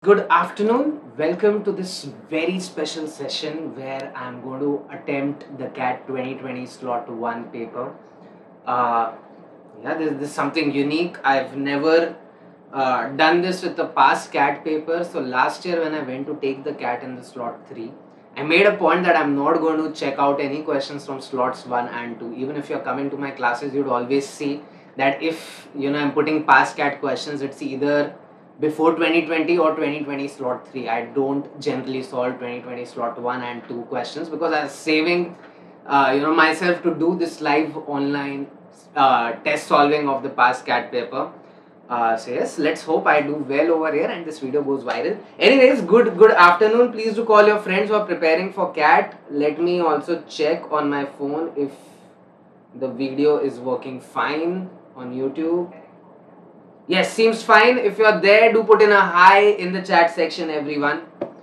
Good afternoon. Welcome to this very special session where I'm going to attempt the CAT 2020 Slot 1 paper. Uh, this is something unique. I've never done this with the past CAT paper. So last year when I went to take the CAT in the Slot 3, I made a point that I'm not going to check out any questions from slots 1 and 2. Even if you're coming to my classes, you'd always see that if I'm putting past CAT questions, it's either before 2020 or 2020 slot 3. I don't generally solve 2020 slot 1 and 2 questions because I was saving myself to do this live online test solving of the past CAT paper. So yes, let's hope I do well over here and this video goes viral. Anyways, good afternoon. Please do call your friends who are preparing for CAT. Let me also check on my phone if the video is working fine on YouTube. Yes, seems fine. If you're there, do put in a hi in the chat section, everyone.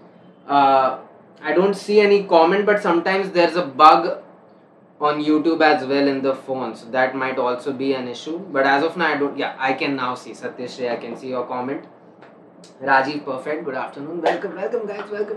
I don't see any comment, but sometimes there's a bug on YouTube as well in the phone, so that might also be an issue. But as of now, I don't. Yeah, I can now see Satyesh. I can see your comment. Rajiv, perfect. Good afternoon. Welcome, guys. Welcome.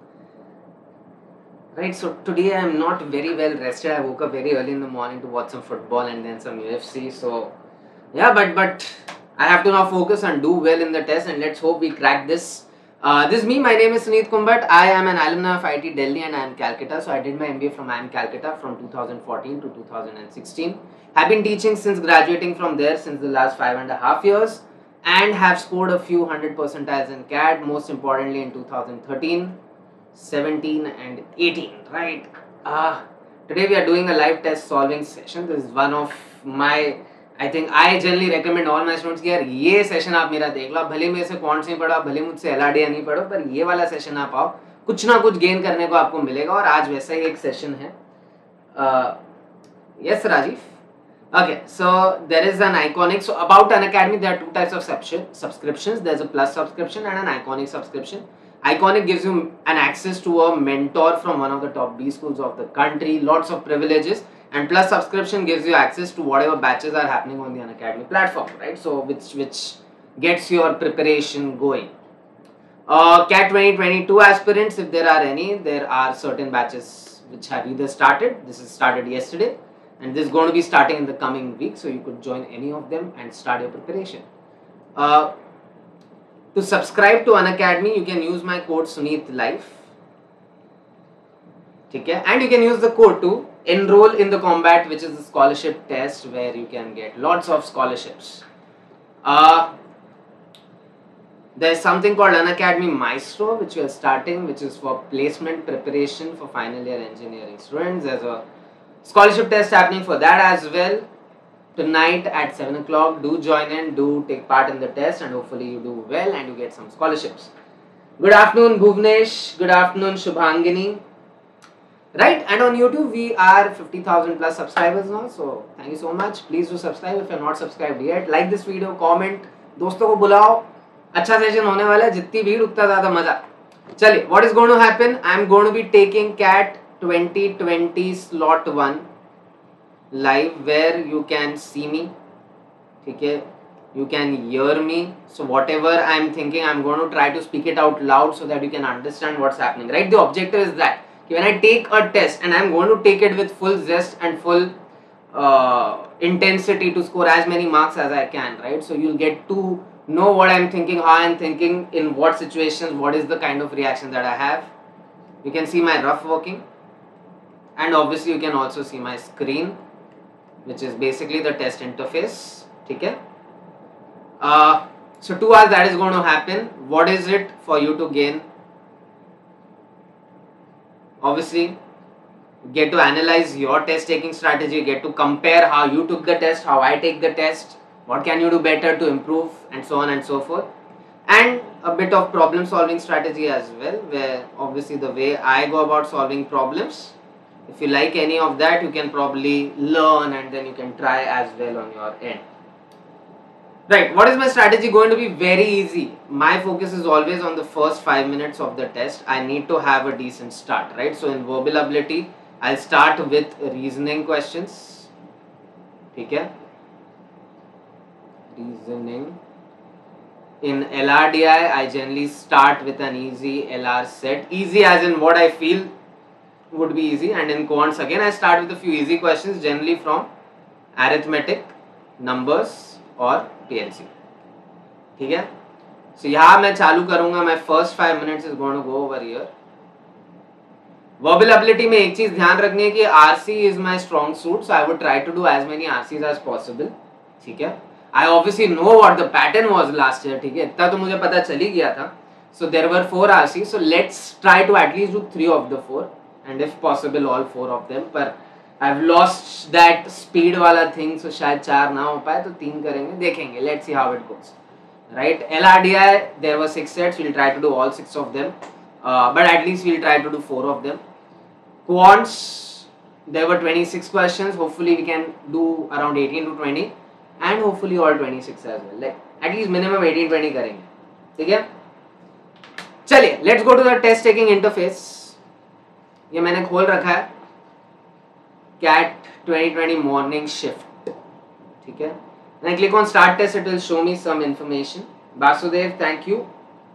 Right. So today I am not very well rested. I woke up very early in the morning to watch some football and then some UFC. So yeah, but I have to now focus and do well in the test, and let's hope we crack this. This is me. My name is Suneet Kumbat. I am an alumni of IIT Delhi and IIM Calcutta. So I did my MBA from IIM Calcutta from 2014 to 2016. Have been teaching since graduating from there since the last 5.5 years, and have scored a few 100 percentiles in CAT. Most importantly, in 2013, 17, and 18. Right. Today we are doing a live test solving session. This is one of my I think I generally recommend all my students कि यार ये session आप मेरा देख लो. भले मेरे से quants नहीं पढ़ो, भले मुझसे एलआरडी नहीं पढ़ो, पर ये वाला सेशन आप आओ, कुछ ना कुछ गेन करने को आपको मिलेगा. और आज वैसा ही एक सेशन है. Yes, Rajiv. Okay, so there is an iconic. So about Unacademy, there are two types of subscriptions. There's a plus subscription and an iconic subscription. Iconic gives you an access to a mentor from one of the top B schools of the country, lots of privileges. And plus subscription gives you access to whatever batches are happening on the Unacademy platform, right? So which gets your preparation going. CAT 2022 aspirants, if there are any, there are certain batches which have either started. This is started yesterday, and this is going to be starting in the coming week. So you could join any of them and start your preparation. To subscribe to Unacademy, you can use my code Suneet Life. Okay? And you can use the code to enroll in the combat, which is a scholarship test where you can get lots of scholarships. There's something called Unacademy Maestro, which we are starting, which is for placement preparation for final year engineering students. There's a scholarship test happening for that as well tonight at 7 o'clock. Do join in, do take part in the test, and hopefully you do well and you get some scholarships. Good afternoon, Bhuvnesh. Good afternoon, Shubhangini. Right, and on YouTube we are 50,000 plus subscribers now, so thank you so much. Please do subscribe if you are not subscribed yet. Like this video, comment, दोस्तों को बुलाओ. अच्छा session होने वाला है, जितनी भीड़ उतना ज़्यादा मजा. चलिए, what is going to happen? I am going to be taking CAT 2020 slot 1 live where you can see me. ठीक है, you can hear me. So whatever I am thinking, I am going to try to speak it out loud so that you can understand what's happening. Right, the objective is that when I take a test, and I am going to take it with full zest and full intensity to score as many marks as I can, right? So you'll get to know what I'm thinking, how I'm thinking, in what situations, what is the kind of reaction that I have. You can see my rough working, and obviously you can also see my screen, which is basically the test interface. Okay? So 2 hours that is going to happen. What is it for you to gain? Obviously, get to analyze your test taking strategy, get to compare how you took the test, how I take the test, what can you do better to improve, and so on and so forth. And a bit of problem solving strategy as well, where obviously the way I go about solving problems, if you like any of that, you can probably learn and then you can try as well on your end. Right, what is my strategy going to be? Very easy. My focus is always on the first 5 minutes of the test. I need to have a decent start, right? So in verbal ability, I'll start with reasoning questions. Okay? Reasoning In LRDI, I generally start with an easy LR set. Easy as in what I feel would be easy. And in quants, again, I start with a few easy questions, generally from arithmetic, numbers और PLC. ठीक है? So यहाँ मैं चालू करूँगा. My first 5 minutes is going to go over here. Verbal ability में एक चीज ध्यान रखनी है कि RC is my strong suit, so I would try to do as many RCs as possible. ठीक है? I obviously know what the pattern was last year. ठीक है? इतना तो मुझे पता चल ही गया था. So there were 4 RCs, so let's try to at least do 3 of the 4, and if possible all 4 of them. पर I've lost that speed वाला thing, so शायद 4 ना हो पाए तो 3 करेंगे, देखेंगे. Let's see how it goes. Right? LRDI there were 6 sets. We'll try to do all 6 of them. But at least we'll try to do 4 of them. Quants, there were 26 questions. Hopefully we can do around 18 to 20, and hopefully all 26 as well. Like at least minimum 18-20 करेंगे. ठीक है? चलिए, let's go to the test taking interface. ये मैंने खोल रखा है. CAT 2020 morning shift. ठीक है? When I click on start test, it will show me some information. Basudev, thank you.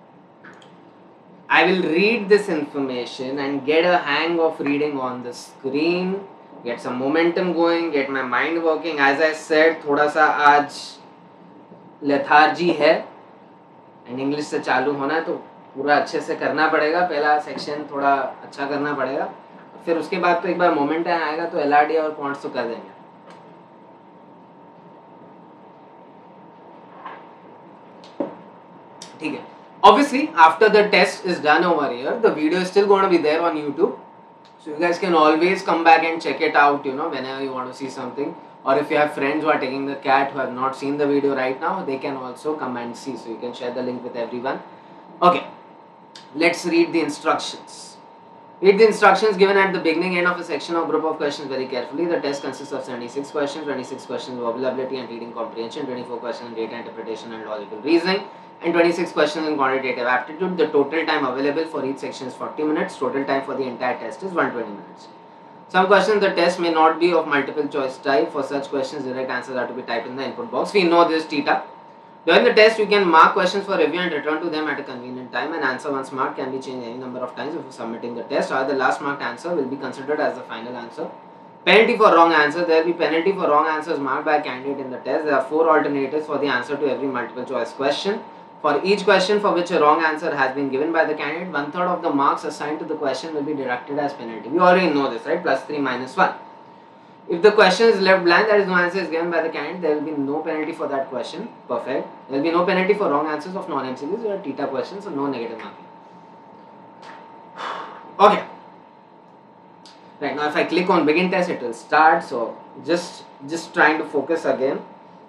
I will read this information and get a hang of reading on the screen, get some momentum going, get my mind working. As I said, थोड़ा सा आज lethargy है, and English से चालू होना है तो पूरा अच्छे से करना पड़ेगा. पहला सेक्शन थोड़ा अच्छा करना पड़ेगा, फिर उसके बाद तो एक बार मोमेंटम आएगा तो LRD और क्वांट्स तो कर देंगे. ठीक है? Obviously, after the test is done over here, the video is still going to be there on YouTube. So you guys can always come back and check it out, you know, whenever you want to see something. Or if you have friends who are taking the CAT who have not seen the video right now, they can also come and see. So you can share the link with everyone. Okay, let's read the instructions. Read the instructions given at the beginning end of a section or group of questions very carefully. The test consists of 76 questions, 26 questions verbal ability and reading comprehension, 24 questions data interpretation and logical reasoning, and 26 questions in quantitative aptitude. The total time available for each section is 40 minutes. Total time for the entire test is 120 minutes. Some questions the test may not be of multiple choice type. For such questions, direct answers are to be typed in the input box. We know this, Tita. During the test, you can mark questions for review and return to them at a convenient time. An answer once marked can be changed any number of times before submitting the test. However, the last marked answer will be considered as the final answer. Penalty for wrong answer. There will be penalty for wrong answers marked by a candidate in the test. There are 4 alternatives for the answer to every multiple choice question. For each question for which a wrong answer has been given by the candidate, 1/3 of the marks assigned to the question will be deducted as penalty. We already know this, right? +3 -1. If the question is left blank, that is no answer is given by the candidate, there will be no penalty for that question. Perfect. There will be no penalty for wrong answers of non-MCQs or Theta questions, so no negative marking. Okay. Right, now if I click on begin test, it will start. So just trying to focus again.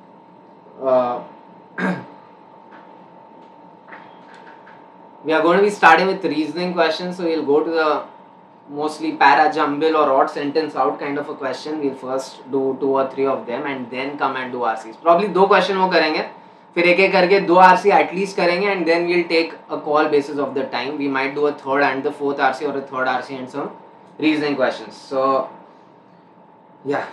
We are going to be starting with reasoning questions, so we'll go to the mostly para jumble or odd sentence out kind of a question. We'll first do 2 or 3 of them and then come and do RCs. Probably 2 question वो करेंगे, फिर एक एक करके 2 RC at least करेंगे, and then we'll take a call basis of the time. We might do a 3rd and the 4th RC or a 3rd RC and some reasoning questions. So yeah.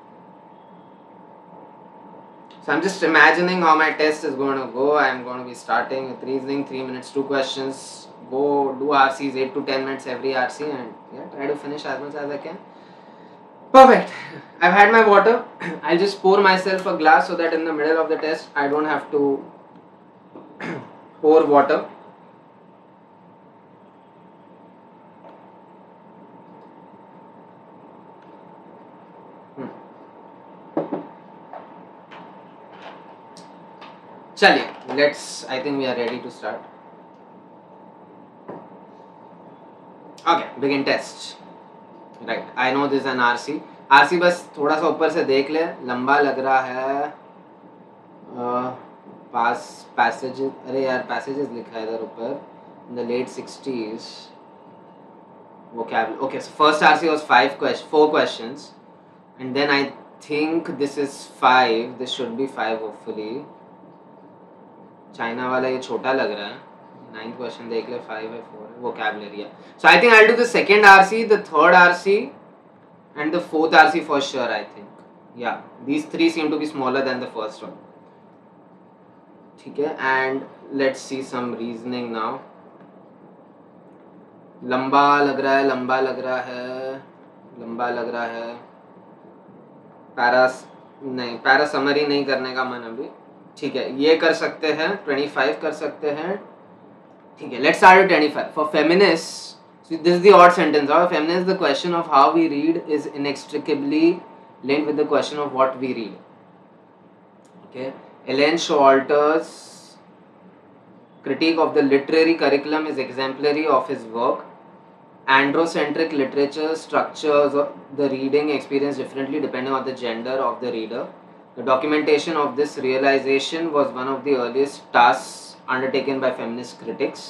So I'm just imagining how my test is going to go. I'm going to be starting with reasoning, 3 minutes, 2 questions. Go do RCs 8 to 10 minutes every RC and yeah, try to finish as much as I can. Perfect. I've had my water. I'll just pour myself a glass so that in the middle of the test I don't have to pour water. Chaliye, I think we are ready to start. Okay, begin test. Right, I know this is an RC. RC बस थोड़ा सा ऊपर से देख ले, लंबा लग रहा है. Passages, अरे यार passages लिखा है इधर ऊपर. In the late 60s. Vocabulary. Okay, so first RC was 4 questions, and then I think this is 5. This should be 5 hopefully. China वाला ये छोटा लग रहा है. 9th question देख ले, 5 है, 4 है. Vocabulary. So I think I'll do the second RC, the third RC, and the fourth RC for sure. I think. Yeah, these 3 seem to be smaller than the first one. ठीक है, and let's see some reasoning now. लंबा लग रहा है, लंबा लग रहा है, लंबा लग रहा है. पैरास नहीं, पैरा समरी नहीं करने का मन अभी. ठीक है, ये कर सकते हैं, 25 कर सकते हैं. ठीक है, let's start with 25. For feminist, this is the odd sentence. Our feminist, the question of how we read is inextricably linked with the question of what we read. Okay, Ellen Showalter's critique of the literary curriculum is exemplary of his work. Androcentric literature structures the reading experience differently depending on the gender of the reader. The documentation of this realization was one of the earliest tasks undertaken by feminist critics.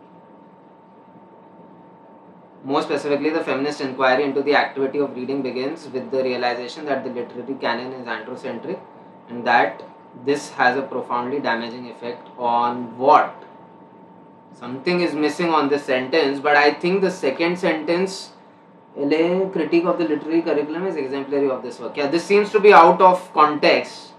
More specifically, the feminist inquiry into the activity of reading begins with the realization that the literary canon is androcentric and that this has a profoundly damaging effect on what? Something is missing on this sentence, but I think the second sentence, critique of the literary curriculum is exemplary of this work. Yeah, this seems to be out of context.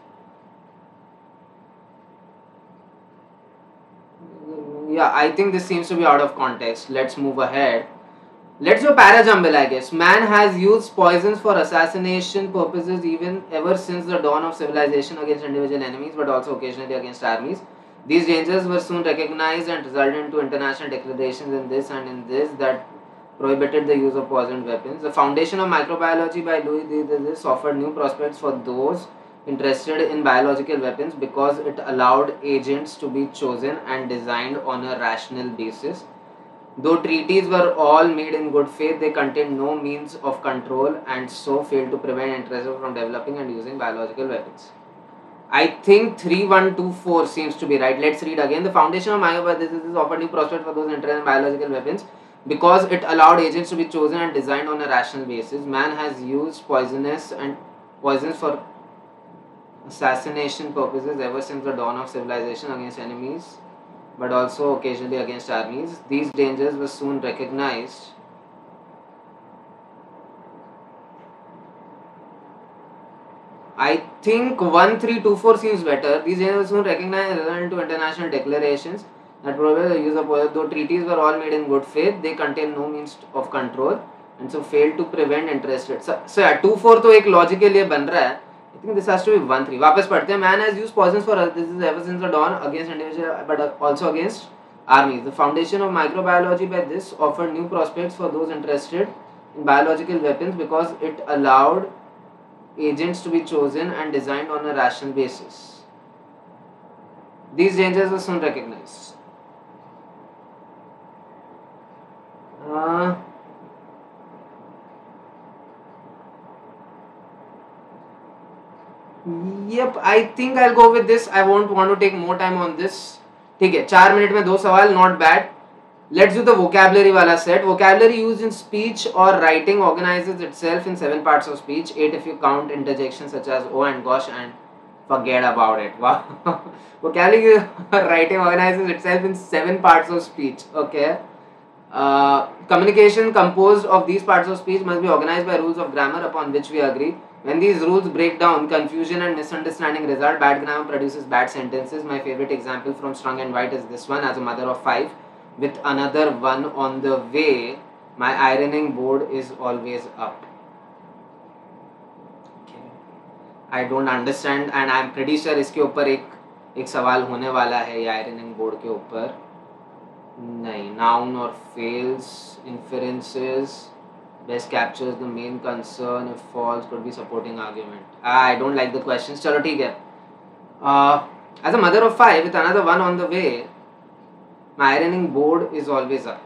Yeah, I think this seems to be out of context. Let's move ahead. Let's go para-jumble, I guess. Man has used poisons for assassination purposes even ever since the dawn of civilization against individual enemies, but also occasionally against armies. These dangers were soon recognized and resulted into international declarations in this and in this that prohibited the use of poisoned weapons. The foundation of microbiology by Louis Dedesis offered new prospects for those interested in biological weapons because it allowed agents to be chosen and designed on a rational basis. Though treaties were all made in good faith, they contained no means of control and so failed to prevent interests from developing and using biological weapons. I think 3124 seems to be right. Let's read again. The foundation of microbiology offered new prospects for those interested in biological weapons because it allowed agents to be chosen and designed on a rational basis. Man has used poisons for assassination purposes ever since the dawn of civilization against enemies, but also occasionally against armies. These dangers were soon recognized. I think 1324 seems better. These dangers were soon recognized and resulted into international declarations that prohibited the use of poison. Though treaties were all made in good faith, they contained no means of control and so failed to prevent interested. So yeah, 24 तो एक logic के लिए बन रहा है. I think this has to be 13. वापस पढ़ते हैं. Man has used poisons for this is ever since the dawn against individual but also against armies. The foundation of microbiology by this offered new prospects for those interested in biological weapons because it allowed agents to be chosen and designed on a rational basis. These dangers were soon recognized. Yep, I think I'll go with this. I won't want to take more time on this. ठीक है, 4 minute में 2 सवाल, not bad. Let's do the vocabulary wala set. Vocabulary used in speech or writing organizes itself in 7 parts of speech. 8 if you count interjections such as oh and gosh and forget about it. Wow. Vocabulary writing organizes itself in 7 parts of speech. Okay. Communication composed of these parts of speech must be organized by rules of grammar upon which we agree. When these rules break down, confusion and misunderstanding result. Bad grammar produces bad sentences. My favorite example from Strong and White is this one. As a mother of 5, with another one on the way, my ironing board is always up. Okay. I don't understand and I'm pretty sure इसके ऊपर एक सवाल होने वाला है ये ironing board के ऊपर. नहीं, noun or fails, inferences, best captures the main concern, if false could be supporting argument. I don't like the questions. चलो ठीक है. As a mother of 5 with another one on the way, my ironing board is always up.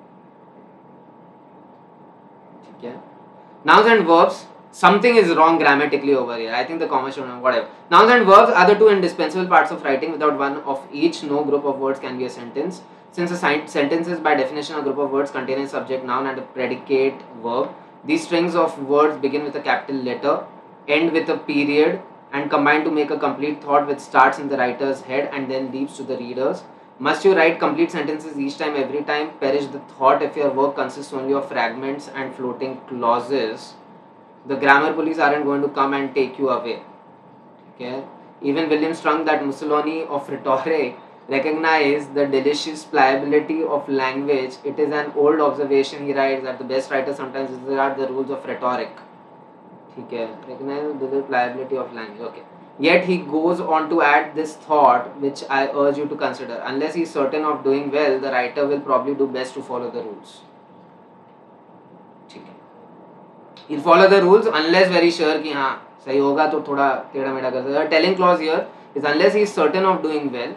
ठीक है. Nouns and verbs. Something is wrong grammatically over here. I think the comma should whatever. Nouns and verbs are the two indispensable parts of writing. Without one of each, no group of words can be a sentence. Since a sentence is by definition a group of words containing a subject, noun and a predicate verb, these strings of words begin with a capital letter, end with a period, and combine to make a complete thought which starts in the writer's head and then leaps to the readers. Must you write complete sentences each time, every time? Perish the thought if your work consists only of fragments and floating clauses. The grammar police aren't going to come and take you away. Okay? Even William Strunk, that Mussolini of rhetoric, recognized the delicious pliability of language. It is an old observation, he writes, that the best writers sometimes disregard the rules of rhetoric. ठीक है, recognize the pliability of language. Okay. Yet he goes on to add this thought, which I urge you to consider. Unless he is certain of doing well, the writer will probably do best to follow the rules. ठीक है. He'll follow the rules unless very sure कि हाँ सही होगा तो थोड़ा टेढ़ा मेढ़ा कर सकता है. Telling clause here is unless he is certain of doing well.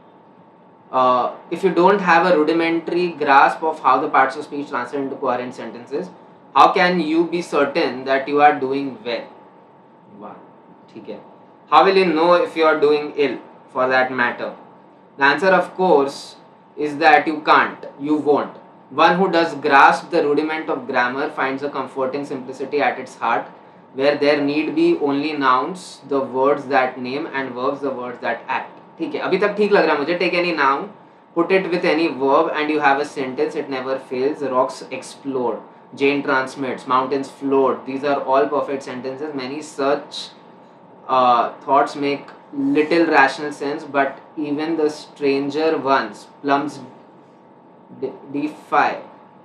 If you don't have a rudimentary grasp of how the parts of speech translate into coherent sentences, how can you be certain that you are doing well? Wow. ठीक है. How will you know if you are doing ill, for that matter? The answer, of course, is that you can't, you won't. One who does grasp the rudiment of grammar finds a comforting simplicity at its heart, where there need be only nouns, the words that name, and verbs, the words that act. ठीक है, अभी तक ठीक लग रहा है मुझे. Take any noun, put it with any verb, and you have a sentence. It never fails. Rocks explode, Jane transmits, mountains float. These are all perfect sentences. Many such thoughts make little rational sense, but even the stranger ones, plums defy.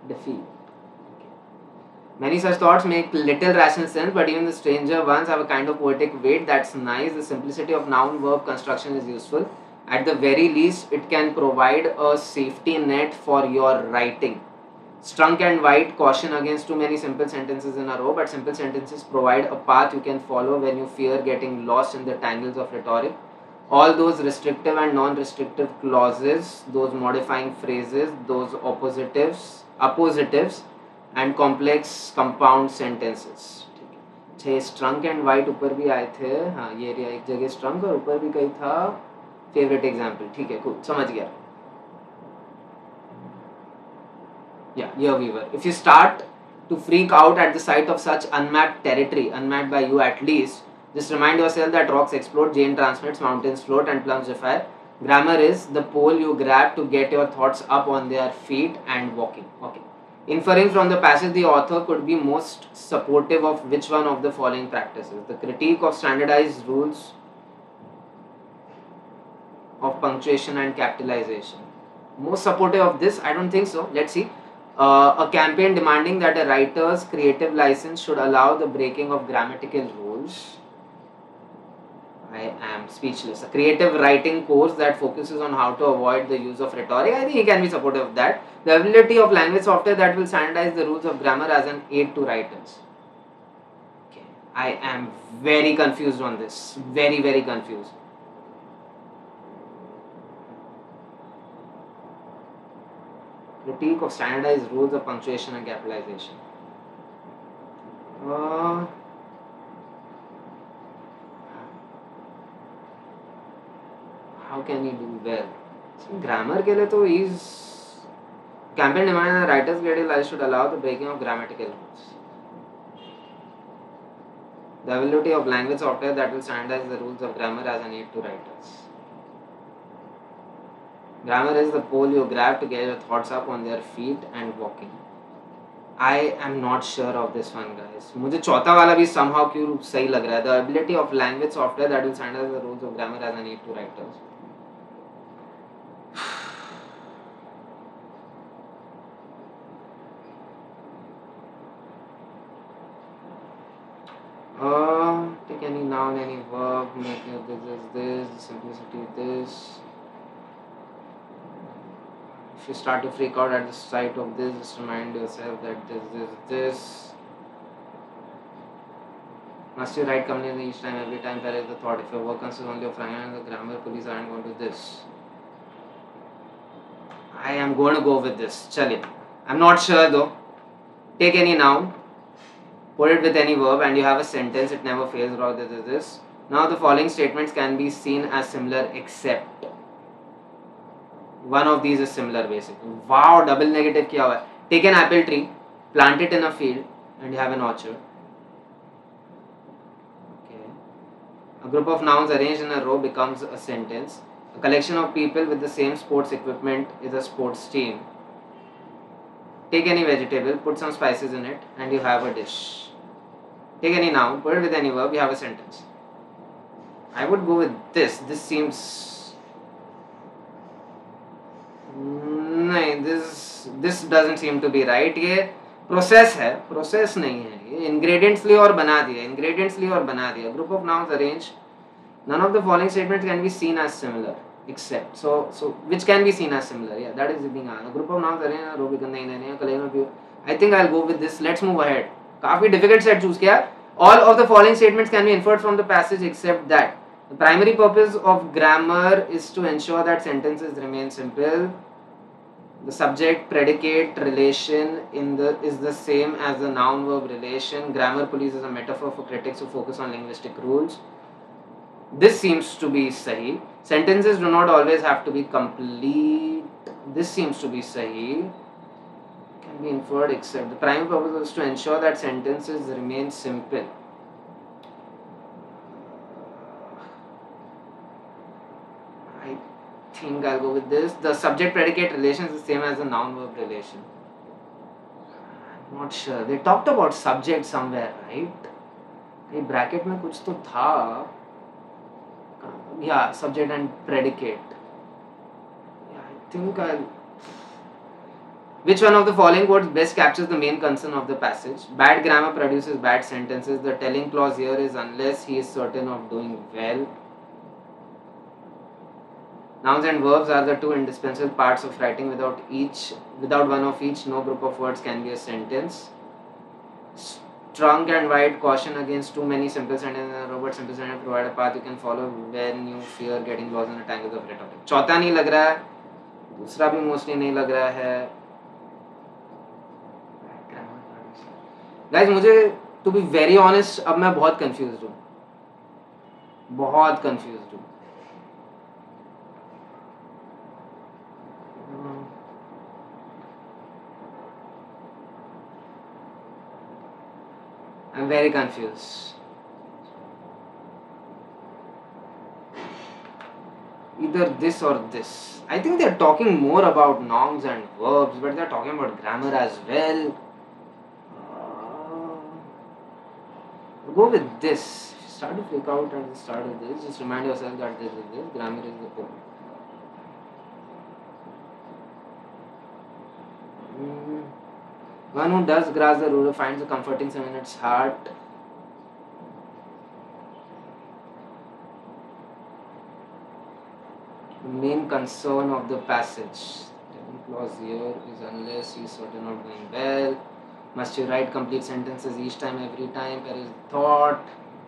Many such thoughts make little rational sense, but even the stranger ones have a kind of poetic weight that's nice. The simplicity of noun-verb construction is useful. At the very least, it can provide a safety net for your writing. Strunk and White caution against too many simple sentences in a row, but simple sentences provide a path you can follow when you fear getting lost in the tangles of rhetoric. All those restrictive and non-restrictive clauses, those modifying phrases, those appositives and complex compound sentences. ठीक है. Strunk and White ऊपर भी आए थे. हाँ, ये area एक जगह Strunk और ऊपर भी कहीं था. Favourite example. ठीक है, cool, समझ गया. Yeah, here we were. If you start to freak out at the sight of such unmapped territory, unmapped by you at least, just remind yourself that rocks explode, Jane transmits, mountains float, and plums defy. Grammar is the pole you grab to get your thoughts up on their feet and walking. Okay. Inferring from the passage, the author could be most supportive of which one of the following practices? The critique of standardized rules of punctuation and capitalization. Most supportive of this? I don't think so. Let's see. A campaign demanding that a writer's creative license should allow the breaking of grammatical rules. I am speechless. A creative writing course that focuses on how to avoid the use of rhetoric. I think he can be supportive of that. The ability of language software that will standardize the rules of grammar as an aid to writers. Okay. I am very confused on this. Very, very confused. Critique of standardized rules of punctuation and capitalization. How can he do well? So, grammar के लिए तो is campaign demand that writers creative license should allow the breaking of grammatical rules. The ability of language software that will standardize the rules of grammar as an aid to writers. Grammar is the pole you grab to get your thoughts up on their feet and walking. I am not sure of this one, guys. मुझे चौथा वाला भी somehow क्यों सही लग रहा है. The ability of language software that will standardize the rules of grammar as an aid to writers. Take any noun, any verb, make it this, simplicity this. If you start to freak out at the sight of this, just remind yourself that this. Must you write completely each time, every time there is the thought. If your work consists only of writing and the grammar police aren't going to this. I am going to go with this. Chaliye. I'm not sure though. Take any noun, put it with any verb, and you have a sentence. It never fails. Or this. Now the following statements can be seen as similar except one of these is similar basically. Wow, double negative किया हुआ है. Take an apple tree, plant it in a field, and you have an orchard. Okay. A group of nouns arranged in a row becomes a sentence. A collection of people with the same sports equipment is a sports team. Take any vegetable, put some spices in it, and you have a dish. Take any noun, put it with any verb, you have a sentence. I would go with this. This seems. नहीं, this doesn't seem to be right. ये process है, process नहीं है. ये ingredients लिए और बना दिया, ingredients लिए और बना दिया. Group of nouns arranged. None of the following statements can be seen as similar, except so which can be seen as similar. Yeah, that is being a group of nouns arranged. रो भी करना ही नहीं है, collection of you. I think I'll go with this. Let's move ahead. काफी difficult set choose किया. All of the following statements can be inferred from the passage except that. The primary purpose of grammar is to ensure that sentences remain simple. The subject predicate relation is the same as the noun verb relation. Grammar police is a metaphor for critics who focus on linguistic rules. This seems to be sahi. Sentences do not always have to be complete. This seems to be sahi. Can be inferred except the primary purpose is to ensure that sentences remain simple. I think I'll go with this. The subject predicate relation is the same as the noun verb relation. I'm not sure. They talked about subject somewhere, right? कहीं bracket में कुछ तो था. Yeah, subject and predicate. Yeah, I think I'll. Which one of the following words best captures the main concern of the passage? Bad grammar produces bad sentences. The telling clause here is unless he is certain of doing well. Nouns and verbs are the two indispensable parts of writing. Without one of each, no group of words can be a sentence. Strong and wide caution against too many simple sentences. Robert simple sentence provide a path you can follow when you fear getting lost in the tangles of rhetoric. चौथा नहीं लग रहा है, दूसरा भी mostly नहीं लग रहा है. Guys, मुझे to be very honest अब मैं बहुत confused हूँ, बहुत confused हूँ. I'm very confused. Either this or this. I think they're talking more about nouns and verbs, but they're talking about grammar as well. Go with this. If you start to freak out at the start of this, just remind yourself that this is this. Grammar is the core. One who does grasp the ruler finds a comforting song in its heart. The main concern of the passage. The clause here is unless he is certain of doing well. Must you write complete sentences each time, every time? There is thought.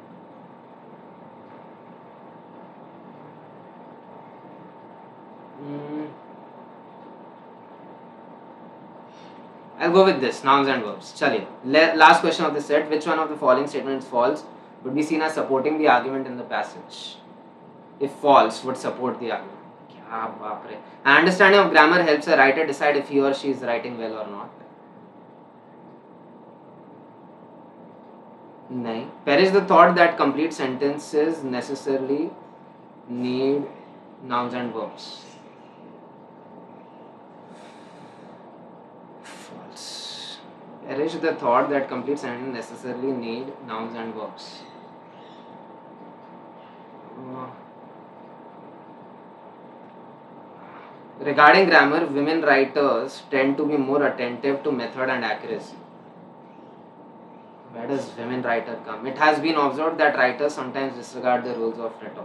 I'll go with this, nouns and verbs. Chaliye. Last question of the set. Which one of the following statements false would be seen as supporting the argument in the passage? If false, would support the argument. Kya baap re. An understanding of grammar helps a writer decide if he or she is writing well or not. Nahi. Perish the thought that complete sentences necessarily need nouns and verbs. False. Perish the thought that complete sentences necessarily need nouns and verbs. Regarding grammar, women writers tend to be more attentive to method and accuracy. Where does women writer come? It has been observed that writers sometimes disregard the rules of rhetoric.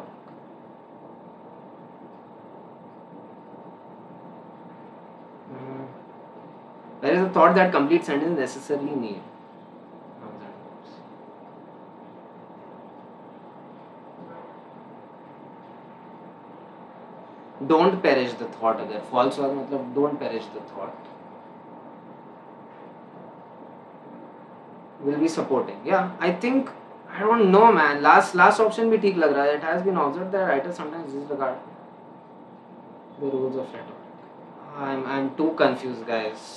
There is a thought that complete sentence necessarily need. Don't perish the thought. अगर false होगा मतलब don't perish the thought. Will be supporting. Yeah, I think I don't know, man. Last option भी ठीक लग रहा है. It has been observed that writers sometimes disregard the rules of rhetoric. I'm too confused, guys.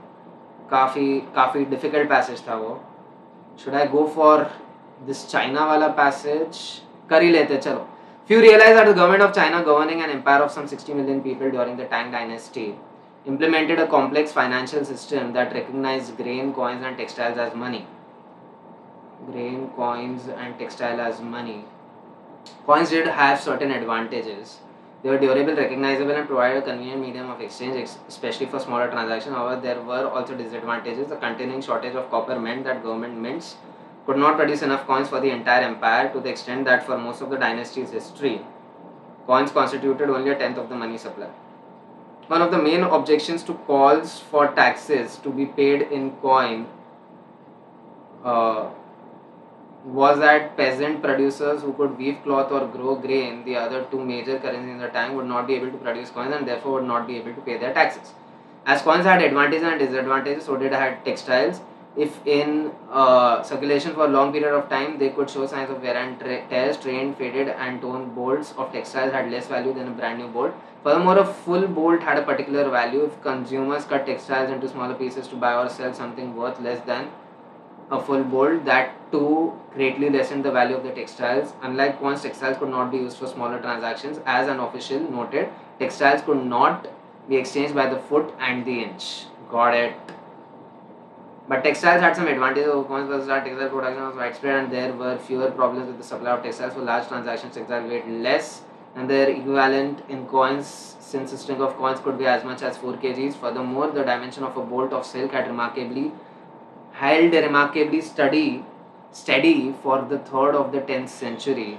काफी difficult passage था वो. Should I go for this China वाला passage? कर ही लेते चलो. Few realize that the government of China, governing an empire of some 60 million people during the Tang dynasty, implemented a complex financial system that recognized grain, coins and textiles as money. Grain, coins and textile as money. Coins did have certain advantages. They were durable, recognizable, and provided a convenient medium of exchange, especially for smaller transactions. However, there were also disadvantages. The continuing shortage of copper meant that government mints could not produce enough coins for the entire empire, to the extent that for most of the dynasty's history, coins constituted only a tenth of the money supply. One of the main objections to calls for taxes to be paid in coin uh, was that peasant producers who could weave cloth or grow grain, the other two major currencies in the time, would not be able to produce coins and therefore would not be able to pay their taxes. As coins had advantages and disadvantages, so did had textiles. If in circulation for a long period of time, they could show signs of wear and tear. Strained, faded, and torn bolts of textiles had less value than a brand new bolt. Furthermore, a full bolt had a particular value. If consumers cut textiles into smaller pieces to buy or sell something worth less than a full bolt, that too greatly lessened the value of the textiles. Unlike coins, textiles could not be used for smaller transactions. As an official noted, textiles could not be exchanged by the foot and the inch. Got it. But textiles had some advantages over coins because textile production was widespread and there were fewer problems with the supply of textiles. For large transactions, textiles weighed less than their equivalent in coins, since a string of coins could be as much as 4 kgs. Furthermore, the dimension of a bolt of silk had held remarkably steady for the third of the 10th century.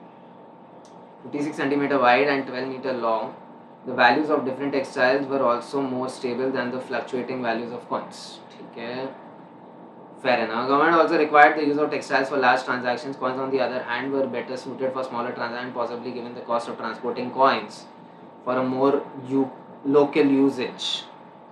56 centimeter wide and 12 meter long, the values of different textiles were also more stable than the fluctuating values of coins. Okay. Fair enough. Government also required the use of textiles for large transactions. Coins, on the other hand, were better suited for smaller transactions, possibly given the cost of transporting coins for a more local usage.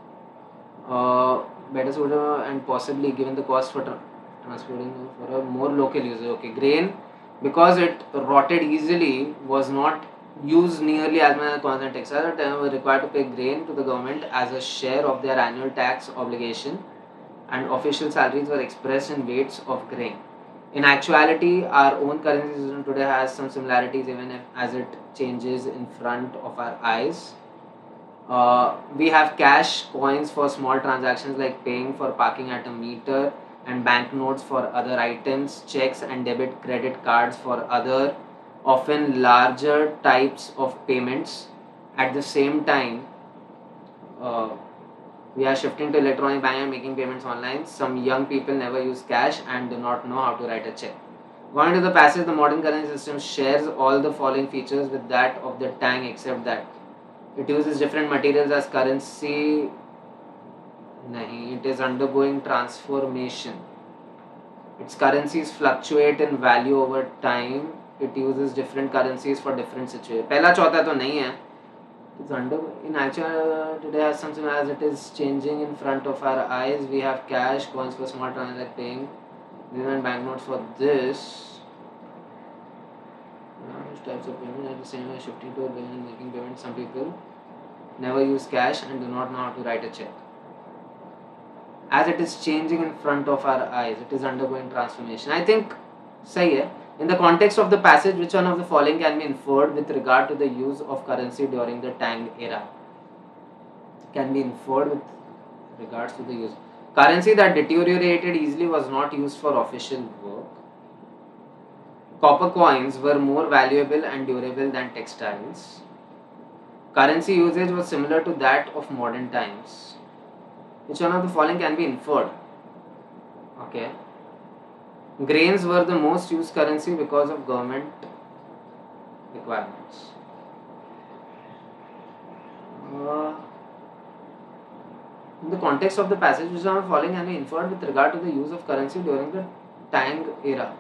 Better suited and possibly given the cost for transporting for a more local usage. Okay, grain, because it rotted easily, was not used nearly as much as coins and textiles. They were required to pay grain to the government as a share of their annual tax obligation, and official salaries were expressed in weights of grain. In actuality, our own currency system today has some similarities, even if, as it changes in front of our eyes. We have cash, coins for small transactions like paying for parking at a meter, and banknotes for other items, checks and debit credit cards for other, often larger types of payments. At the same time, uh, we are shifting to electronic banking and making payments online. Some young people never use cash and do not know how to write a check. Going to the passage, the modern currency system shares all the following features with that of the Tang, except that it uses different materials as currency. Nahi, it is undergoing transformation. Its currencies fluctuate in value over time. It uses different currencies for different situations. पहला चौथा तो नहीं है. It's under in actual today has something as it is changing in front of our eyes. We have cash, coins for small transactions like paying, and banknotes for this. Which types of payment at the same way shifting to and making payments. Some people never use cash and do not know how to write a check. As it is changing in front of our eyes, it is undergoing transformation. I think, sahi hai. In the context of the passage, which one of the following can be inferred with regard to the use of currency during the Tang era? Can be inferred with regards to the use. Currency that deteriorated easily was not used for official work. Copper coins were more valuable and durable than textiles. Currency usage was similar to that of modern times. Which one of the following can be inferred? Okay. Grains were the most used currency because of government requirements. In the context of the passage, which one of the following can be inferred with regard to the use of currency during the Tang era?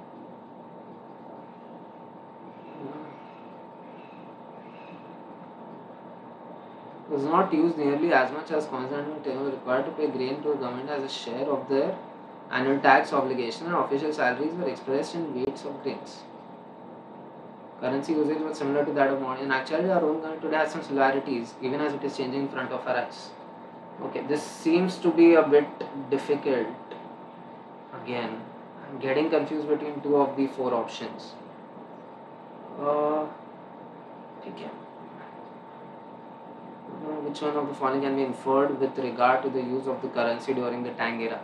Was not used nearly as much as coins and were required to pay grain to the government as a share of their annual tax obligation, and official salaries were expressed in weights of grains. Currency usage was similar to that of modern, and actually our own currency today has some similarities, even as it is changing in front of our eyes. Okay, this seems to be a bit difficult. Again, I'm getting confused between two of the four options. Okay. Which one of the following can be inferred with regard to the use of the currency during the Tang era?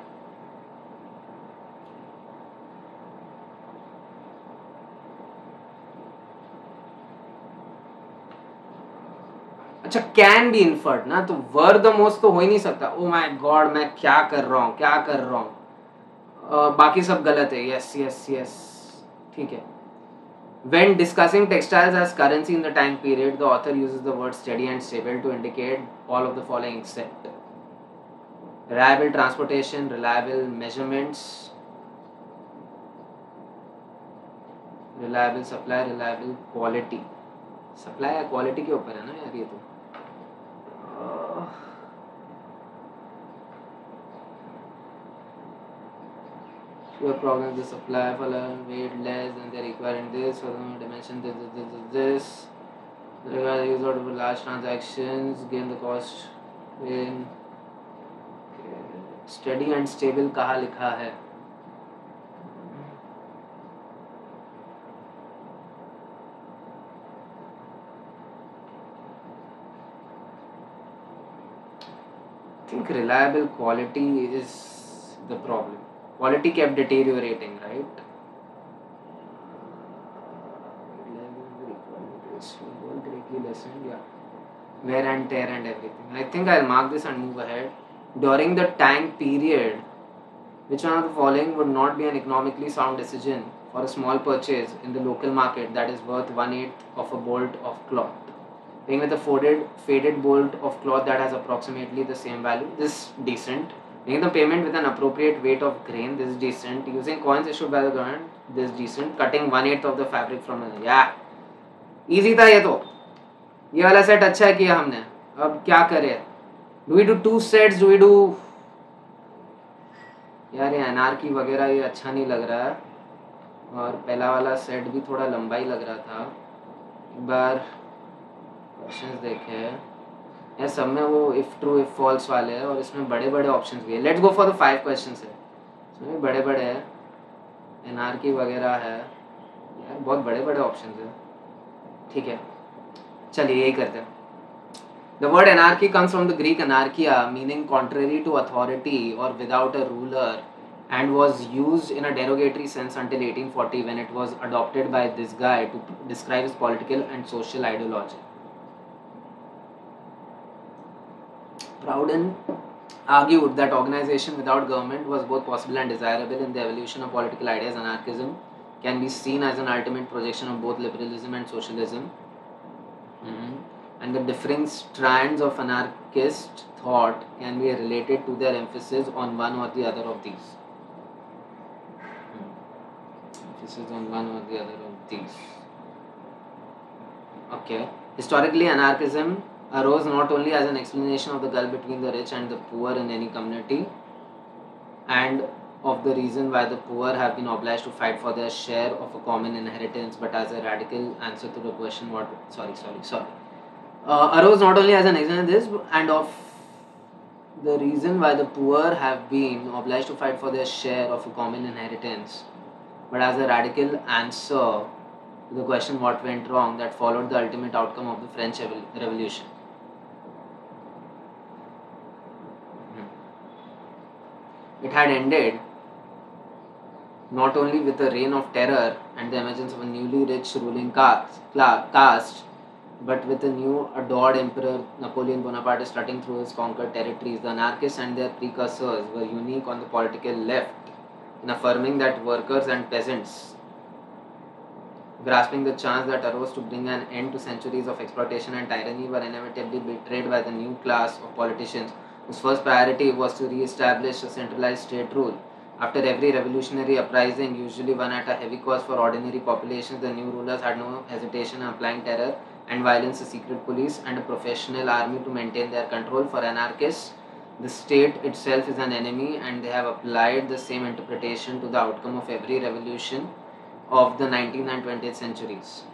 अच्छा can be inferred ना, तो were the most तो हो ही नहीं सकता. Oh my God मैं क्या कर रहा हूँ, क्या कर रहा हूँ. बाकी सब गलत है. यस यस यस, ठीक है. When discussing textiles as currency in the time period, the author uses the word steady and stable to indicate all of the following except reliable transportation, reliable measurements, reliable supply, reliable quality. Supply या quality के ऊपर है ना यार ये तो. Your problem the supply for weight less than they require in this, for the dimension this. The use of large transactions, gain the cost in steady and stable कहाँ लिखा है. I think reliable quality is the problem. Quality kept deteriorating, right? Greatly lessened, yeah. Wear and tear and everything. I think I'll mark this and move ahead. During the tank period, which one of the following would not be an economically sound decision for a small purchase in the local market that is worth 1/8 of a bolt of cloth? Paying with a faded bolt of cloth that has approximately the same value, this is decent. Making the payment with an appropriate weight of grain, this is decent. Using coins issued by the government, this is decent. Cutting 1/8 of the fabric from a, yeah, easy था ये तो. ये वाला set अच्छा है किया हमने. अब क्या करें? Do we do 2 sets? Do we do? यार ये एनार्की वगैरह ये अच्छा नहीं लग रहा है. और पहला वाला सेट भी थोड़ा लंबा ही लग रहा था. एक बार क्वेश्चंस देखे यार, सब में वो इफ ट्रू इफ फॉल्स वाले हैं और इसमें बड़े बड़े ऑप्शंस भी है. Let's go for the 5 questions है. इसमें बड़े बड़े हैं, एनार्की वगैरह है यार, बहुत बड़े बड़े ऑप्शंस है. ठीक है चलिए यही करते हैं. The word anarchy comes from the Greek anarchia, meaning contrary to authority or without a ruler, and was used in a derogatory sense until 1840 when it was adopted by this guy to describe his political and social ideology. Proudhon argued that organization without government was both possible and desirable in the evolution of political ideas. Anarchism can be seen as an ultimate projection of both liberalism and socialism. And the differing strands of anarchist thought can be related to their emphasis on one or the other of these. Emphasis on one or the other of these. Okay. Historically, anarchism arose not only as an explanation of the gulf between the rich and the poor in any community, and of the reason why the poor have been obliged to fight for their share of a common inheritance, but as a radical answer to the question what. Arose not only as an example of this and of the reason why the poor have been obliged to fight for their share of a common inheritance, but as a radical answer to the question what went wrong that followed the ultimate outcome of the French Revolution. It had ended not only with a reign of terror and the emergence of a newly rich ruling caste, but with the new adored emperor Napoleon Bonaparte strutting through his conquered territories. The anarchists and their precursors were unique on the political left in affirming that workers and peasants, grasping the chance that arose to bring an end to centuries of exploitation and tyranny, were inevitably betrayed by the new class of politicians whose first priority was to re-establish a centralized state rule. After every revolutionary uprising, usually one at a heavy cost for ordinary populations, the new rulers had no hesitation in applying terror and violence, a secret police and a professional army to maintain their control. For anarchists, the state itself is an enemy, and they have applied the same interpretation to the outcome of every revolution of the 19th and 20th centuries.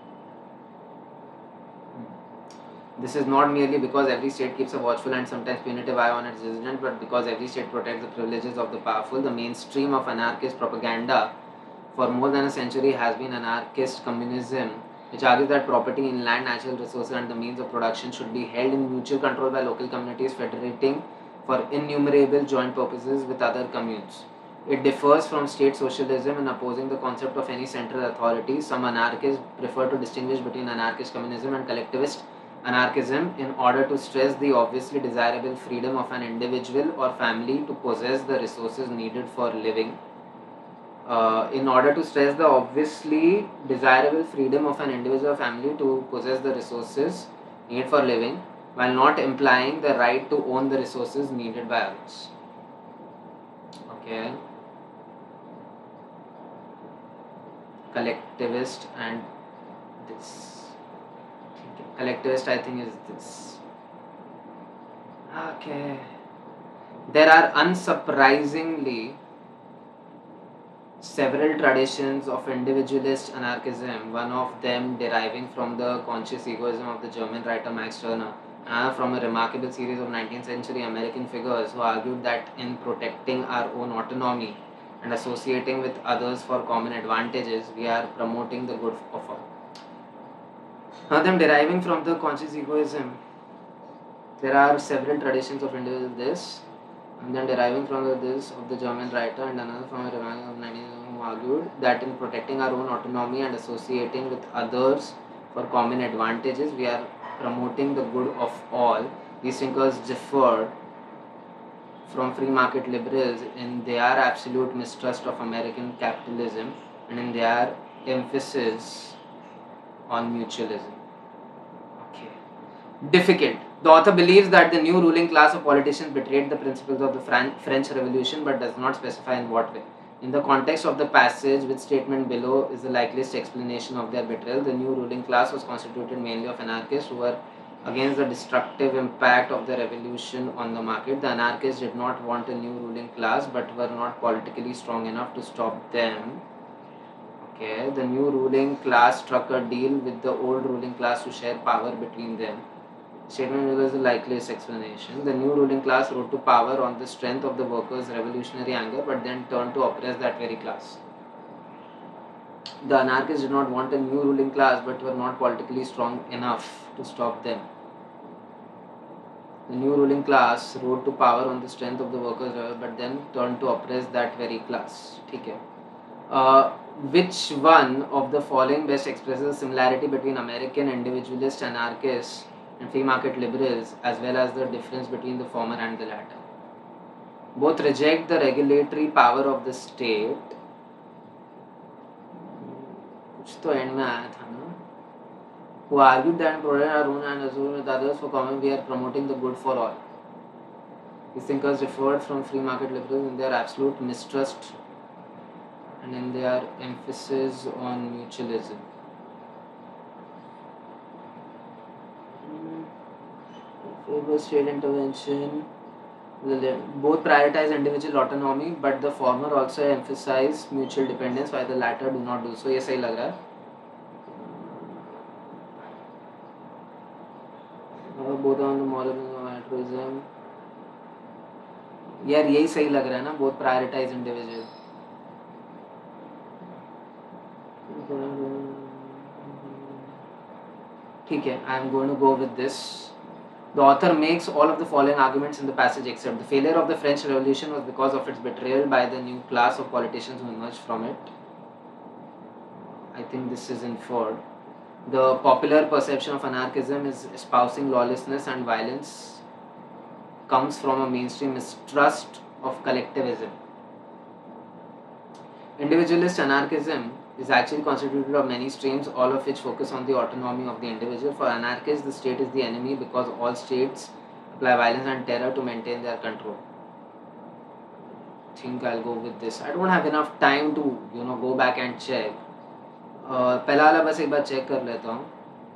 This is not merely because every state keeps a watchful and sometimes punitive eye on its residents, but because every state protects the privileges of the powerful. The mainstream of anarchist propaganda for more than a century has been anarchist communism, which argues that property in land, natural resources and the means of production should be held in mutual control by local communities federating for innumerable joint purposes with other communes. It differs from state socialism in opposing the concept of any central authority. Some anarchists prefer to distinguish between anarchist communism and collectivist anarchism in order to stress the obviously desirable freedom of an individual or family to possess the resources needed for living. In order to stress the obviously desirable freedom of an individual or family to possess the resources needed for living, while not implying the right to own the resources needed by others. Okay. Collectivist and this. Collectivist, I think, is this. Okay. There are unsurprisingly several traditions of individualist anarchism, one of them deriving from the conscious egoism of the German writer Max Stirner, from a remarkable series of 19th century American figures who argued that in protecting our own autonomy and associating with others for common advantages, we are promoting the good of all. Now, them deriving from the conscious egoism, there are several traditions of individual this, and then deriving from this of the German writer and another from a remarkable of 19th who argued that in protecting our own autonomy and associating with others for common advantages, we are promoting the good of all. These thinkers differed from free market liberals in their absolute mistrust of American capitalism and in their emphasis on mutualism. Okay. Difficult. The author believes that the new ruling class of politicians betrayed the principles of the French Revolution but does not specify in what way. In the context of the passage, which statement below is the likeliest explanation of their betrayal, the new ruling class was constituted mainly of anarchists who were against the destructive impact of the revolution on the market. The anarchists did not want a new ruling class but were not politically strong enough to stop them. Okay, the new ruling class struck a deal with the old ruling class to share power between them. Statement was the likeliest explanation. The new ruling class rose to power on the strength of the workers' revolutionary anger, but then turned to oppress that very class. The anarchists did not want a new ruling class, but were not politically strong enough to stop them. The new ruling class rose to power on the strength of the workers' but then turned to oppress that very class. Okay. Which one of the following best expresses the similarity between American individualist anarchists and free market liberals, as well as the difference between the former and the latter? Both reject the regulatory power of the state. कुछ तो and में आया था ना. Who argued that in protecting our own and associating with others for common, we are promoting the good for all. These thinkers differed from free market liberals in their absolute mistrust and in their emphasis on mutualism. Favor state intervention. Both prioritize individual autonomy, but the former also emphasize mutual dependence, while the latter do not do so. ये सही लग रहा है. Both on the moral altruism. यार यही सही लग रहा है ना. Both prioritize individual. ठीक है. I am going to go with this. The author makes all of the following arguments in the passage except the failure of the French Revolution was because of its betrayal by the new class of politicians who emerged from it. I think this is inferred. The popular perception of anarchism is espousing lawlessness and violence comes from a mainstream mistrust of collectivism. Individualist anarchism is actually constituted of many streams, all of which focus on the autonomy of the individual. For anarchists, the state is the enemy because all states apply violence and terror to maintain their control. I think I'll go with this. I don't have enough time to go back and check. पहला वाला बस एक बार check कर लेता हूँ.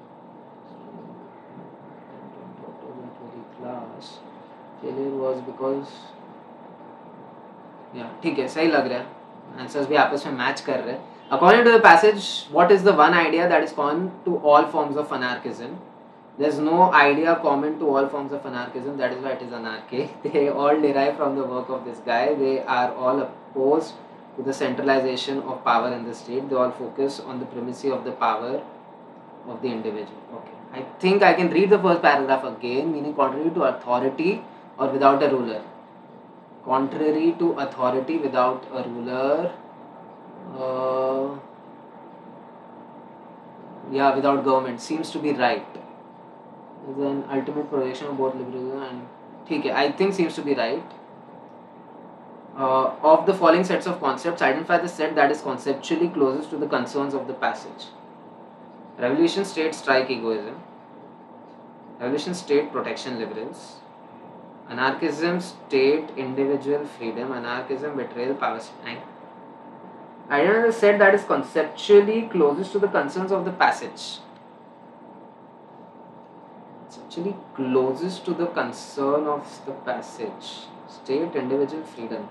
Failure was because ठीक है, सही लग रहा है. आंसर्स भी आपस में मैच कर रहे हैं. According to the passage, what is the one idea that is common to all forms of anarchism? There's no idea common to all forms of anarchism. That is why it is anarchy. They all derive from the work of this guy. They are all opposed to the centralization of power in the state. They all focus on the primacy of the power of the individual. Okay. I think I can read the first paragraph again, meaning contrary to authority or without a ruler. Contrary to authority without a ruler. Without government seems to be right. is an ultimate projection of both liberalism and ठीक है, I think seems to be right. Of the following sets of concepts, identify the set that is conceptually closest to the concerns of the passage. Revolution, state, strike, egoism. Revolution, state, protection, liberals. Anarchism, state, individual, freedom. Anarchism, betrayal, Palestine. Identify the set that is conceptually closest to the concerns of the passage. Conceptually closest to the concern of the passage. State, individual, freedom.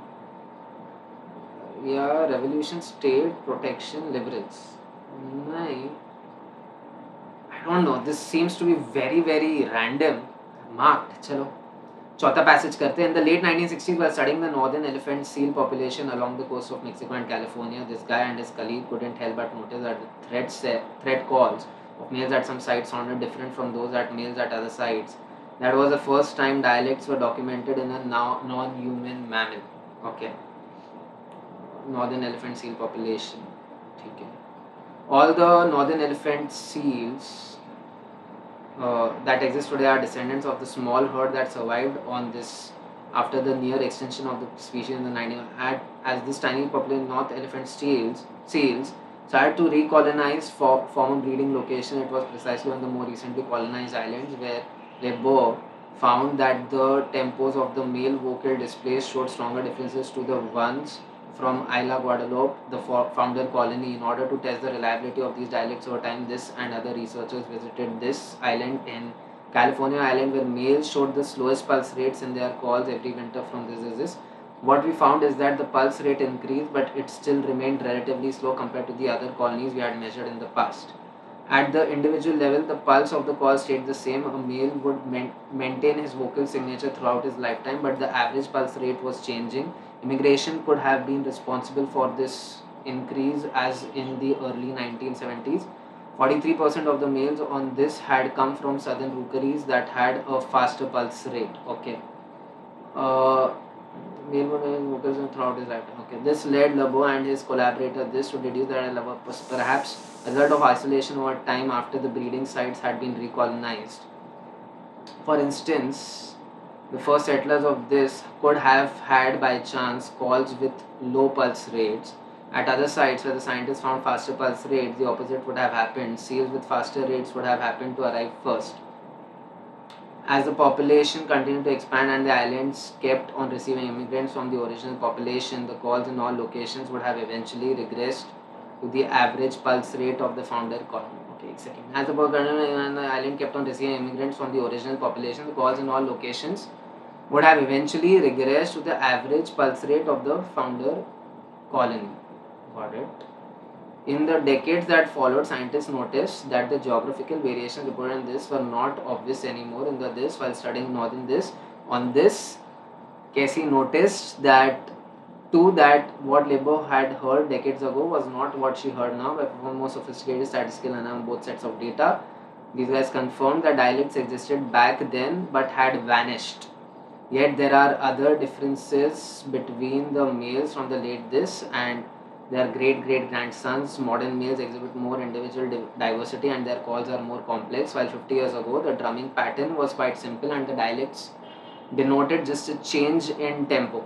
Yeah, revolution, state, protection, liberals. नहीं, I don't know. This seems to be very very random. Marked. चलो चौथा passage करते हैं. In the late 1960s, while studying the northern elephant seal population along the coast of Mexico and California, this guy and his colleague couldn't help but notice that the threat calls of males at some sites sounded different from those at males at other sites. That was the first time dialects were documented in a non-human mammal. Okay. Northern elephant seal population. Okay. All the northern elephant seals that exist today are descendants of the small herd that survived on this after the near extinction of the species in the 90s. As this tiny population north elephant seals started to recolonize former breeding location, it was precisely on the more recently colonized islands where Leboeuf found that the tempos of the male vocal displays showed stronger differences to the ones from Isla Guadalupe, the founder colony. In order to test the reliability of these dialects over time, this and other researchers visited this island in California island where males showed the slowest pulse rates in their calls every winter from this. What we found is that the pulse rate increased, but it still remained relatively slow compared to the other colonies we had measured in the past. At the individual level, the pulse of the call stayed the same. A male would maintain his vocal signature throughout his lifetime, but the average pulse rate was changing. Immigration could have been responsible for this increase, as in the early 1970s. 43% of the males on this had come from southern rookeries that had a faster pulse rate. Okay. Male vocals throughout his lifetime. Okay. This led Leboeuf and his collaborator this to deduce that Leboeuf was perhaps a result of isolation over time after the breeding sites had been recolonized. For instance, the first settlers of this could have had by chance calls with low pulse rates. At other sites where the scientists found faster pulse rates, the opposite would have happened. Seals with faster rates would have happened to arrive first. As the population continued to expand and the islands kept on receiving immigrants from the original population, the calls in all locations would have eventually regressed to the average pulse rate of the founder colony. Okay, second. As the population and the island kept on receiving immigrants from the original population, the calls in all locations would have eventually regressed to the average pulse rate of the founder colony. Got it. In the decades that followed, scientists noticed that the geographical variations reported in this were not obvious anymore in the this while studying northern this. On this, Casey noticed that what Leboeuf had heard decades ago was not what she heard now by performing more sophisticated statistical analysis on both sets of data. These guys confirmed that dialects existed back then but had vanished. Yet there are other differences between the males from the late this and their great-great-grandsons. Modern males exhibit more individual diversity and their calls are more complex, while 50 years ago the drumming pattern was quite simple and the dialects denoted just a change in tempo.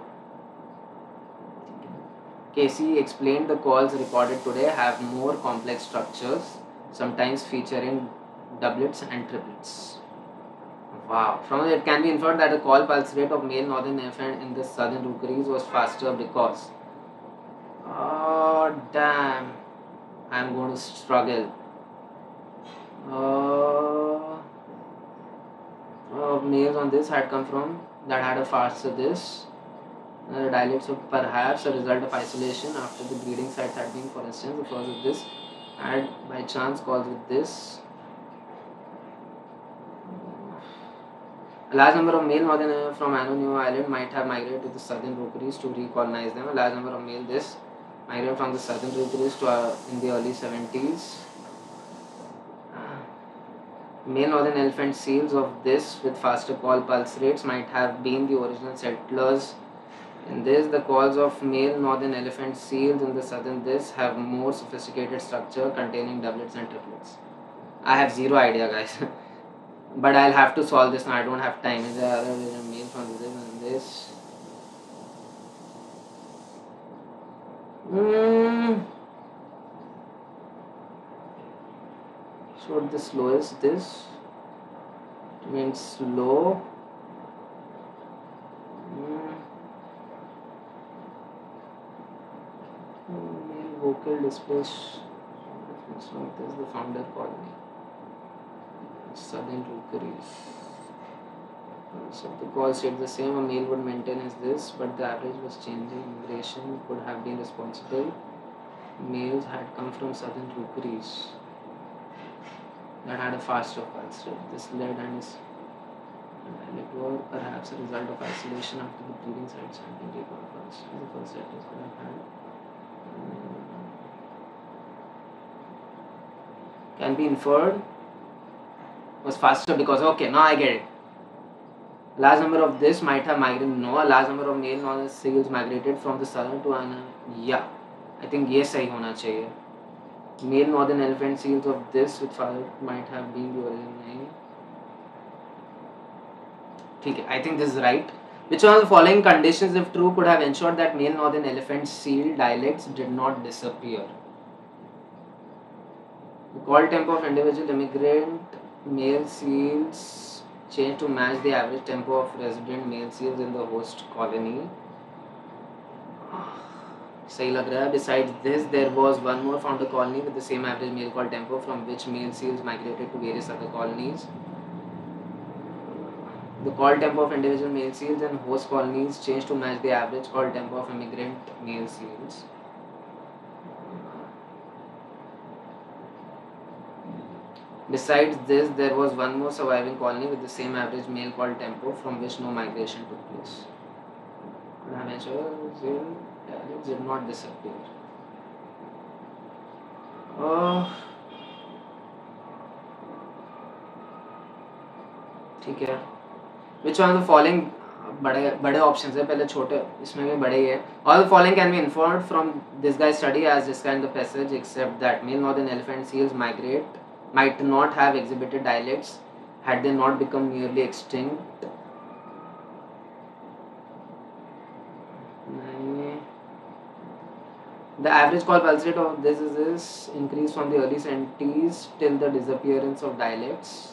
Casey explained the calls recorded today have more complex structures, sometimes featuring doublets and triplets. Wow. From it can be inferred that the call pulse rate of male northern elephant in the southern rookeries was faster because... Oh, damn. I'm going to struggle. Males on this had come from that had a faster this. The dialects were perhaps a result of isolation after the breeding sites had been, for instance, the first of this had by chance calls with this. A large number of male northern from Anonio Island might have migrated to the southern rookeries to recolonize them. A large number of male this migrated from the southern rookeries to in the early 70s. Male northern elephant seals of this with faster call pulse rates might have been the original settlers. In this, the calls of male northern elephant seals in the southern this have more sophisticated structure containing doublets and triplets. I have zero idea, guys. but I'll have to solve this now. I don't have time. Is there other mail from this and this? So the slowest this means slow. Male vocal displays. Like this, the founder colony. Southern Rookeries. So the call stayed the same. A male would maintain as this, but the average was changing. Immigration could have been responsible. Males had come from Southern Rookeries that had a faster pulse rate. This led and is or perhaps a result of isolation after the breeding sites had been taken first. The first settlers could have had. Can be inferred was faster because okay, now I get it. Large number of this might have migrated. No, a large number of male northern seals migrated from the southern to Anna. Yeah, I think ये सही होना चाहिए. Male northern elephant seals of this with father might have been the origin. ठीक है, I think this is right. Which one of the following conditions, if true, could have ensured that male northern elephant seal dialects did not disappear? The call tempo of individual immigrant male seals changed to match the average tempo of resident male seals in the host colony. सही लग रहा है. Besides this, there was one more founder colony with the same average male call tempo from which male seals migrated to various other colonies. The call tempo of individual male seals and host colonies changed to match the average call tempo of immigrant male seals. Besides this, there was one more surviving colony with the same average male call tempo from which no migration took place. Did not disappear. ठीक है. Which one of the following बड़े options है, पहले छोटे, इसमें भी बड़े ही है. All the following can be inferred from this guy's study as described in the passage, except that male northern elephant seals might not have exhibited dialects had they not become nearly extinct. The average call pulse rate of this is increased from the early 70s till the disappearance of dialects.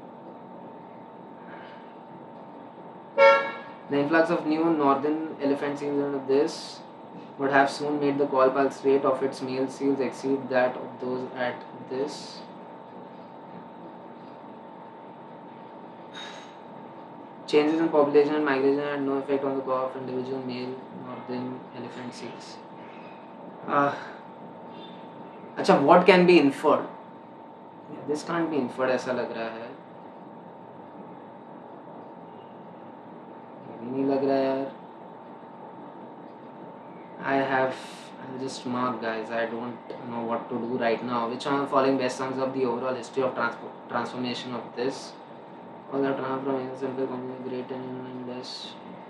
The influx of new northern elephant seals into this would have soon made the call pulse rate of its male seals exceed that of those at this. Changes in population and migration had no effect on the call of individual male northern elephant seals. अच्छा, what can be inferred? This can't be inferred, ऐसा लग रहा है. नहीं लग रहा यार. I'll just mark, guys. I don't know what to do right now. Which one of the following best sums up the overall history of transformation of this? All the transform from simple company great and less.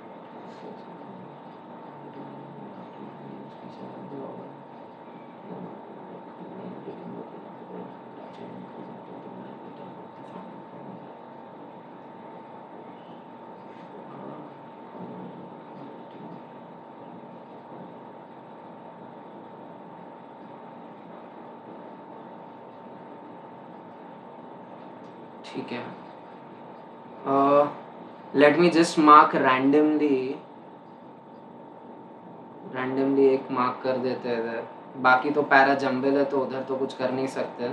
ठीक है. Let me just mark randomly एक mark कर देते हैं. बाकी तो para jumble है, तो उधर तो कुछ कर नहीं सकते.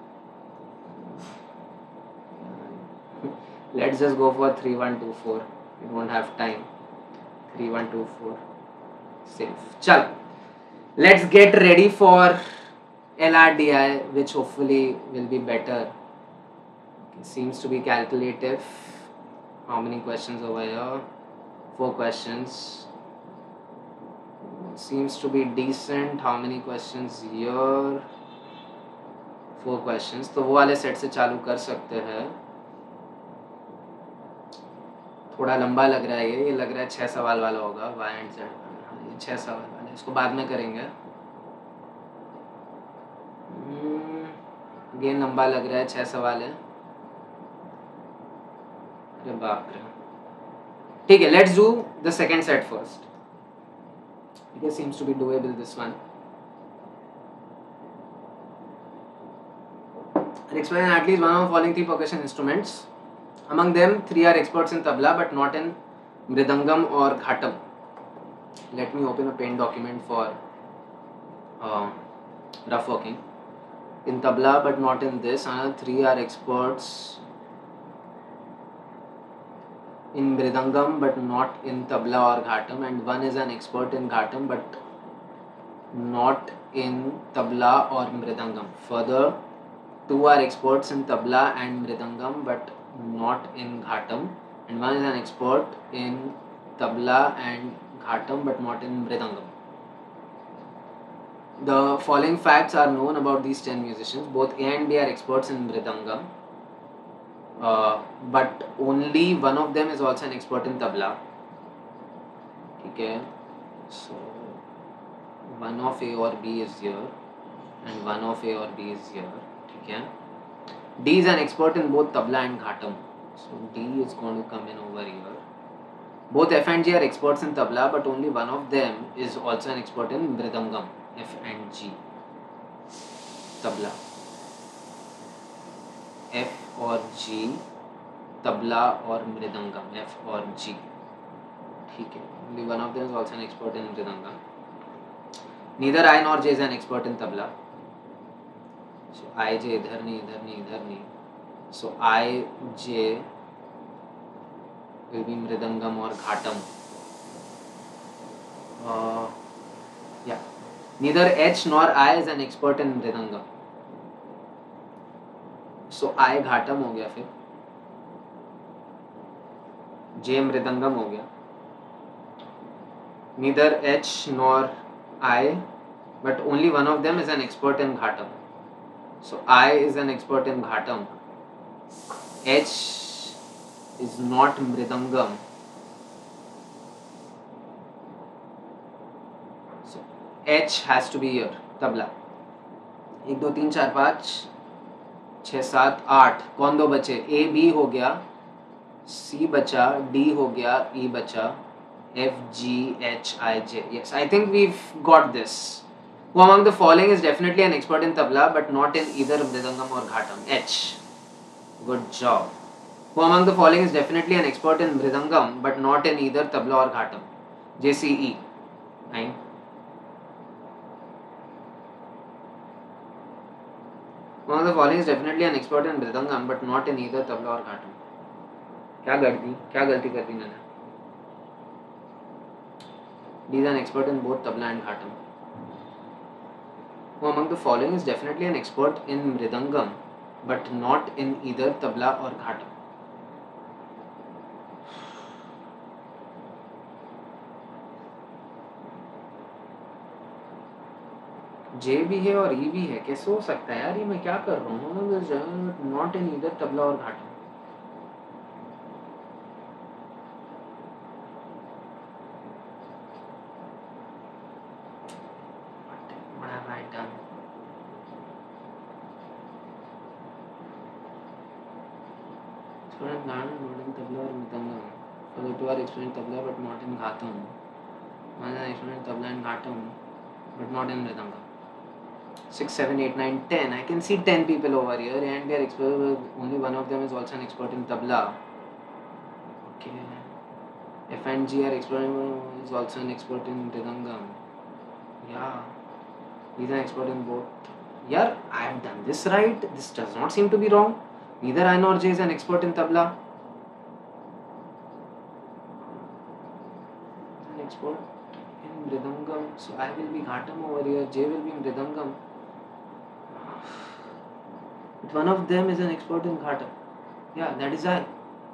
Let's just go for 3124. We don't have time. 3124 safe. चल, let's get ready for LRDI, which hopefully will be better. It seems to be calculative. How many questions over here? 4 questions. Seems to be decent. How many questions here? 4 questions. तो वो वाले set से चालू कर सकते हैं. थोड़ा लंबा लग रहा है ये लग रहा है 6 सवाल वाला होगा. Y and Z. ये 6 सवाल वाला, इसको बाद में करेंगे. अगेन लंबा लग रहा है, 6 सवाल है. अरे बाप रे. ठीक है, let's do the second set first. It seems to be doable, this one. Explain at least one of the following three percussion instruments. Among them, three are experts in tabla but not in mridangam or ghatam. Let me open a paint document for rough working. In tabla but not in this. Another three are experts in mridangam but not in tabla or ghatam, and one is an expert in ghatam but not in tabla or mridangam. Further, two are experts in tabla and mridangam but not in ghatam, and one is an expert in tabla and ghatam but not in mridangam. The following facts are known about these 10 musicians. Both A and B are experts in mridangam, but only one of them is also an expert in tabla. Okay, so one of A or B is here and one of A or B is here. Okay, D is an expert in both tabla and ghatam, so D is going to come in over here. Both F and G are experts in tabla, but only one of them is also an expert in mridangam. F and G, tabla. F or G, tabla or mridangam. F or G. ठीक है. Only one of them is also an expert in mridangam. Neither I nor J is an expert in tabla. So I, J इधर नहीं, इधर नहीं, इधर नहीं. So I, J will be mridangam or ghatam. Yeah. Neither H nor I is an expert in mridangam. So I ghatam हो गया, फिर J mridangam हो गया. Neither H nor I, but only one of them is an expert in ghatam. So I is an expert in ghatam. H is not mridangam. So H has to be here, tabla. 1 2 3 4 5 6 7 8. कौन दो बचे? A B हो गया, C बचा, D हो गया, E बचा, F G H I J. Yes, I think we've got this. Who among the following is definitely an expert in tabla but not in either mridangam or ghatam? H. Good job. Who among the following is definitely an expert in mridangam but not in either tabla or ghatam? J C E. 9. Who among the following is definitely an expert in mridangam but not in either tabla or ghatam? क्या गलती कर दी मैंने? D is an expert in both tabla and ghatam. Who among the following is definitely an expert in mridangam but not in either tabla or ghatam? J भी है और E भी है. कैसे हो सकता है यार? ये मैं क्या कर रहा हूँ? Not in either tabla or ghatam. What have I done? Expert in ghatam, not in tabla or mridangam. For the two are expert in tabla but not in ghatam. One is an expert in tabla and ghatam but not in mridangam. 6, 7, 8, 9, 10. I can see 10 people over here and they are expert. Only one of them is also an expert in tabla. Okay. F and G are expert, is also an expert in mridangam. Yeah. He's an expert in both. Yeah, I have done this right. This does not seem to be wrong. Neither I nor J is an expert in tabla. An expert in mridangam. So I will be ghatam over here. J will be mridangam. But one of them is an expert in ghatam. Yeah, that is I.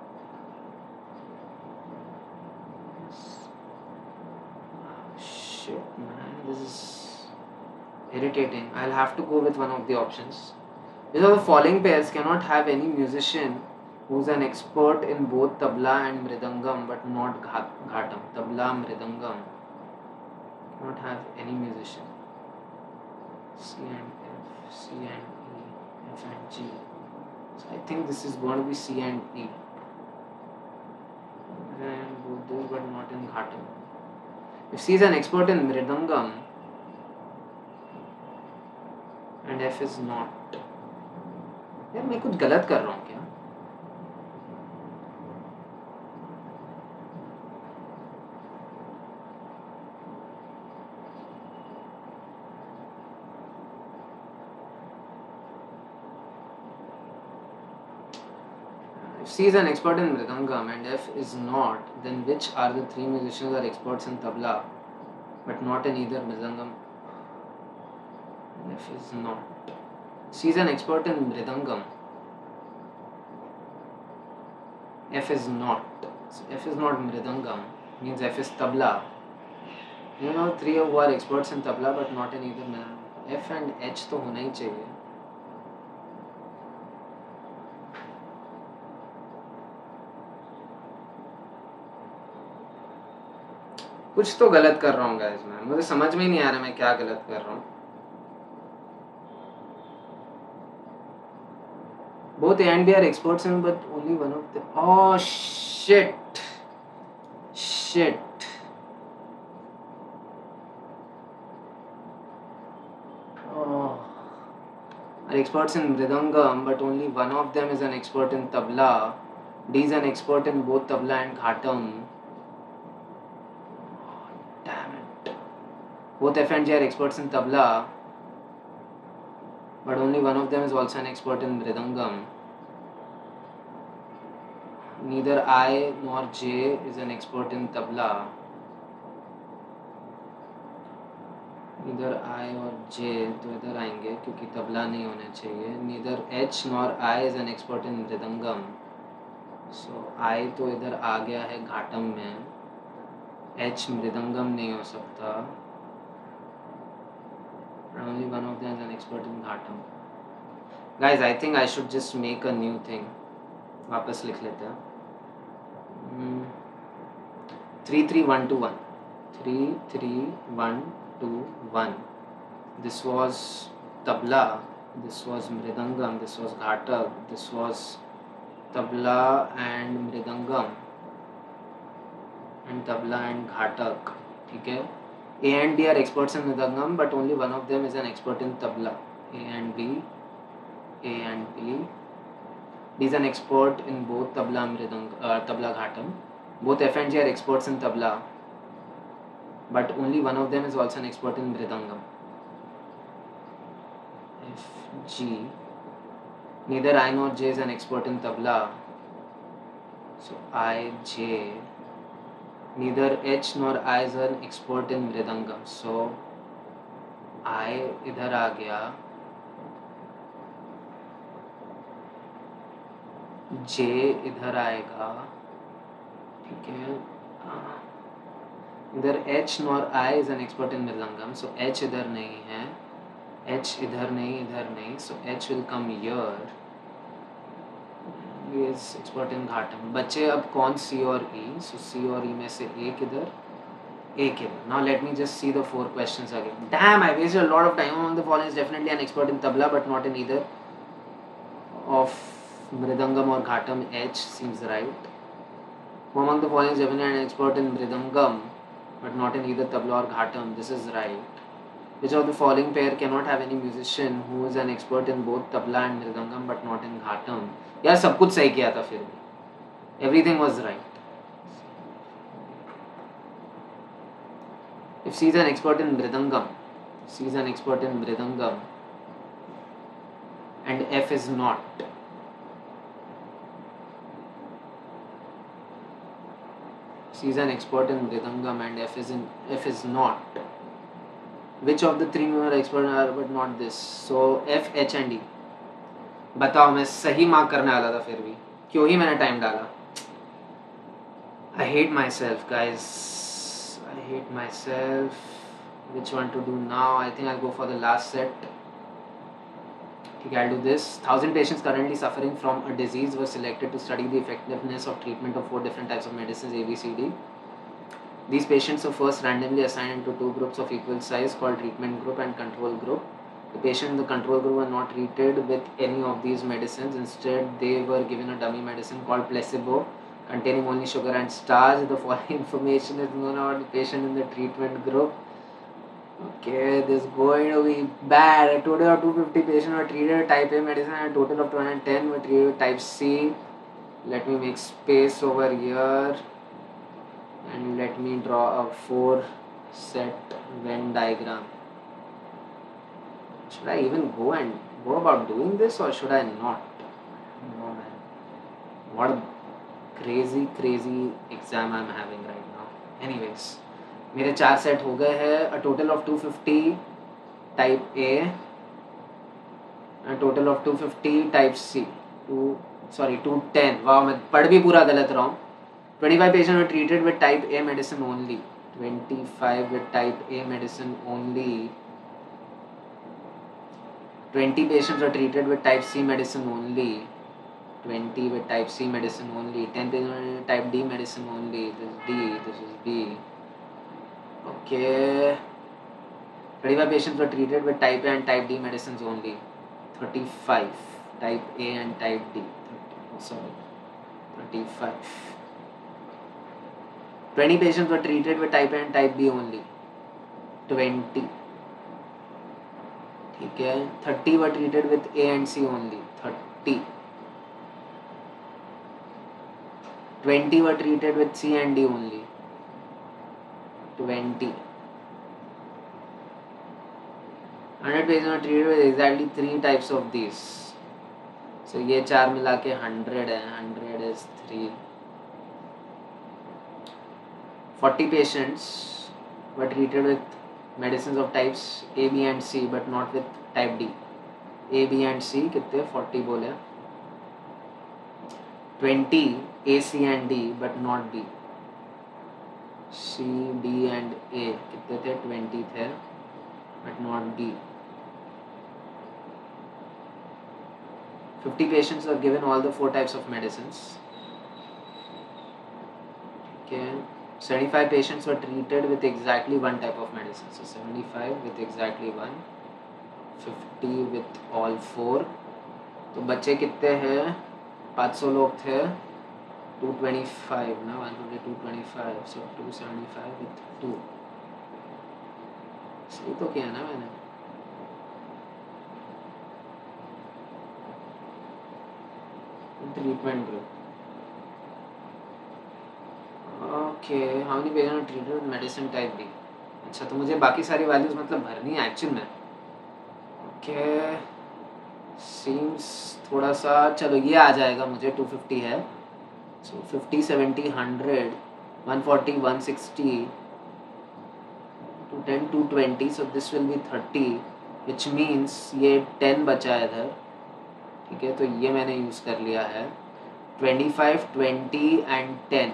Shit, man, this is irritating. I'll have to go with one of the options. These are the following pairs cannot have any musician who's an expert in both tabla and mridangam but not ghatam. Tabla, mridangam. Cannot have any musician. C and F, C and E, F and G. So I think this is going to be C and E. this but not in Ghatam. If C is an expert in Mridangam and F is not, यार मैं कुछ गलत कर रहा हूँ क्या? If C is an expert in Mridangam and F is not, then which are the three musicians are experts in tabla but not in either Mridangam? F is not. C is an expert in Mridangam. F is not. So F is not Mridangam. Means F is tabla. You know, three who are experts in tabla but not in either Mridangam. F and H तो होना ही चाहिए. कुछ तो गलत कर रहा हूँ guys मैं. मुझे समझ में ही नहीं आ रहा मैं क्या गलत कर रहा हूँ. Both A and B are experts in, but only one of them. Oh shit! Shit! Oh. Are experts in Mridangam, but only one of them is an expert in tabla. D is an expert in both tabla and ghatam. Oh, damn it! Both F and G are experts in tabla, but only one of them is also an expert in Mridangam. Neither I nor J is an expert in tabla. Neither I और J तो इधर आएंगे क्योंकि तबला नहीं होना चाहिए. Neither H nor I is an expert in mridangam. So I तो इधर आ गया है घाटम में. H मृदंगम नहीं हो सकता. Only one of them is an expert in ghatam. Guys, I think I should just make a new thing. वापस लिख लेते हैं. 3 3 1 2 1. 3 3 1 2 1. This was tabla, this was mridangam, this was ghatak, this was tabla and mridangam and tabla and ghatak. ठीक है. A and B are experts in mridangam, but only one of them is an expert in tabla. A and B, A and B. B is an expert in both tabla tabla ghatam. Both F and G are experts in tabla, but only one of them is also an expert in mridangam. F, G. Neither I nor J is an expert in tabla. So I, J. Neither H nor I is an expert in mridangam. So I इधर आ गया. J इधर आएगा. ठीक है. Neither H nor I is an expert in mridangam. So H इधर नहीं है. H इधर नहीं. So H will come here. He is expert in ghatam. बचे अब कौन C और E. So C और E में से एक इधर, एक इधर. Now let me just see the 4 questions again. Damn, I wasted a lot of time. Among the following is definitely an expert in tabla, but not in either of mridangam or ghatam. H seems right. Among the following is definitely an expert in mridangam, but not in either tabla or ghatam. This is right. Which of the following pair cannot have any musician who is an expert in both tabla and mridangam but not in ghatam? यार सब कुछ सही किया था फिर भी. Everything was right. If C is an expert in mridangam, C is an expert in mridangam and F is not. C is an expert in mridangam and F is not. Which of the 3 are expert are but not this? So F, H and E. बताओ, मैं सही mark करने वाला था फिर भी क्यों ही मैंने टाइम डाला. I hate myself, guys. I hate myself. Which one to do now? I think I'll go for the last set. Okay, I'll do this. 1,000 patients currently suffering from a disease were selected to study the effectiveness of treatment of 4 different types of medicines, A, B, C, D. These patients were first randomly assigned into 2 groups of equal size called treatment group and control group. The patient in the control group were not treated with any of these medicines. Instead, they were given a dummy medicine called placebo, containing only sugar and starch. The following information is known about the patient in the treatment group. Okay, this is going to be bad. A total of 250 patients were treated with type A medicine and a total of 210 were treated with type C. Let me make space over here and let me draw a 4-set Venn diagram. Should I even go about doing this or should I not? No man. What a crazy exam I'm having right now. Anyways, मेरे 4 set हो गए हैं. A total of 250 type A and a total of 250 type C. 210. वाह, मैं पढ़ भी पूरा गलत रहा हूँ. 25 patients were treated with type A medicine only. 25 with type A medicine only. 20 patients were treated with type C medicine only. 20 with type C medicine only. 10 patients with type D medicine only. This is D. Okay. 35 patients were treated with type A and type D medicines only. 35. Type A and type D. 35. 20 patients were treated with type A and type B only. 20. ठीक है. 30 were treated with A and C only. 30. 20 were treated with C and D only. 20. 100 patients were treated with exactly 3 types of these. So ये 4 मिला के 100 है. 100 is 3. 40 patients were treated with medicines of types A, B and C but not with type D. A, B and C कितने 40 बोले. 20 A, C and D but not B. C, D and A कितने थे 20 थे but not B. 50 patients were given all the 4 types of medicines. Okay. 75 patients were treated with exactly 1 type of medicine. So 75 with exactly 1. 50 with all 4. तो बच्चे कितने हैं 500 लोग थे. 225 ना 150 225 so 275 with 2. सही तो किया ना मैंने. Treatment group. Okay, how many patients are treated with medicine type B? अच्छा, तो मुझे बाकी सारी वैल्यूज मतलब भरनी है एक्चुअल में. ओके, सीम्स थोड़ा सा. चलो ये आ जाएगा मुझे. 250 है. So 50 70 100 140 160 210 220. So this will be 30 which means ये 10 बचा है इधर. ठीक है, तो ये मैंने यूज़ कर लिया है. 25 20 and 10.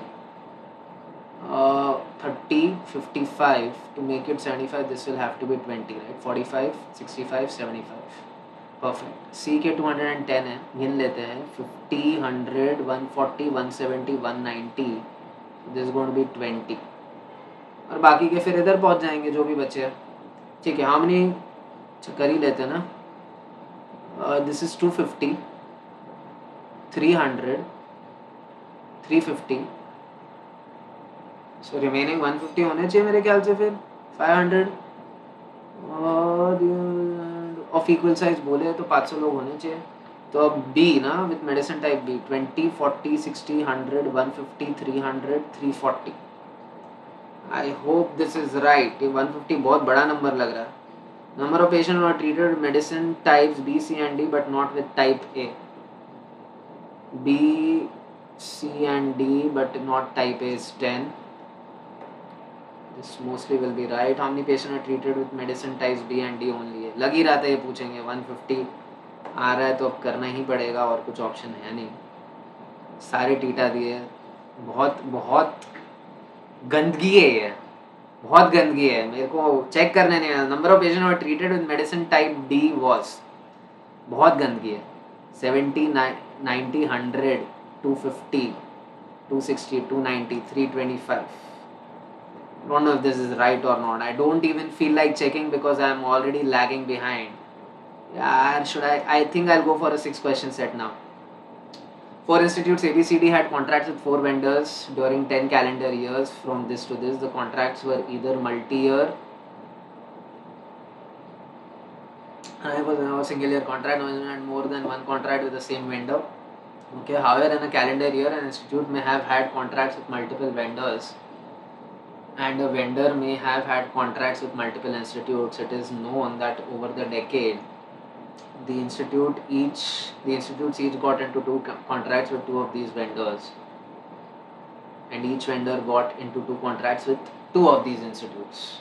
30 55 to make it 75 this will have to be 20 right. 45 65 75 perfect. C के 210 है. गिन लेते हैं. 50 100 140 170 190 this is going to be 20 और बाकी के फिर इधर पहुंच जाएंगे जो भी बचे हैं. ठीक है, how many कर ही लेते हैं ना. this is 250 300 350 सो रिमेनिंग 150 होने चाहिए मेरे ख्याल से. फिर 500 ऑफ इक्वल साइज बोले तो 500 लोग होने चाहिए. तो अब बी ना with medicine type B 20 40 60 100 150 300 340. I hope this is right. 150 बहुत बड़ा नंबर लग रहा है. Number of patient are treated medicine types B C and D but not with type A. B C and D but not type A is 10. This mostly will be right. How many patients are treated with medicine types B and D only? लग ही रहा था ये पूछेंगे. 150 आ रहा है तो अब करना ही पड़ेगा और कुछ ऑप्शन है नहीं. सारे टीटा दिए. बहुत गंदगी है ये. बहुत गंदगी है. मेरे को चेक करने नहीं आया. Number of patient are treated with medicine type D was. बहुत गंदगी है. 70 90 100 250 260 290 325. Don't know if this is right or not. I don't even feel like checking because I am already lagging behind. Yeah, should I think I'll go for a 6 question set now. Four institutes ABCD had contracts with four vendors during 10 calendar years. From this to this, the contracts were either multi-year. It was a single year contract, and more than one contract with the same vendor. Okay, however, in a calendar year, an institute may have had contracts with multiple vendors, and a vendor may have had contracts with multiple institutes. It is known that over the decade, the institutes each got into two contracts with two of these vendors, and each vendor got into two contracts with two of these institutes.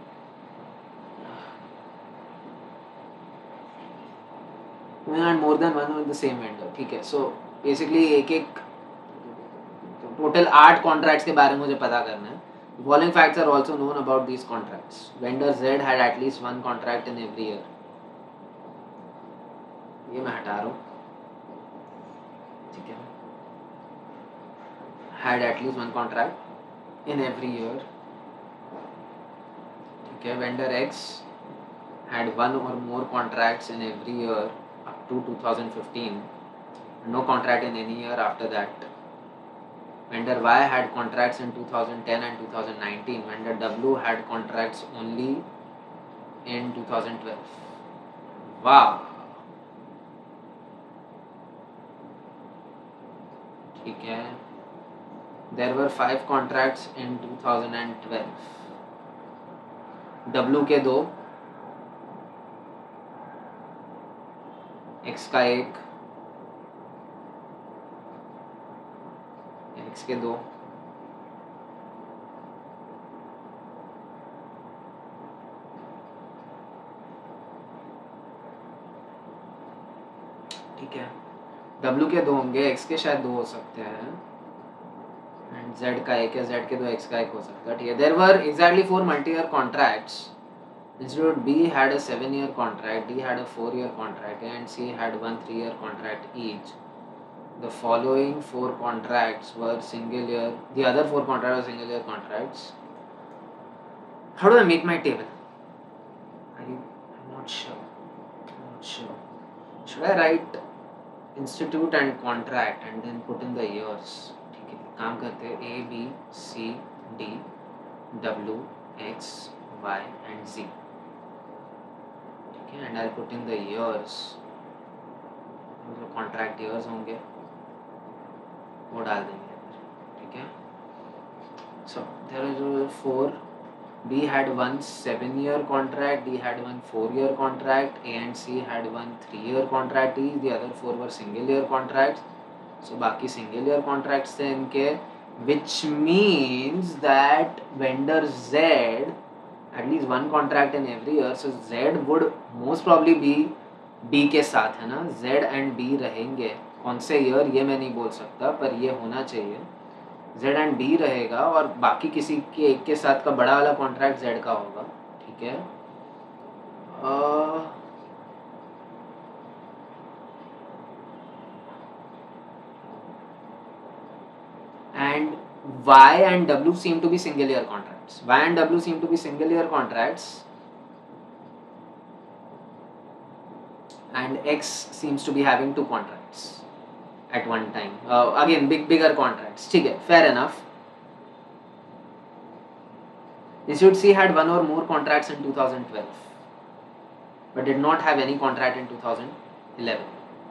And more than one with the same vendor. ठीक है, so basically एक एक total 8 contracts के बारे में मुझे पता करना है. The following facts are also known about these contracts. Vendor Z had at least one contract in every year. ये मैं हटा रहा हूँ, ठीक है. Had at least one contract in every year. ठीक है. Vendor X had one or more contracts in every year up to 2015. No contract in any year after that. Vendor Y had contracts in 2010 and 2019. Vendor W had contracts only in 2012. Wow. ठीक है. There were 5 contracts in 2012. W के 2, X का 1, X के 2. ठीक है. W के 2 होंगे, X के शायद 2 हो सकते हैं, एंड Z का 1 है, Z के 2, X का 1 हो सकता है. ठीक है. There were exactly 4 multi-year contracts. Institute B had a 7-year contract, D had a 4-year contract, and C had one 3-year contract each. The following 4 contracts were single year. The other 4 contracts were single year contracts. How do I make my table? I'm not sure. Should I write institute and contract and then put in the years? ठीक है. काम करते हैं. A, B, C, D, W, X, Y and Z. ठीक है. And I'll put in the years. जो contract years होंगे वो डाल देंगे. ठीक है. So there are 4. B had one 7-year contract, D had one 4-year contract, A and C had one 3-year contract each. The other 4 were single year contracts. So बाकी single year contracts थे इनके, which means that vendor Z at least one contract in every year. So Z would most probably be D के साथ, है ना. Z and B रहेंगे. कौन से ईयर ये मैं नहीं बोल सकता, पर ये होना चाहिए. Z and D रहेगा और बाकी किसी के एक के साथ का बड़ा वाला कॉन्ट्रैक्ट Z का होगा. ठीक है. And Y and W seem to be single year contracts. Y and W seem to be single year contracts. And X seems to be having 2 contracts at one time. Again, bigger contracts. ठीक है, fair enough. Institute C had one or more contracts in 2012, but did not have any contract in 2011.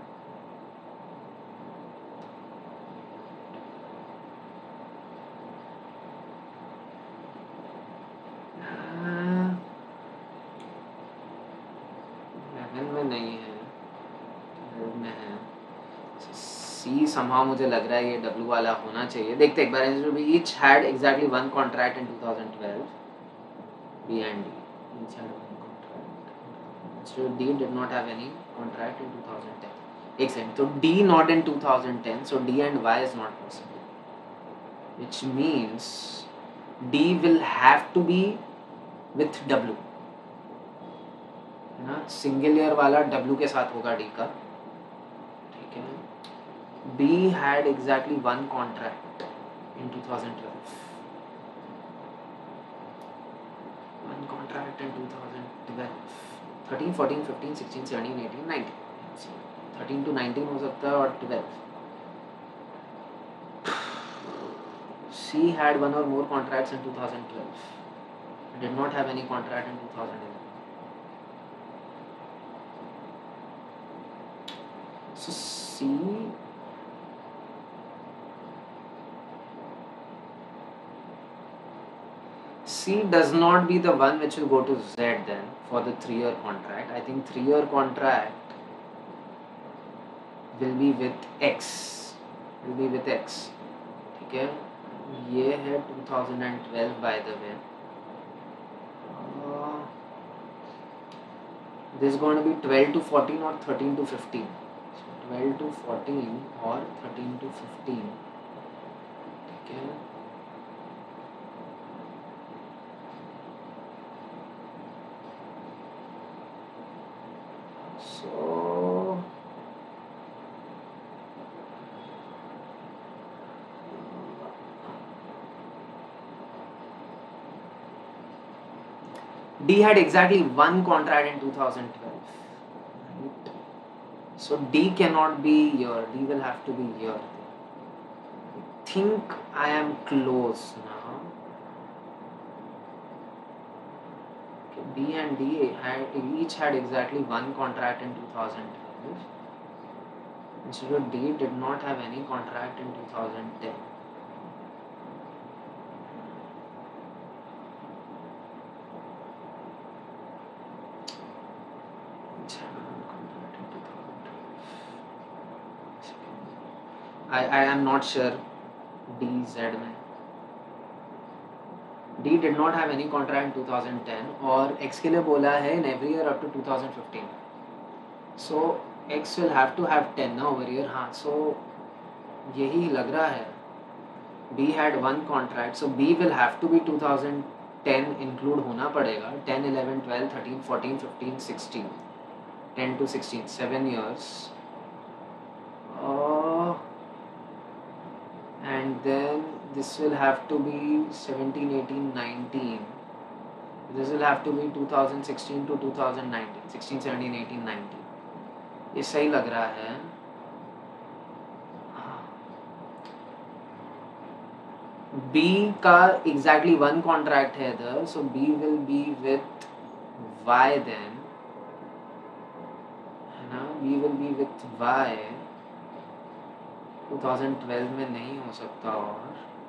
somehow मुझे लग रहा है ये W वाला होना चाहिए. देखते एक बार. Each had exactly one contract in 2012. B and D each had one contract. So D did not have any contract in 2010. Excellent. So D not in 2010. So D and Y is not possible, which means D will have to be with W. है ना. Single year वाला W के साथ होगा D का. ठीक है. B had exactly one contract in 2012. One contract in 2012. 13, 14, 15, 16, 17, 18, 19. 13 to 19 हो सकता है और 12. C had one or more contracts in 2012. Did not have any contract in 2011. So C does not be the one which will go to Z then for the 3-year contract. I think 3-year contract will be with X. ठीक है, ये है 2012 by the way. This is going to be 12 to 14 or 13 to 15. So 12 to 14 or 13 to 15. ठीक है. So D had exactly one contract in 2012. Right? So D cannot be here. D will have to be here. I think I am close now. Okay, B and D each had exactly one contract in 2012. So D did not have any contract in 2010. I am not sure. D Z में D did not have any contract in 2010 और X के लिए बोला है in every year up to 2015. So X will have to have 10 ना over here. हाँ, so यही लग रहा है. B had one contract, so B will have to be 2010 include होना पड़ेगा. 10, 11, 12, 13, 14, 15, 16. 10 to 16, 7 years. And then this will have to be 17, 18, 19. This will have to be 2016 to 2019. 16, 17, 18, 19. ये सही लग रहा है. B का exactly one contract है इधर, so B will be with Y then. है ना? B will be with Y. 2012 में नहीं हो सकता और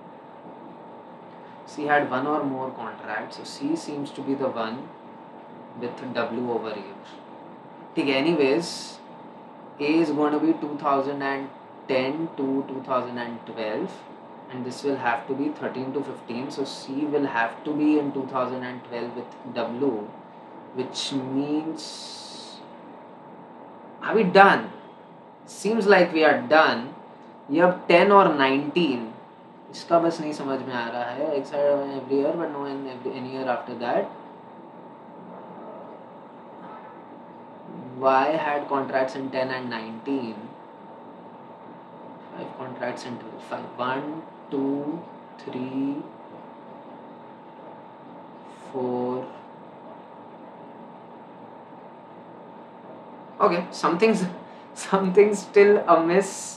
C had one or more contracts, so C seems to be the one with W over here. ठीक है, anyways, A is going to be 2010 to 2012 and this will have to be 13 to 15, so C will have to be in 2012 with W, which means are we done? Seems like we are done. ये अब 10 और 19 इसका बस नहीं समझ में आ रहा है. एक side every year but no in any year after that. Y had contracts in 10 and 19. 5 contracts in 12. 1, 2, 3, 4. Okay, something's still amiss.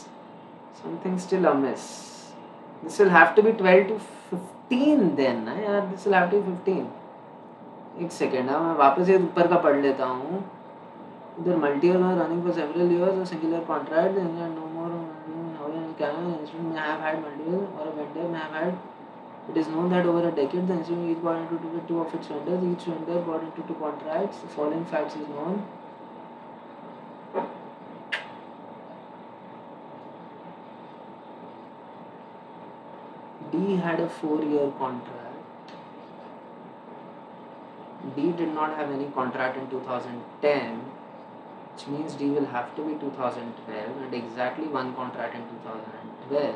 This will have to be 12 to 15 then ना यार. This will have to be 15. एक second मैं वापस ये ऊपर का पढ़ लेता हूँ. इधर multi year running for several years, singular contract, no more may have had multiple or a vendor may have had. It is known that over a decade the institute each got into two of its vendors. Each vendor got into 2 contracts. The following facts is known. D had a 4-year contract. D did not have any contract in 2010, which means D will have to be 2012 and exactly one contract in 2012.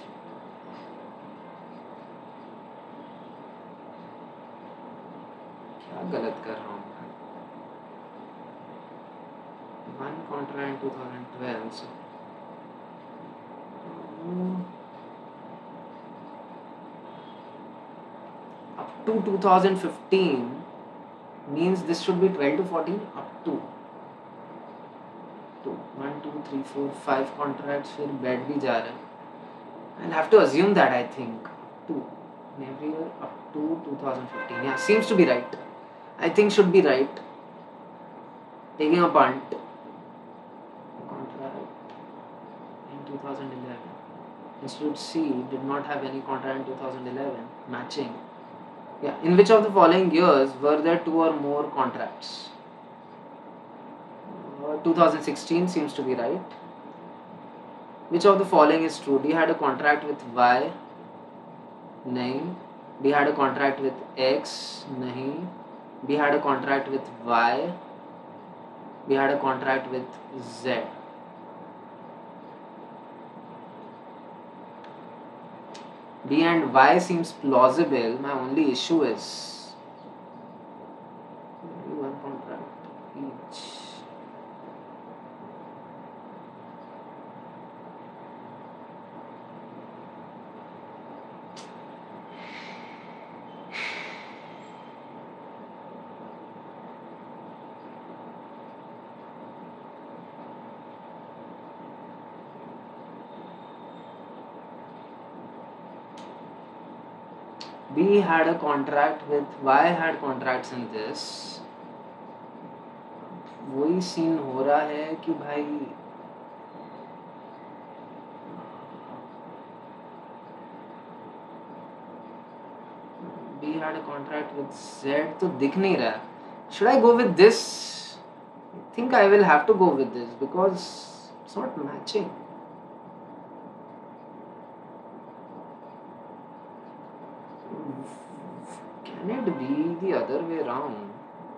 क्या गलत कर रहा हूँ मैं? One contract in 2012. So up to 2015 means this should be 12 to 14 up to 1, 2, 3, 4, 5 contracts फिर बैठ भी जा रहे हैं. I'll have to assume that I think to in every year up to 2015. Yeah, seems to be right. I think should be right. Taking a punt. Contract in 2011. Institute C did not have any contract in 2011. Matching. Yeah. In which of the following years were there two or more contracts? 2016 seems to be right. Which of the following is true? D had a contract with Y. नहीं. D had a contract with X. नहीं. B had a contract with Y. B had a contract with Z. D and Y seems plausible. My only issue is one contract each. B had a contract with Y had contracts in this. वही scene हो रहा है कि भाई B had a contract with Z तो दिख नहीं रहा. Should I go with this? I think I will have to go with this because it's not matching. Can it be the other way around?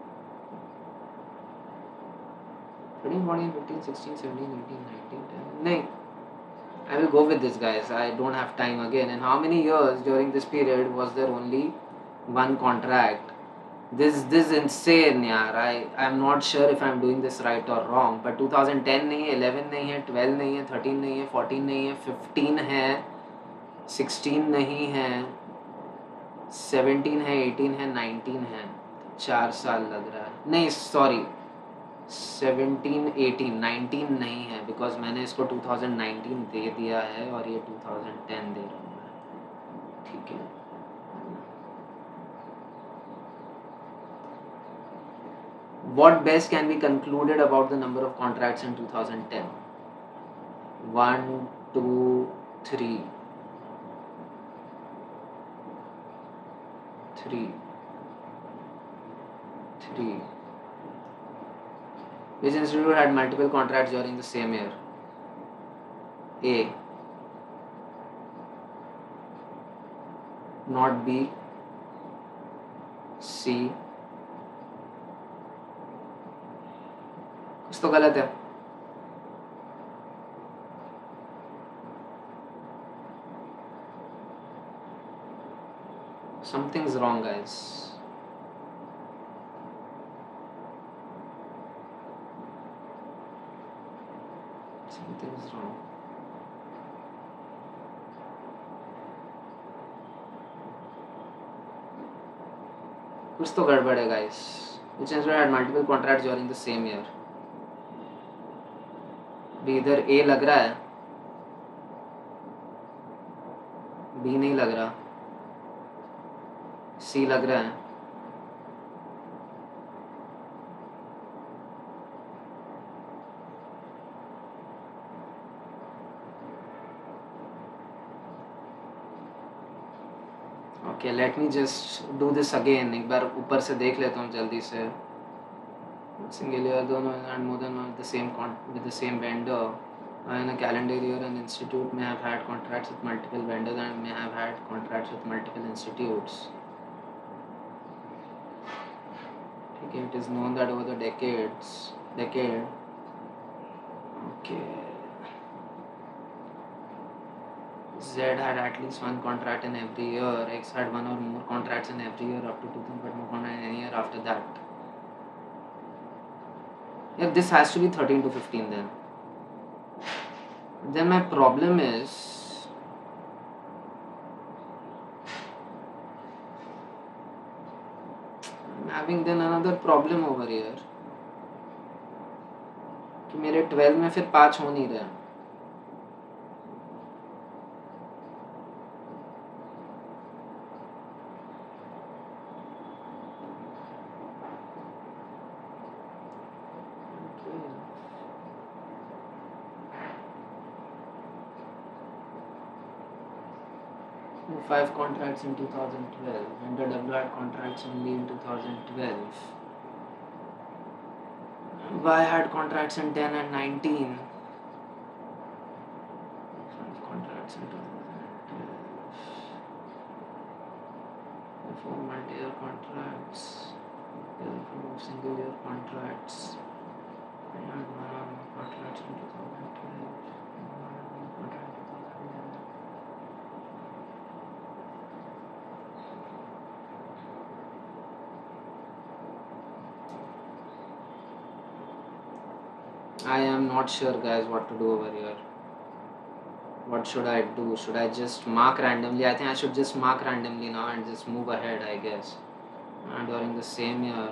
13, 14, 15, 16, 17, 18, 19, 10. No. I will go with this, guys. I don't have time again. And how many years during this period was there only one contract? This is insane, yaar. I'm not sure if I'm doing this right or wrong. But 2010 नहीं है, 11 नहीं है, 12 नहीं है, 13 नहीं है, 14 नहीं है, 15 है, 16 नहीं है, 17 है, 18 है, 19 है. 4 साल लग रहा है. नहीं, सॉरी, 17, 18, 19 नहीं है बिकॉज मैंने इसको 2019 दे दिया है और ये 2010 दे रहा हूँ. ठीक है. What best can be concluded about the number of contracts in 2010? 1, 2, 3. 3. Which institute had multiple contracts during the same year? A. Not B. C. कुछ तो गलत है. Something's wrong, guys. Something's wrong. कुछ तो गड़बड़ है, guys. Which institute had multiple contracts during the same year? इधर A लग रहा है, B नहीं लग रहा, C लग रहा है. Okay, let me just do this again. एक बार ऊपर से देख लेता हूँ जल्दी से. Single year दोनों and more than one with the same vendor. In a calendar year, an institute may have had contracts with multiple vendors and may have had contracts with multiple institutes. Okay, it is known that over the decade. Okay. Z had at least one contract in every year. X had one or more contracts in every year up to 2 but no contract in any year after that. Yeah, this has to be 13 to 15 then. Then my problem is I'm having then another problem over here कि मेरे 12 में फिर 5 हो नहीं रहा. 5 contracts in 2012. Vendor W had contracts only in 2012. Y had contracts in 10 and 19. 5 contracts in 2012. 4 multi-year contracts. There are 4 single-year contracts. I had one contracts in 2012. One contract in 2011. I am not sure, guys, what to do over here. What should I do? Should I just mark randomly? I think I should just mark randomly now and just move ahead, I guess. And during the same year.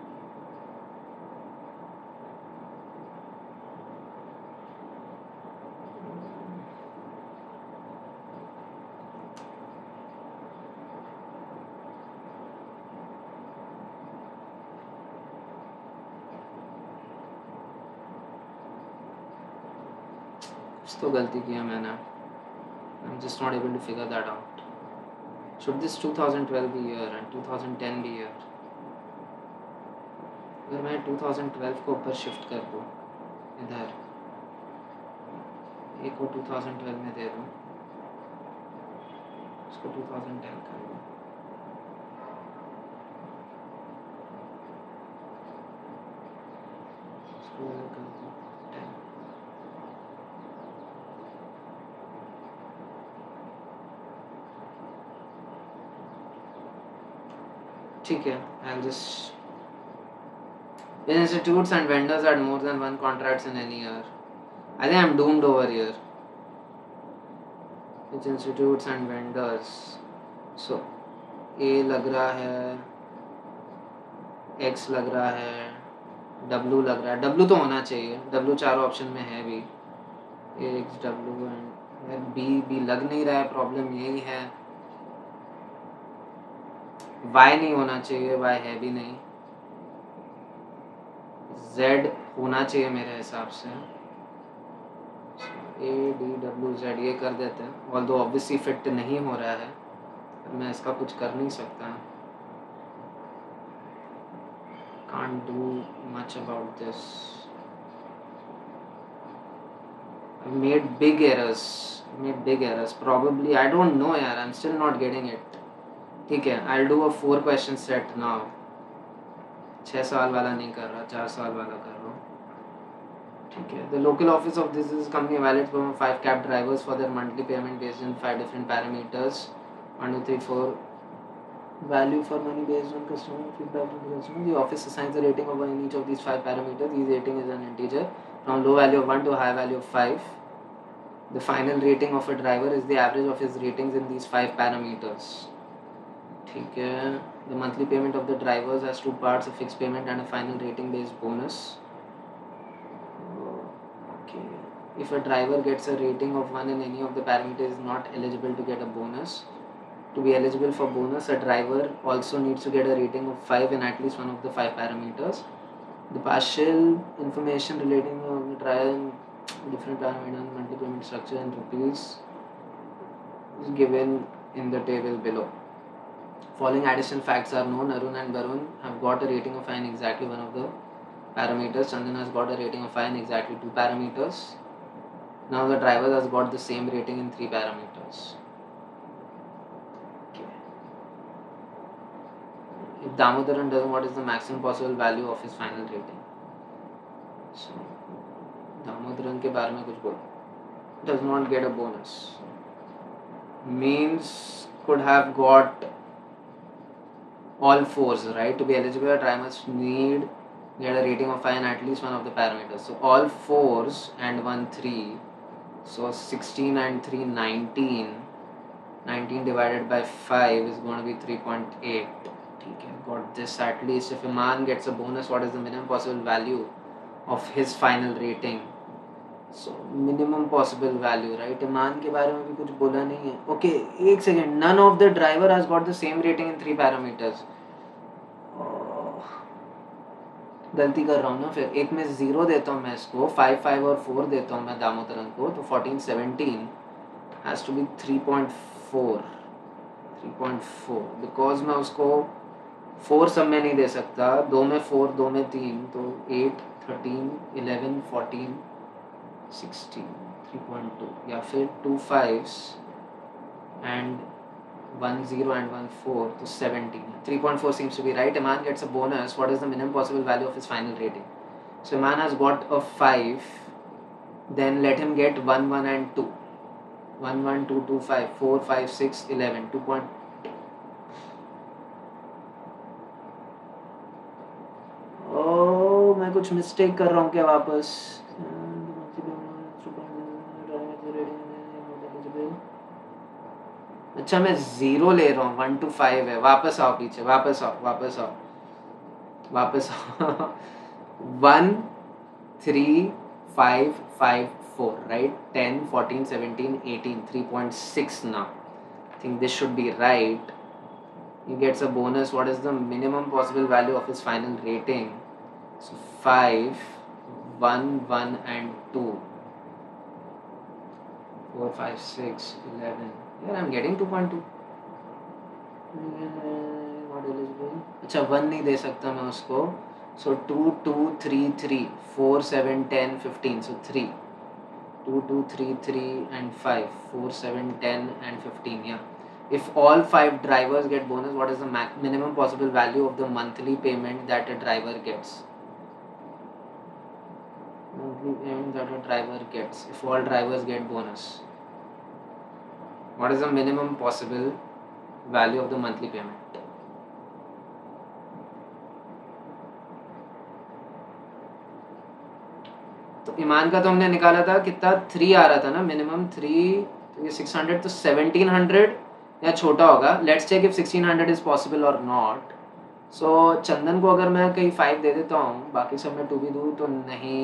कुछ तो गलती किया मैंने. I'm just not able to figure that out. Should this 2012 be year and 2010 be year? अगर मैं 2012 को ऊपर shift कर दूँ इधर, एक को 2012 में दे दूँ, उसको 2010 कर दूँ. उसको कर दूँ 10. ठीक है, I'll just. Institutes and vendors had more than one contracts in any year. I think I'm doomed over here. Which institutes and vendors? So, A लग रहा है, X लग रहा है, W लग रहा है. W तो होना चाहिए. W चारों ऑप्शन में है भी. X, W and B लग नहीं रहा है. प्रॉब्लम यही है. Y नहीं होना चाहिए. Y है भी नहीं. Z होना चाहिए मेरे हिसाब से. A, D, W, Z ये कर देते हैं. ऑल्दो ऑब्वियसली फिट नहीं हो रहा है, मैं इसका कुछ कर नहीं सकता. Can't do much about this. I've made big errors. Probably, I don't know यार. I'm still not getting it. ठीक है, I'll do a 4 question set now. 6 साल वाला नहीं कर रहा, 4 साल वाला कर रहा हूँ. ठीक है. The local office of this company evaluates from 5 cab drivers for their monthly payment based on 5 different parameters. 1, 2, 3, 4. Value for money based on customer feedback from the customer. The office assigns a rating of each of these 5 parameters. Each rating is an integer from low value of 1 to high value of 5. The final rating of a driver is the average of his ratings in these 5 parameters. ठीक है. The monthly payment of the drivers has 2 parts, a fixed payment and a final rating based bonus. Okay. If a driver gets a rating of 1 in any of the parameters, is not eligible to get a bonus. To be eligible for bonus, a driver also needs to get a rating of 5 in at least one of the 5 parameters. The partial information relating to the driver different parameters, monthly payment structure in rupees is given in the table below. Following additional facts are known. Arun and Varun have got a rating of 5 in exactly one of the parameters. Chandan has got a rating of 5 in exactly 2 parameters. Now the driver has got the same rating in 3 parameters. Okay. If Damodaran doesn't, what is the maximum possible value of his final rating? So, Damodaran के बारे में कुछ बोलो. Does not get a bonus. Means could have got all 4s, right? To be eligible, a driver must get a rating of 5 in at least one of the parameters. So all 4s and 1 3. So 16 and 3 19. 19 divided by 5 is going to be 3.8. Okay, got this at least. If Iman gets a bonus, what is the minimum possible value of his final rating? So minimum possible value, right? Iman के बारे में भी कुछ बोला नहीं है. Okay, एक second. None of the driver has got the same rating in 3 parameters. गलती कर रहा हूँ ना. फिर एक में 0 देता हूँ मैं इसको, 5 5 और 4 देता हूँ मैं दामोदरन को, तो 14 17 has to be 3.4. 3.4 बिकॉज मैं उसको 4 सब में नहीं दे सकता, 2 में 4, 2 में 3, तो 8, 13, 11, 14, 16, 3.2 या फिर 2 5s and 1 0 and 1 4, तो 17. 3.4 seems to be right. Iman gets a bonus. What is the minimum possible value of his final rating? So Iman has got a 5. Then let him get 1 1 and 2. 1 1 2 2 5 4 5 6 11 2. Oh, मैं कुछ mistake कर रहा हूँ क्या वापस? अच्छा मैं 0 ले रहा हूँ, 1 to 5 है. वापस आओ पीछे, वापस आओ 1 3 5 5 4, right? 10 14 17 18, 3.6 now. I think this should be right. He gets a bonus. What is the minimum possible value of his final rating? So 5 1 1 and 2, 4 5 6 11. Yeah, I'm getting 2.2. Not eligible. अच्छा 1 नहीं दे सकता मैं उसको. So 2 2 3 3 4 7 10 15, so 3 2 2 3 3 and 5 4 7 10 and 15. Yeah, if all 5 drivers get bonus, what is the minimum possible value of the monthly payment that a driver gets? Monthly payment that a driver gets if all drivers get bonus. What is the minimum possible value of the monthly payment? तो ईमान का तो हमने निकाला था कितना, 3 आ रहा था ना मिनिमम 3, तो ये 600, तो 1700 या छोटा होगा. Let's check if 1600 is possible और नॉट. सो चंदन को अगर मैं कहीं 5 दे देता हूँ, बाकी सब मैं 2 भी दूँ तो नहीं,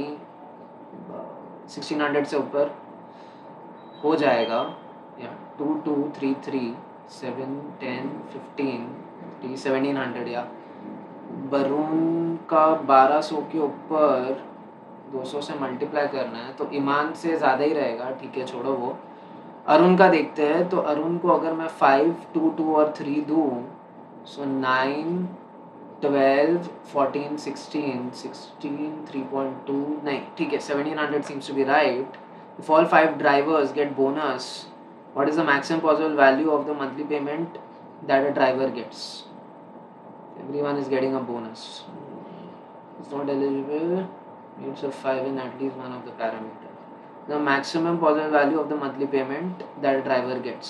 1600 से ऊपर हो जाएगा. या 2 2 3 3 7 10 15 3 1700. या बरून का 1200 के ऊपर 200 से मल्टीप्लाई करना है, तो ईमान से ज़्यादा ही रहेगा. ठीक है, छोड़ो वो. अरुण का देखते हैं. तो अरुण को अगर मैं 5 2 2 और 3 दूँ, सो 9 12 14 16 3.2. नहीं, ठीक है, 1700 seems to be right. If all 5 drivers get bonus, what is the maximum possible value of the monthly payment that a driver gets? Everyone is getting a bonus. It's not eligible. Needs a 5 in at least one of the parameters. The maximum possible value of the monthly payment that a driver gets.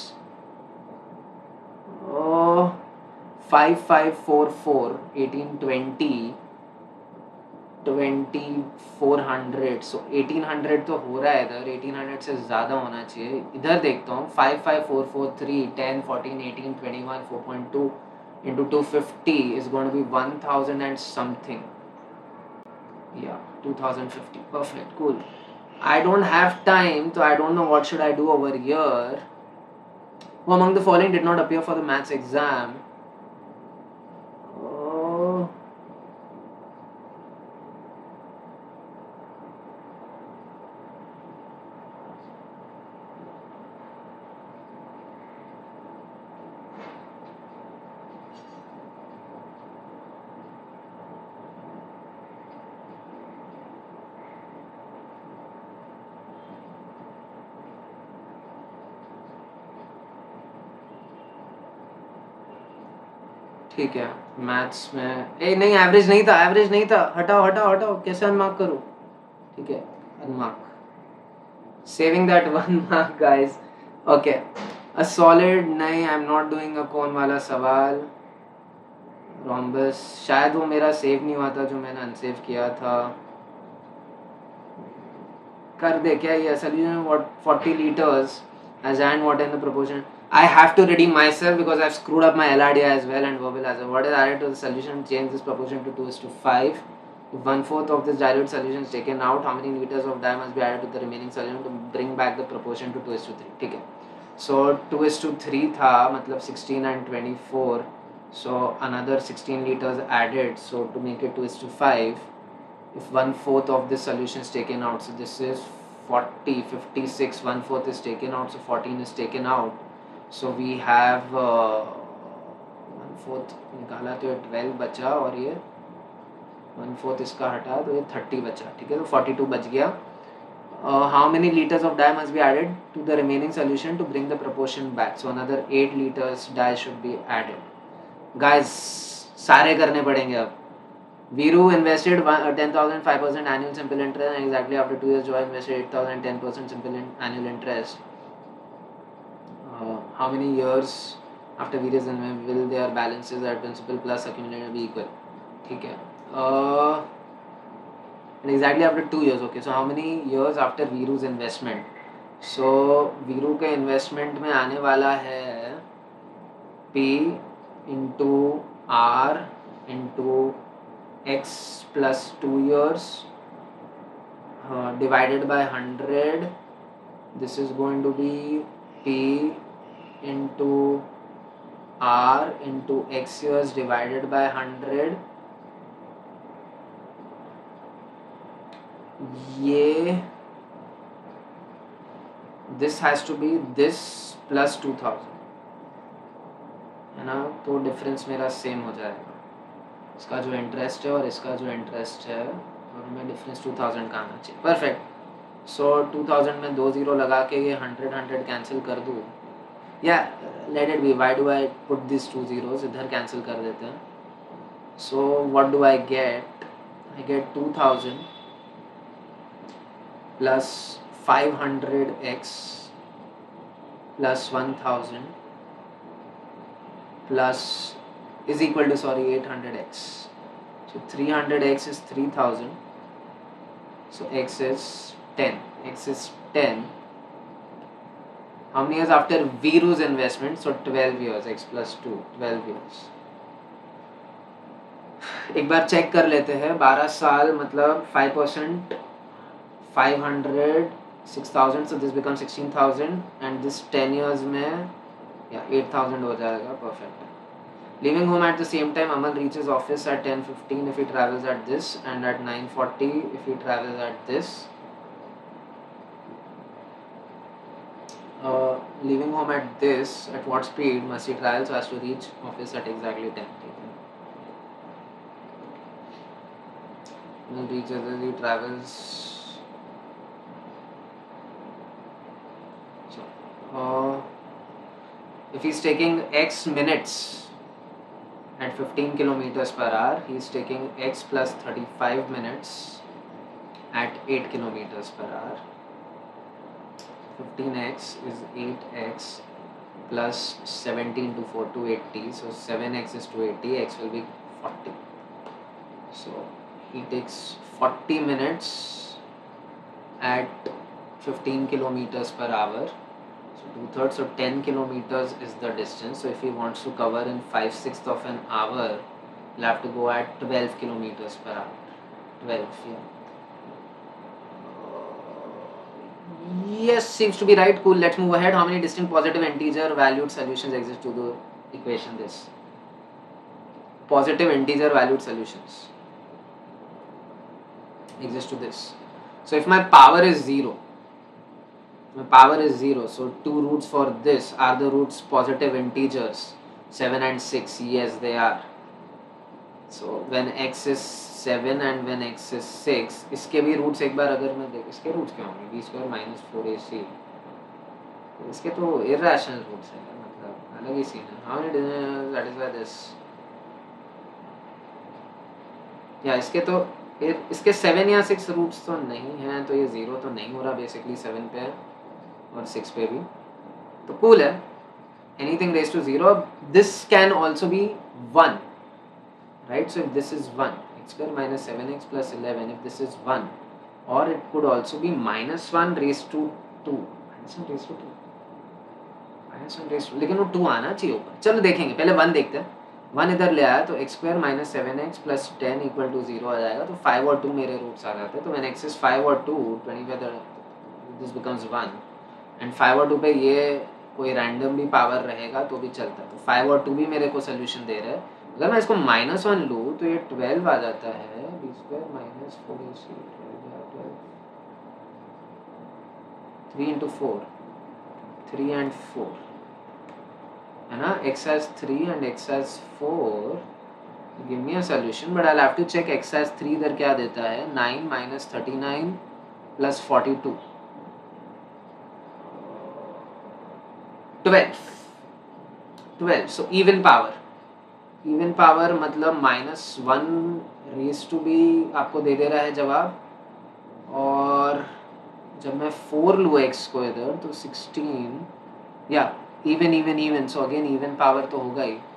Oh, 5 5 4 4 18 20 2400. सो 1800 तो हो रहा है इधर, 1800 से ज़्यादा होना चाहिए. इधर देखता हूँ. 5 5 4 4 3 10 14 18 21 4.2 into 250 is going to be 1000 and something. Yeah, 2050. Perfect, cool. I don't have time, so I don't know what should I do over here. Who among the following did not appear for the maths exam? Oh. ठीक है, maths में नहीं, average नहीं था. हटाओ, कैसे unmark करूँ? ठीक है, unmark. Saving that 1 mark guys. Okay, a solid. नहीं, I am not doing a कौन वाला सवाल. रोम्बस शायद वो मेरा सेव नहीं हुआ था, जो मैंने अनसेव किया था. कर दे क्या ये solution? What 40 liters as and what in the proportion? I have to redeem myself because I've screwed up my LRDI as well and verbal as well. What is added to the solution? Change this proportion to 2:5. If 1/4 of this dilute solution is taken out, how many liters of dye must be added to the remaining solution to bring back the proportion to 2:3? ठीक है. So 2:3 था, मतलब 16 and 24. So another 16 liters added. So to make it 2:5, if 1/4 of this solution is taken out, so this is 40 56, 1/4 is taken out, so 14 is taken out. So we have 1/4 निकाला तो ये 12 बचा, और ये 1/4 इसका हटा तो ये 30 बचा, ठीक है, तो 42 बच गया. How many liters of dye must be added to the remaining solution to bring the proportion back? So another 8 liters dye should be added. Guys, सारे करने पड़ेंगे अब. Viru invested 10,000 5% annual simple interest, and exactly after 2 years Joy invested 8,000 10% simple annual interest. How many years after Viru's investment will their balances at principal plus accumulated be equal? ठीक है. And exactly after 2 years. Okay, so how many years after Viru's investment? So Viru के investment में आने वाला है P into R into X plus 2 years divided by 100. This is going to be P into R into X years divided by 100. ये this has to be this plus 2000, है ना, तो difference मेरा सेम हो जाएगा. इसका जो इंटरेस्ट है और इसका जो इंटरेस्ट है, और में डिफरेंस 2000 का आना चाहिए. परफेक्ट. सो 2000 में 2 0 लगा के ये 100 कैंसिल कर दूँ, या let it be. Why do I put this 2 zeros, इधर कैंसिल कर देते हैं. So what do I get? I get 2000 plus 500x plus 1000 plus is equal to 800x. So 300x is 3000. So x is 10. X is 10. How many years after Viru's investment? So 12 years. X plus 2, 12 years. एक बार check कर लेते हैं. 12 साल मतलब 5%, 500, 6000, so this becomes 16,000, and this 10 years में 8,000 हो जाएगा. Perfect. Leaving home at the same time, Amal reaches office at 10:15 if he travels at this, and at 9:40 if he travels at this. Leaving home at this, at what speed must he travel so as to reach office at exactly 10? Amal reaches as he travels. If he's taking x minutes at 15 kilometers per hour, he's taking x plus 35 minutes at 8 kilometers per hour. 15x is 8x plus 17 to 4 to 80. So 7x is 280. X will be 40. So he takes 40 minutes at 15 kilometers per hour. 2/3, so 10 kilometers is the distance. So if he wants to cover in 5/6 of an hour, he'll have to go at 12 kilometers per hour. 12, yeah. Yes, seems to be right. Cool. Let's move ahead. How many distinct positive integer valued solutions exist to the equation this? Positive integer valued solutions exist to this. So if my power is 0, so 2 roots for this. Are the roots positive integers? 7 and 6. Yes, they are. So when x is 7 and when x is 6, इसके भी roots एक बार अगर मैं देख, इसके roots क्या होंगे? b square minus 4ac. इसके तो irrational roots है, मतलब अलग ही सीन है. How many satisfy this? या इसके तो इसके 7 या 6 roots तो नहीं हैं, तो ये 0 तो नहीं हो रहा बेसिकली 7 पे और 6 पे भी, तो कूल है. Anything raised to 0. This can also be 1, right? So if this is 1, x square minus 7x plus 11, if this is 1, or it could also be minus 1 raised to 2. minus 1 raised to 2, minus 1 raised to, लेकिन वो 2 आना चाहिए ऊपर. चलो देखेंगे, पहले 1 देखते हैं. 1 इधर ले आया तो x square minus 7x plus 10 equal to 0 आ जाएगा. तो 5 और 2 मेरे रूट्स आ जाते हैं. तो when x is 5 और 2, 25, this becomes 1. एंड 5 और 2 पे ये कोई रैंडमली पावर रहेगा तो भी चलता है. तो 5 और 2 भी मेरे को सोल्यूशन दे रहा है. अगर मैं इसको -1 लूँ तो ये 12 आ जाता है. b square minus 4ac 3 into 4, 3 and 4. है ना, x has 3 and x has 4, give me a solution, but I'll have to check x has 3 इधर क्या देता है, 9 minus 39 plus 42, 12, 12, so even power, even power मतलब -1 रेज टू बी आपको दे दे रहा है जवाब, और जब मैं 4 लूँ x को इधर तो 16, या even even even, so again even power तो होगा ही,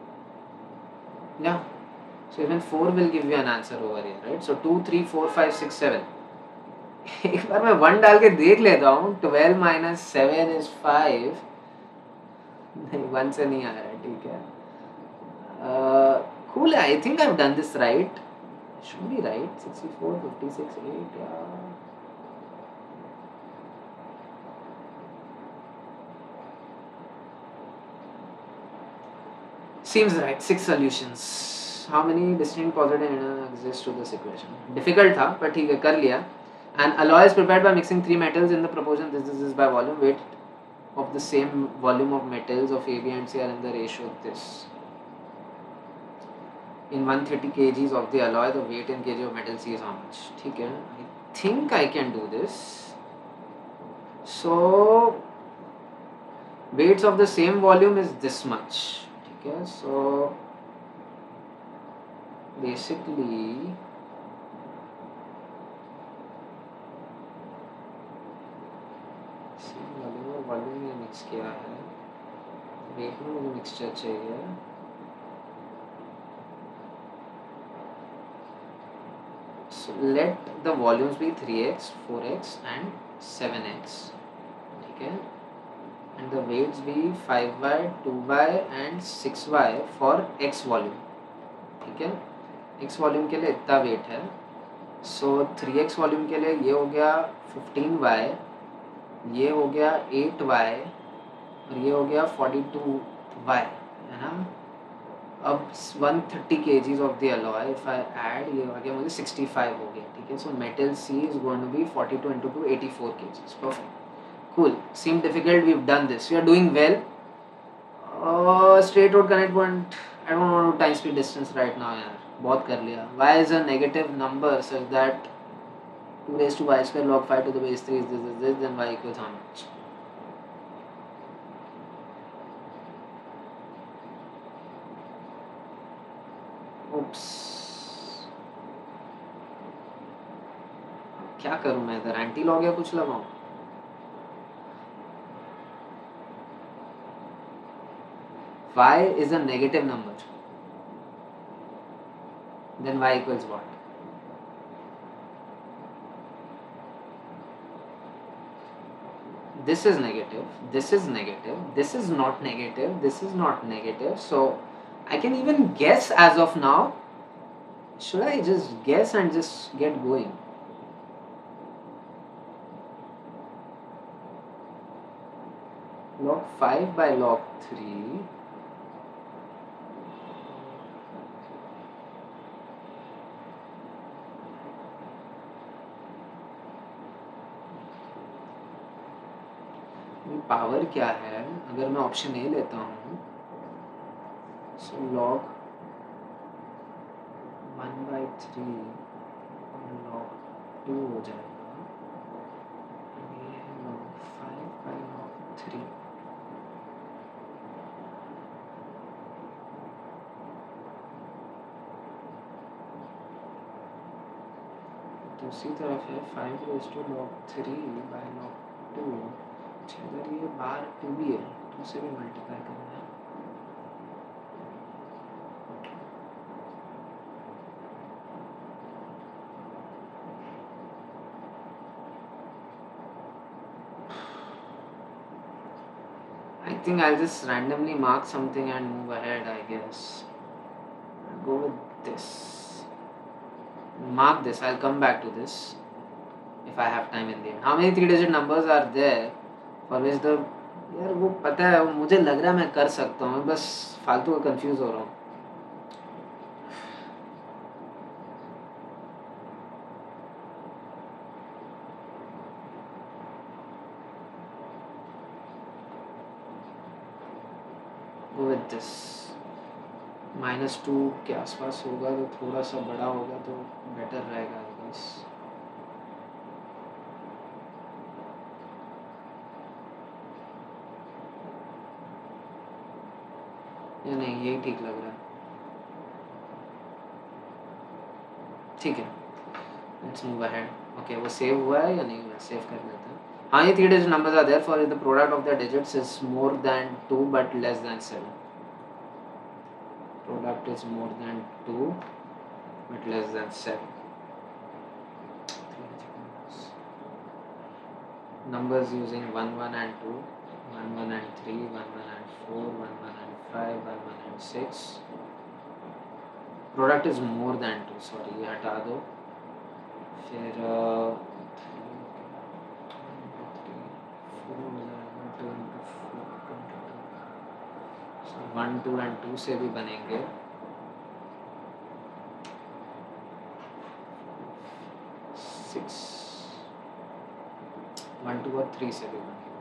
या so even 4 will give you an answer over here, right. So 2 3 4 5 6 7, एक बार मैं 1 डाल के देख लेता हूँ. 12 minus 7 is 5, नहीं 1 से नहीं आ रहा है, ठीक है. Cool, I think I've done this right. Should be right. 64, 56, 8, yeah. Seems right. 6 solutions. How many distinct positive ions exist to this equation? Difficult था, पर ठीक है, कर लिया. An alloy is prepared by mixing 3 metals in the proportion this by volume. Weight of the same volume of metals of A, B and C are in the ratio of this. In 130 kgs of the alloy, the weight in kg of metal C is how much? ठीक है, I think I can do this. So weights of the same volume is this much. ठीक है, so basically same volume में mix किया है, wait में मुझे mixture चाहिए. So let the volumes be 3x, 4x and 7x. ठीक है, and the weights be 5y, 2y and 6y for x volume. ठीक है, x वॉल्यूम के लिए इतना वेट है. सो 3x वॉल्यूम के लिए ये हो गया 15y, ये हो गया 8y और ये हो गया 42y, है ना. अब 130 kgs of the alloy, if I add, ये आ गया मुझे 65 हो गया. ठीक है, so metal C is going to be 42 into 2, 84 kgs. Perfect, cool. Seemed difficult, we've done this, we are doing well. Straight road connect point, I don't want to time speed distance right now यार, बहुत कर लिया. Y is a negative number such that 2 raised to y square log 5 to the base 3 is this, then y equals how much? Oops, क्या करूं मैं इधर, anti log या कुछ लगाऊं? Y is a negative number, then y equals what? This is negative, this is negative, this is not negative, this is not negative, so I can even guess as of now. Should I just guess and just get going? Log 5 by log 3. Power क्या है, अगर मैं option A लेता हूँ, सो log 1/3 और log 2 हो जाएगा, ये log 5 by log 3. दूसरी तरफ है 5 raised to log 3 by log 2. अगर ये बार 2 भी है, 2 से भी मल्टीप्लाई करना है. I think I'll just randomly mark something and move ahead, I guess. I'll go with this. Mark this, I'll come back to this if I have time in the end. How many 3-digit numbers are there for which the, यार वो पता है, वो मुझे लग रहा है मैं कर सकता हूँ, बस फालतू का कंफ्यूज हो रहा हूँ. विद दिस -2 के आसपास होगा तो थोड़ा सा बड़ा होगा तो बेटर रहेगा आई गेस। या नहीं, यही ठीक लग रहा है। ठीक है, लेट्स मूव अहेड। ओके, वो सेव हुआ है या नहीं हुआ, सेव कर लेते हैं। हाँ, ये 3 digit numbers are there for the product of the digits is more than 2 but less than 7। Product is more than 2 but less than 7. Numbers using 1 1 and 2, 1 1 and 3, 1 1 and 4, 1 1 and 5, 1 1 and 6. Product is more than 2, sorry, ये हटा दो। फिर 1 2 and 2 से भी बनेंगे। 6 1 2 और 3 से भी बनेंगे।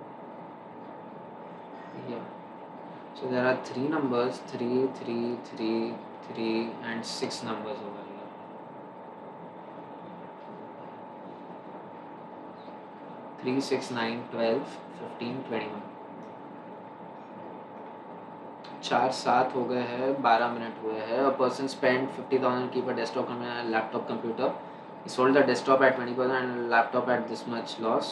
Yeah. So there are 3 numbers, 3 3 3 3 and 6 numbers over here. 3 6 9 12 15 21। 4 7 हो गए हैं, 12 मिनट हुए हैं। A person spent 50,000 keep a desktop and a laptop computer. He sold the desktop at 20% and laptop at this much loss.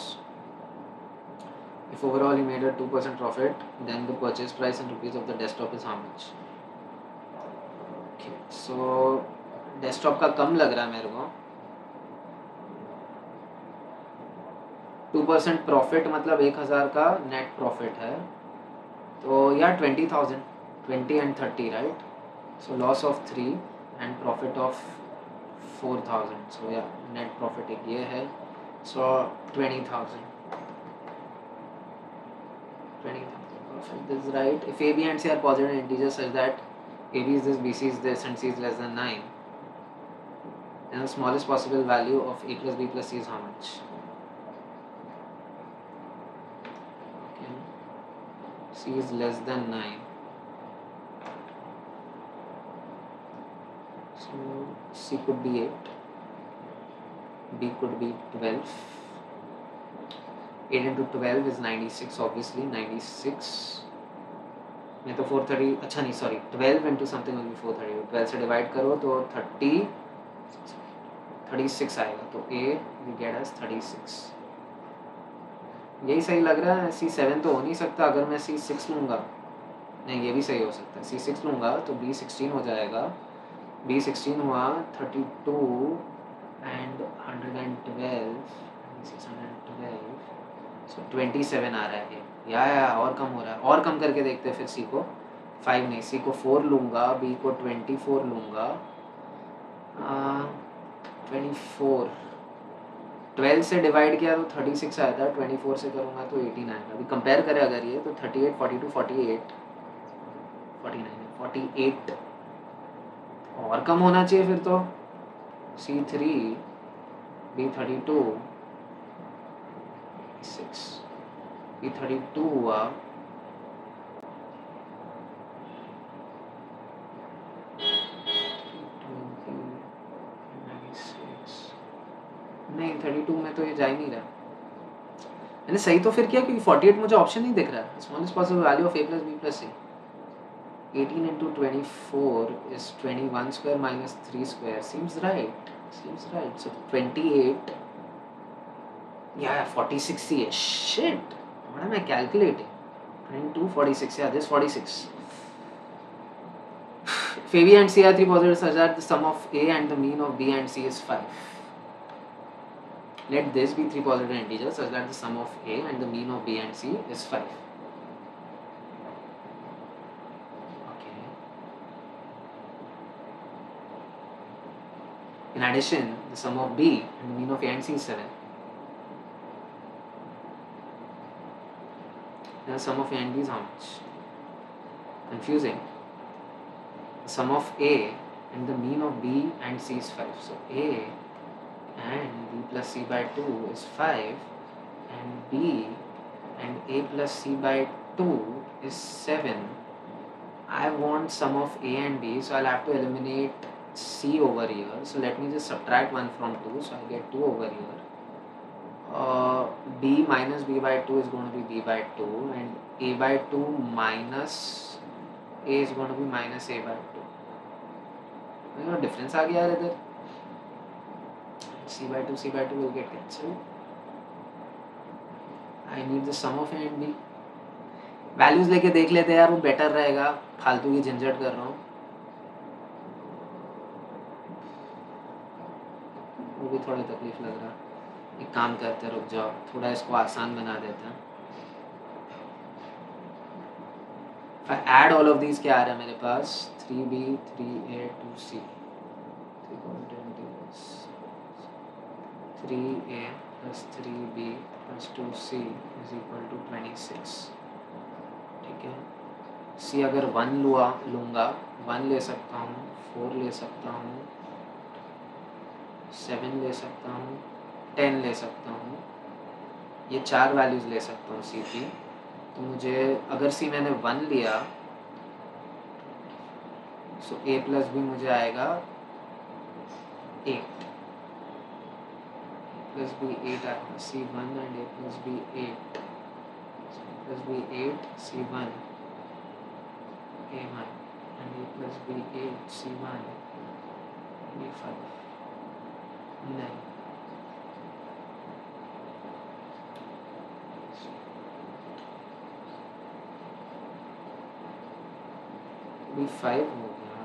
If overall he made a 2% profit, then the purchase price in rupees of the desktop is how much? Okay, so desktop का कम लग रहा है मेरे को। 2% profit मतलब 1000 का net profit है, तो यार 20,000, 20 and 30 राइट। So loss of 3 and profit of 4,000, so या नेट प्रॉफिट एक ये है। सो 20,000 perfect, this is right. If A, B and C are positive integers such that AB is this, BC is this and C is less than 9, then the smallest possible value of A plus B plus C is how much? Okay. C is less than 9. So C could be 8, B could be 12. 8 into 12 is 96, obviously 96 में तो 430, अच्छा नहीं sorry 12 into something will be 430, 12 से divide करो तो 36 आएगा, तो A we get as 36। यही सही लग रहा है। C7 तो हो नहीं सकता, अगर मैं C6 लूँगा, नहीं ये भी सही हो सकता है। C6 लूँगा तो B16 हो जाएगा, B16 हुआ 32 and 112, 612, सो 27 आ रहा है या और कम हो रहा है, और कम करके देखते हैं। फिर C को 5 नहीं, C को 4 लूँगा, B को 24 लूँगा, 24 12 से डिवाइड किया तो 36 आया था, 24 से करूँगा तो 18 आएगा। अभी कंपेयर करें अगर ये तो 38 42 48 49 48 और कम होना चाहिए फिर तो। C3 B32 6 B32 हुआ 96, नहीं 32 में तो ये जा ही नहीं रहा। मैंने सही तो फिर किया क्योंकि 48 मुझे ऑप्शन नहीं दिख रहा है। Smallest possible value of A plus B plus C, 18 into 24 is 21 square minus 3 square, seems right, so 28, yeah 46 ही है। shit, what am I calculating? 22 46, yeah this 46। if A, B and C are 3 positives such that the sum of A and the mean of B and C is 5, let this be 3 positive integers such that the sum of A and the mean of B and C is 5. Okay. In addition, the sum of B and the mean of A and C is 7. Then the sum of A and B is how much? Confusing. The sum of A and the mean of B and C is 5. So A and B plus C by 2 is 5, and B and A plus C by 2 is 7, I want sum of A and B, so I'll have to eliminate C over here. So let me just subtract 1 from 2, so I get 2 over here. B minus B by 2 is going to be B by 2, and A by 2 minus A is going to be minus A by 2. You know, difference आ गया इधर. C by 2 will get cancelled. I need the sum of A and B. Values लेके देख लेते हैं यार, वो better रहेगा. फालतू की झंझट कर रहा हूँ. वो भी थोड़ा तकलीफ लग रहा. एक काम करते, रुक जाओ, थोड़ा इसको आसान बना देते हैं. If I add all of these, क्या आ रहा है मेरे पास? 3b 3a 2c 3a plus 3b plus 2c is equal to 26. ठीक है. c अगर 1 लूँगा, 1 ले सकता हूँ, 4 ले सकता हूँ, 7 ले सकता हूँ, 10 ले सकता हूँ. ये 4 वैल्यूज़ ले सकता हूँ c की. तो मुझे अगर c मैंने 1 लिया, सो a प्लस b मुझे आएगा 8 प्लस b 8 आएगा. c1 and a plus b 8 plus b 8 c1 a1 and a plus b 8 c1 b5 9. b5 हो गया.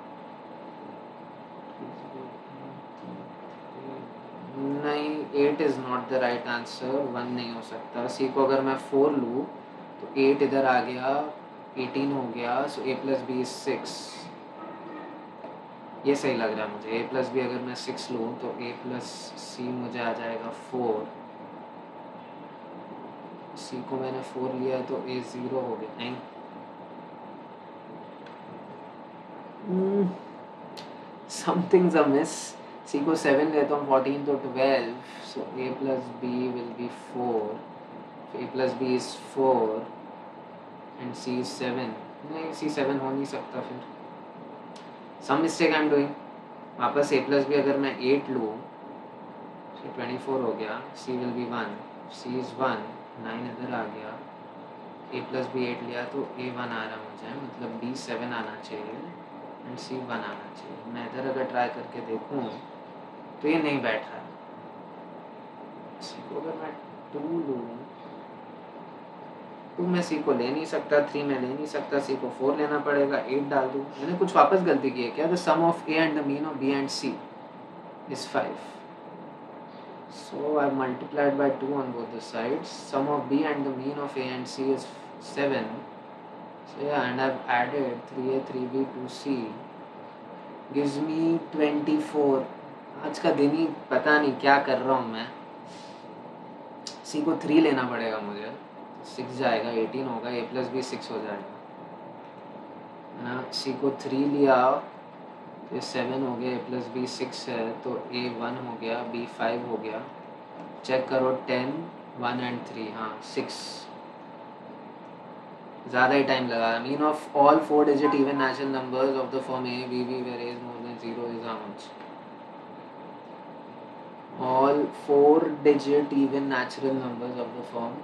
नहीं, 8 is not the right answer. 1 नहीं हो सकता. c को अगर मैं 4 लूँ तो 8 इधर आ गया, 18 हो गया. So a plus B is 6. ये सही लग रहा है मुझे. a प्लस बी अगर मैं 6 लूँ तो a प्लस सी मुझे आ जाएगा 4. c को मैंने 4 लिया है तो a 0 हो गया. नहीं, समथिंग्स अ मिस. c को 7 लेता हूँ, 14 तो 12. So a plus B will be 4. a plus B is 4 and c is 7. नहीं, c 7 हो नहीं सकता. फिर some mistake I am doing. वापस a प्लस बी अगर मैं 8 लूँ, 24 हो गया. c will be 1. c is 1. 9 इधर आ गया. a प्लस बी 8 लिया तो a 1 आ रहा मुझे, मतलब b 7 आना चाहिए एंड c 1 आना चाहिए. मैं इधर अगर ट्राई करके देखूँ तो ये नहीं बैठ रहा है. c को अगर मैं 2 लूँ, 2 में c को ले नहीं सकता, 3 में ले नहीं सकता. c को 4 लेना पड़ेगा. 8 डाल दूँ. मैंने कुछ वापस गलती की है क्या? The sum of a and the mean of b and c is 5. So I multiplied by 2 on both the sides. Sum of b and the mean of a and c is 7. So yeah, and I've added 3a, 3b, 2c gives me 24. आज का दिन ही पता नहीं क्या कर रहा हूँ मैं. c को 3 लेना पड़ेगा मुझे. 6 जाएगा, 18 होगा. a प्लस बी 6 हो जाएगा ना. c को 3 लिया तो 7 हो गया. a प्लस बी 6 है तो a 1 हो गया, b 5 हो गया. चेक करो. 10, 1 एंड 3. हाँ, 6. ज़्यादा ही टाइम लगा. Mean of all 4 digit even natural numbers of the form a b b where a is more than 0 is how much? All 4 digit even natural numbers of the form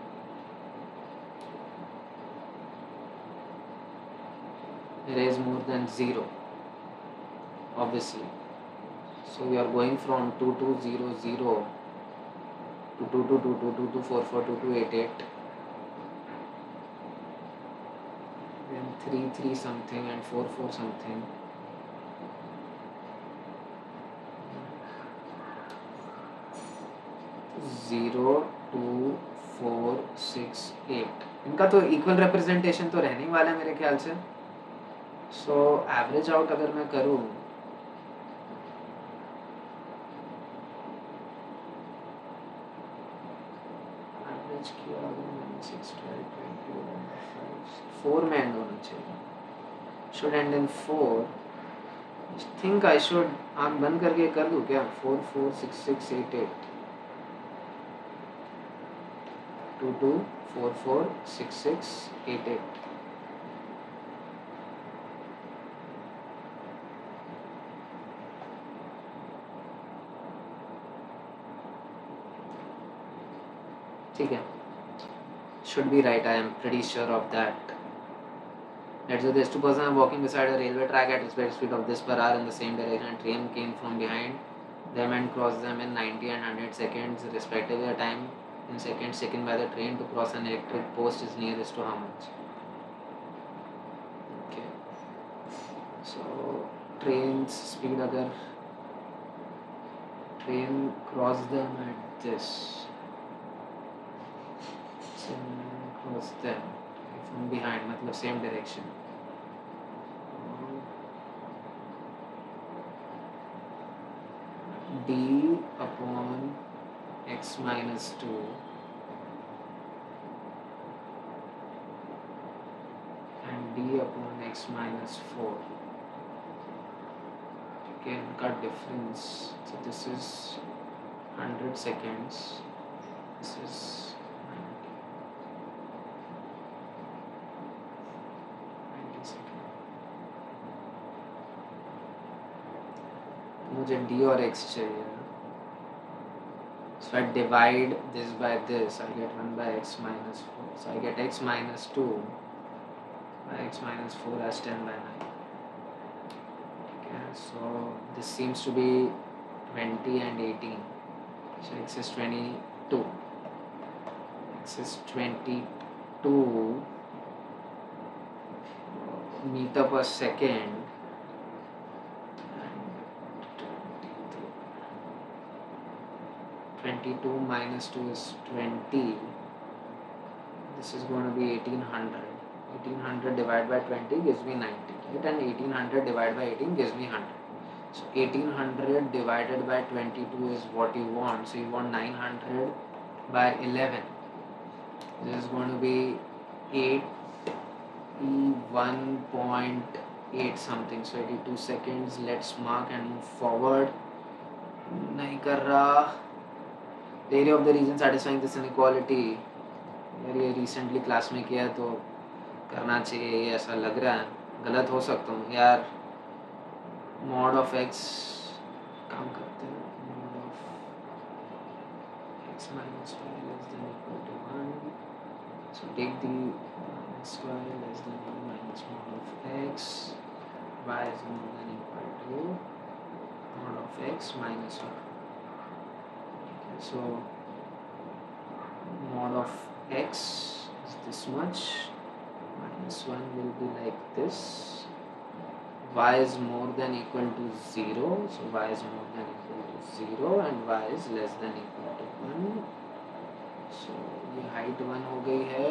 a is more than 0, obviously. So we are going from 2200 to 2222, 2244, 2288, then 33 something and 44 something. Zero 2 4 6 8. इनका तो equal representation तो रहने ही वाला है मेरे ख्याल से. So average out अगर मैं करूँ, एवरेज किया 6 12 20 4 में एंड होना चाहिए. Should end in 4. Think I should आँख बंद करके कर दूँ क्या? 4 4 6 6 8 8 2 2 4 4 6 6 8 8. ठीक है, should be right. I am pretty sure of that. Let's say there's two persons are walking beside a railway track at respective speed of this per hour in the same direction. A train came from behind them and crossed them in 90 and 100 seconds respectively. A time in seconds taken by the train to cross an electric post is nearest to how much? Okay, so train's speed, अगर train cross them at this, cross them from behind, मतलब same direction. D upon x minus 2 and d upon x minus 4. Again, cut difference. So this is 100 seconds. This is 90 seconds. मुझे d और x चाहिए. So I divide this by this, I get 1 by x minus 4. So I get x minus 2 by x minus 4 as 10 by 9. Okay, so this seems to be 20 and 18. So x is 22. X is 22 meter per second. 22 minus 2 is 20. This is going to be 1800. 1800 divided by 20 gives me 90, right? And 1800 divided by 18 gives me 100. So 1800 divided by 22 is what you want. So you want 900 by 11. This is going to be 81.8 something. So 82 seconds. Let's mark and move forward. नहीं कर रहा. The area of the region satisfying this inequality. यार ये recently class में किया तो करना चाहिए, ये ऐसा लग रहा है. गलत हो सकता हूँ यार. Mod of x काम करते हैं. Mod of x minus y less than equal to 1. So take the minus y less than 1 minus mod of x. Y is more than equal to mod of x minus 1. So mod of x is this much, minus 1 will be like this. Y is more than equal to 0, so y is more than equal to 0 and y is less than equal to 1. So ये height 1 हो गई है,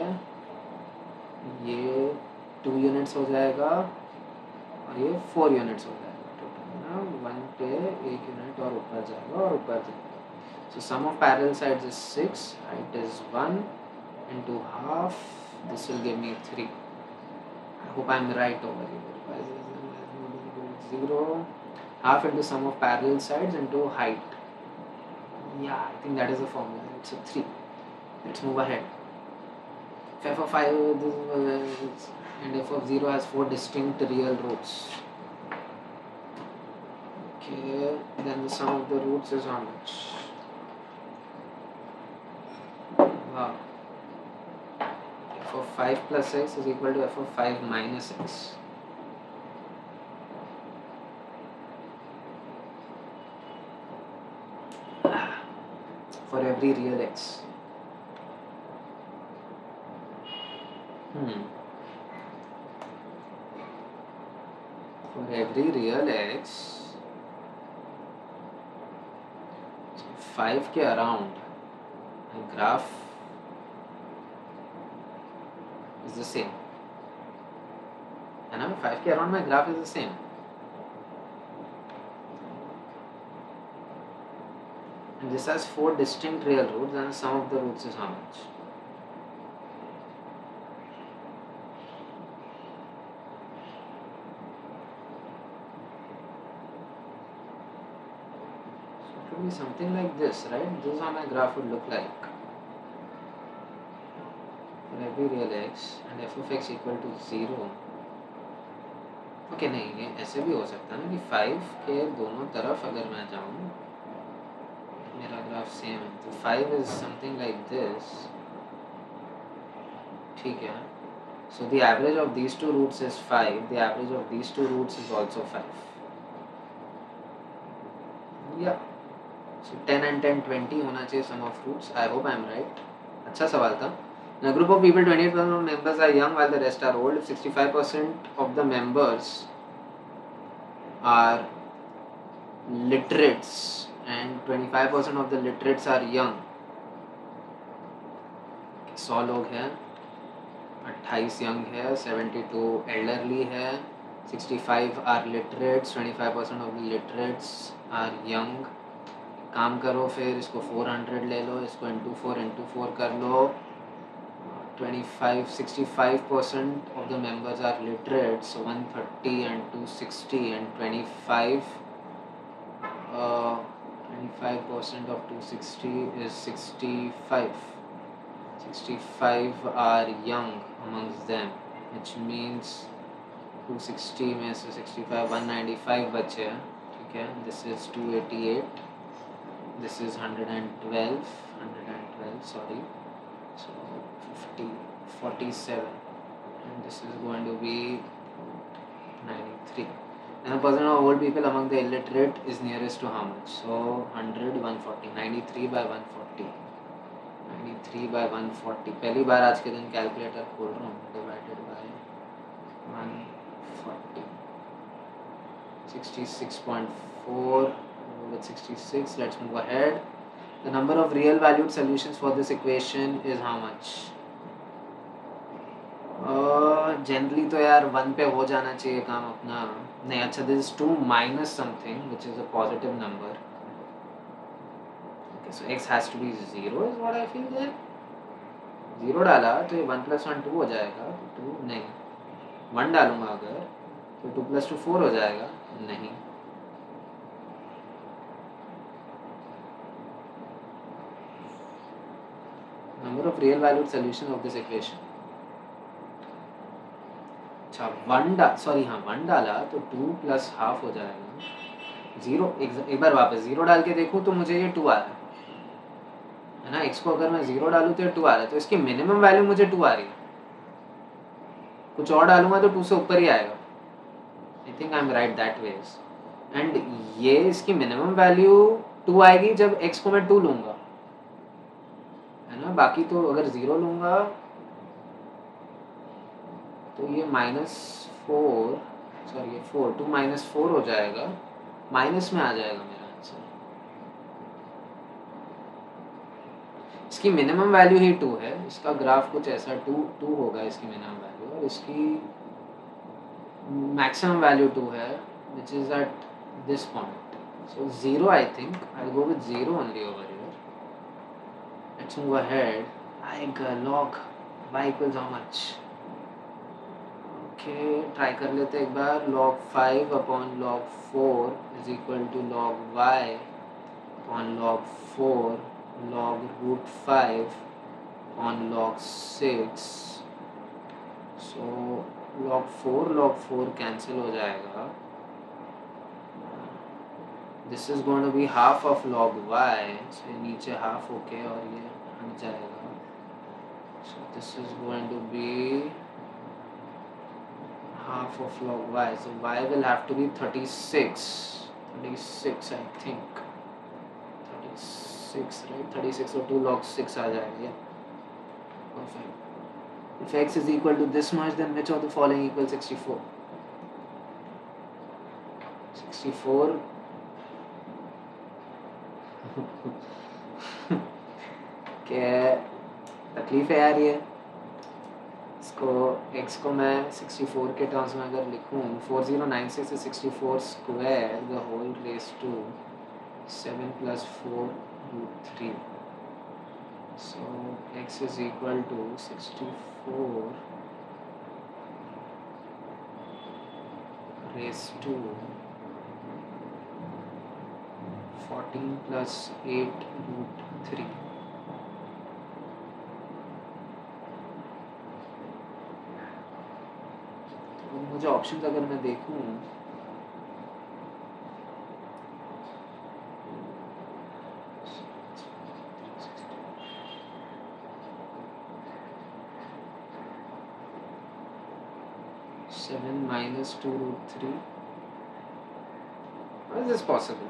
ये 2 units हो जाएगा और ये 4 units हो जाएगा टोटल ना. 1 पे 1 यूनिट और ऊपर जाएगा और ऊपर जाएगा. So sum of parallel sides is 6, height is 1 into half, this will give me 3. I hope I am right over here. 0, half into sum of parallel sides into height. Yeah, I think that is the formula. It's a 3. Let's move ahead. If f of 5 and f of 0 has 4 distinct real roots. Okay, then the sum of the roots is how much? Wow. F of 5 plus x is equal to f of 5 minus x. For every real x. For every real x, so 5 के around, my graph is the same. And 5 के around my graph is the same. And this has 4 distinct real roots, and the sum of the roots is how much? So it would be something like this, right? This is how my graph would look like. For every real x and f of x equal to 0. Okay, नहीं, ये ऐसे भी हो सकता है ना कि 5 के दोनों तरफ अगर मैं जाऊँ, मेरा ग्राफ of same. तो 5 is something like this. ठीक है. So the average of these two roots is 5. The average of these two roots is also 5. Yeah. So 10 and 10 20 होना चाहिए sum of roots. I hope I am right. अच्छा सवाल था. In a group of people, 28% of members are young while the rest are old. If 65% of the members are literates and 25% of the literates are young. 100 लोग हैं, 28 young है, 72 elderly है, 65 are literates, 25% of the literates are young. काम करो, फिर इसको 400 ले लो, इसको इंटू फोर कर लो. 65% of the members are literate, so 130 and 260 and 25% of 260 is 65. 65 are young amongst them, which means 260 में से 65 195 बचे हैं. ठीक है. This is 288. This is 112. Sorry. So 50, 47, and this is going to be 93. And the percent of old people among the illiterate is nearest to how much? So 100, 140, 93 by 140. 93 by 140. पहली बार आज के दिन कैलकुलेटर खोल रहा हूँ. Divided by 140. 66.4 with 66. Let's move ahead. The number of real valued solutions for this equation is how much? Generally तो यार 1 पे हो जाना चाहिए काम अपना. नहीं, अच्छा, this is 2 minus something which is a positive number. Okay, so x has to be 0 is what I feel there. 0 डाला तो ये 1 + 1 2 हो जाएगा. तो 2 नहीं, 1 डालूंगा अगर तो 2 + 2 4 हो जाएगा. नहीं, number of real valued solutions of this equation. अच्छा, 1 डाला तो 2 + ½ हो जाएगा 0. एक बार वापस 0 डाल के देखूँ तो मुझे ये 2 आ रहा है ना. x को अगर मैं 0 डालूँ तो ये 2 आ रहा है, तो इसकी मिनिमम वैल्यू मुझे 2 आ रही है. कुछ और डालूंगा तो 2 से ऊपर ही आएगा. I think I am right that ways. एंड ये इसकी मिनिमम वैल्यू 2 आएगी जब x को मैं 2 लूँगा, है ना. बाकी तो अगर 0 लूँगा तो ये -4, सॉरी ये 4, 2 - 4 हो जाएगा. माइनस में आ जाएगा मेरा आंसर. इसकी मिनिमम वैल्यू ही 2 है. इसका ग्राफ कुछ ऐसा 2 होगा इसकी मिनिमम वैल्यू, और इसकी मैक्सिमम वैल्यू 2 है, which is at this point. So 0, I think I go with 0 only over here. Let's move ahead. आएगा log y equals how much. Okay, try कर लेते एक बार. log 5 upon log 4 is equal to log y upon log 4 log √5 on log 6. so log 4 cancel हो जाएगा. this is going to be half of log y, so ये नीचे half होके और ये हट जाएगा. so this is going to be half of log y, so y will have to be 36 I think. 36, right? 36 or 2 log 6 आ जाएगा. Perfect. If x is equal to this much, then which of the following equals 64? 64 क्या तकलीफ है यार ये. इसको x को मैं 64 के टर्म्स में अगर लिखूँ, 4096 is 64 square the whole raised to 7 + 4 √3. so x is equal to 64 raised to 14 + 8 √3. मुझे ऑप्शंस अगर मैं देखूं, 7 minus 2 root 3. How is this possible?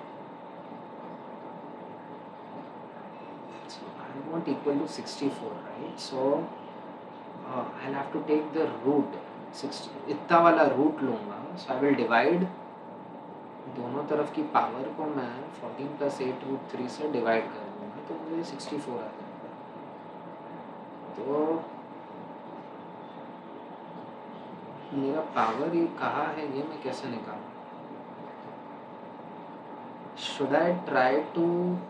So I want equal to 64, right? So I'll have to take the root 60, इतना वाला root लूँगा. So I will divide दोनों तरफ की पावर को मैं 14 plus 8 root 3 से डिवाइड कर दूँगा तो मुझे 64 आ जाएगा. तो मेरा पावर ये कहाँ है ये मैं कैसे निकालूँ? Should I try to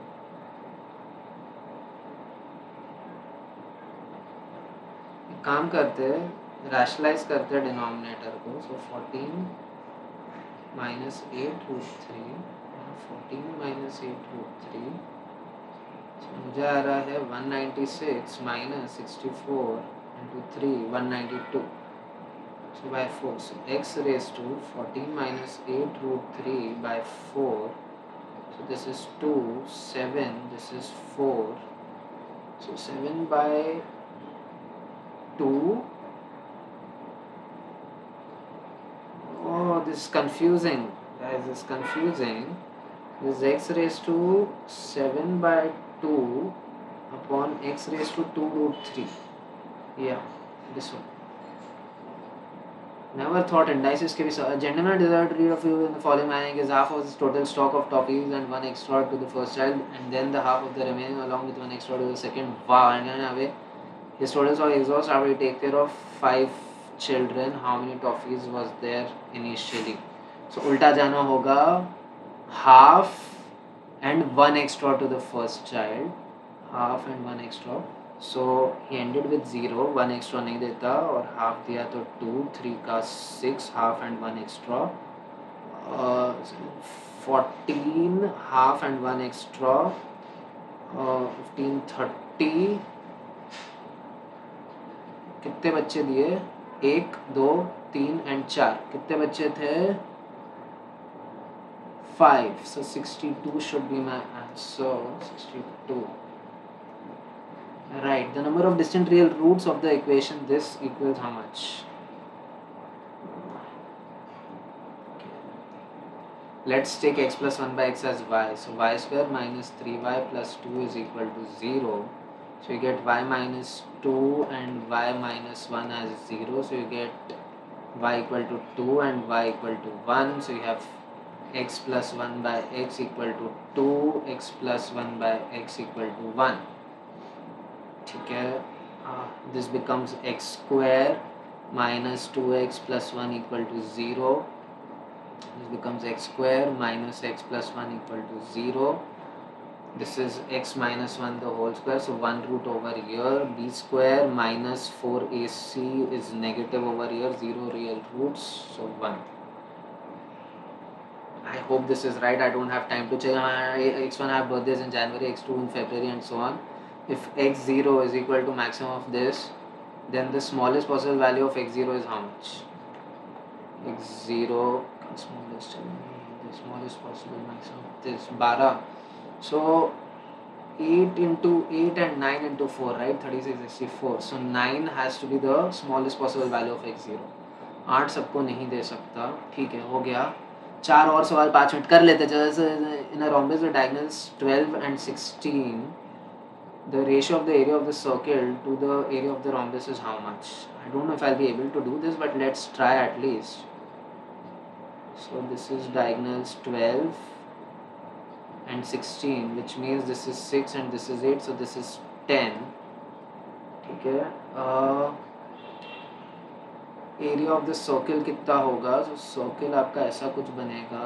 काम करते हैं रैशनलाइज करते हैं डिनोमिनेटर को. सो 14 minus 8 root 3 14 minus 8 root 3. so मुझे आ रहा है 196 minus 64 into 3 192. so by 4 so x raised to 14 minus 8 root 3 by 4. so this is 2 7 this is 4. so 7 by 2. Oh, this is confusing. Guys, this is confusing. This is x raised to 7 by 2 upon x raised to 2 root 3. Yeah, this one. Never thought indices can be so. A gentleman desired to read of you in the following manner gives half of his total stock of toffees and one extra to the first child, and then the half of the remaining along with one extra to the second. Wow, and then away. His total stock exhaust after he take care of 5 children. How many toffees was there initially? So उल्टा जाना होगा half and one extra to the first child. Half and one extra. So he ended with 0. 1 extra नहीं देता और half दिया तो 2. 3 का 6. Half and one extra. 14 half and one extra. 15 30. कितने बच्चे दिए? 1 2 3 एंड 4. कितने बच्चे थे? 5. So 62 should be my answer. 62. Right. The number of distinct real roots of the equation this equals how much? Okay. Let's take x plus 1 by x as y. So y square minus 3y plus 2 is equal to 0. So you get y minus 2 and y minus 1 as 0. So you get y equal to 2 and y equal to 1. So you have x plus 1 by x equal to 2. X plus 1 by x equal to 1. ठीक है. This becomes x square minus 2x plus 1 equal to 0. This becomes x square minus x plus 1 equal to 0. This is x minus 1 the whole square, so 1 root over here. B square minus 4ac is negative over here, 0 real roots, so 1. I hope this is right. I don't have time to check. X1 have birthdays in January, x2 in February and so on. If x0 is equal to maximum of this, then the smallest possible value of x0 is how much? x0 smallest, the smallest possible maximum of this 12. So 8 into 8 and 9 into 4, right? 36 64. So 9 has to be the smallest possible value of x0. 8 सबको नहीं दे सकता. ठीक है, हो गया. 4 और सवाल 5 minute कर लेते. जैसे in a rhombus with diagonals 12 and 16, the ratio of the area of the circle to the area of the rhombus is how much? I don't know if I'll be able to do this, but let's try at least. So this is diagonals 12 and 16, which means this is 6 and this is 8, so this is 10. ठीक है. area of the circle कितना होगा? So circle आपका ऐसा कुछ बनेगा.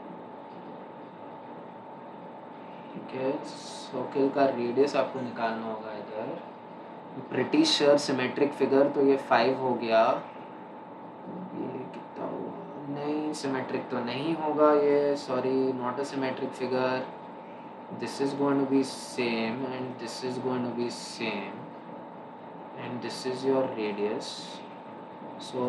ठीक है. सर्कल का रेडियस आपको निकालना होगा इधर. प्रिटी श्योर सिमेट्रिक फिगर तो ये 5 हो गया. ये कितना हुआ? नहीं, सिमेट्रिक तो नहीं होगा ये. Sorry, not a symmetric figure. This is going to be same and this is going to be same and this is your radius. So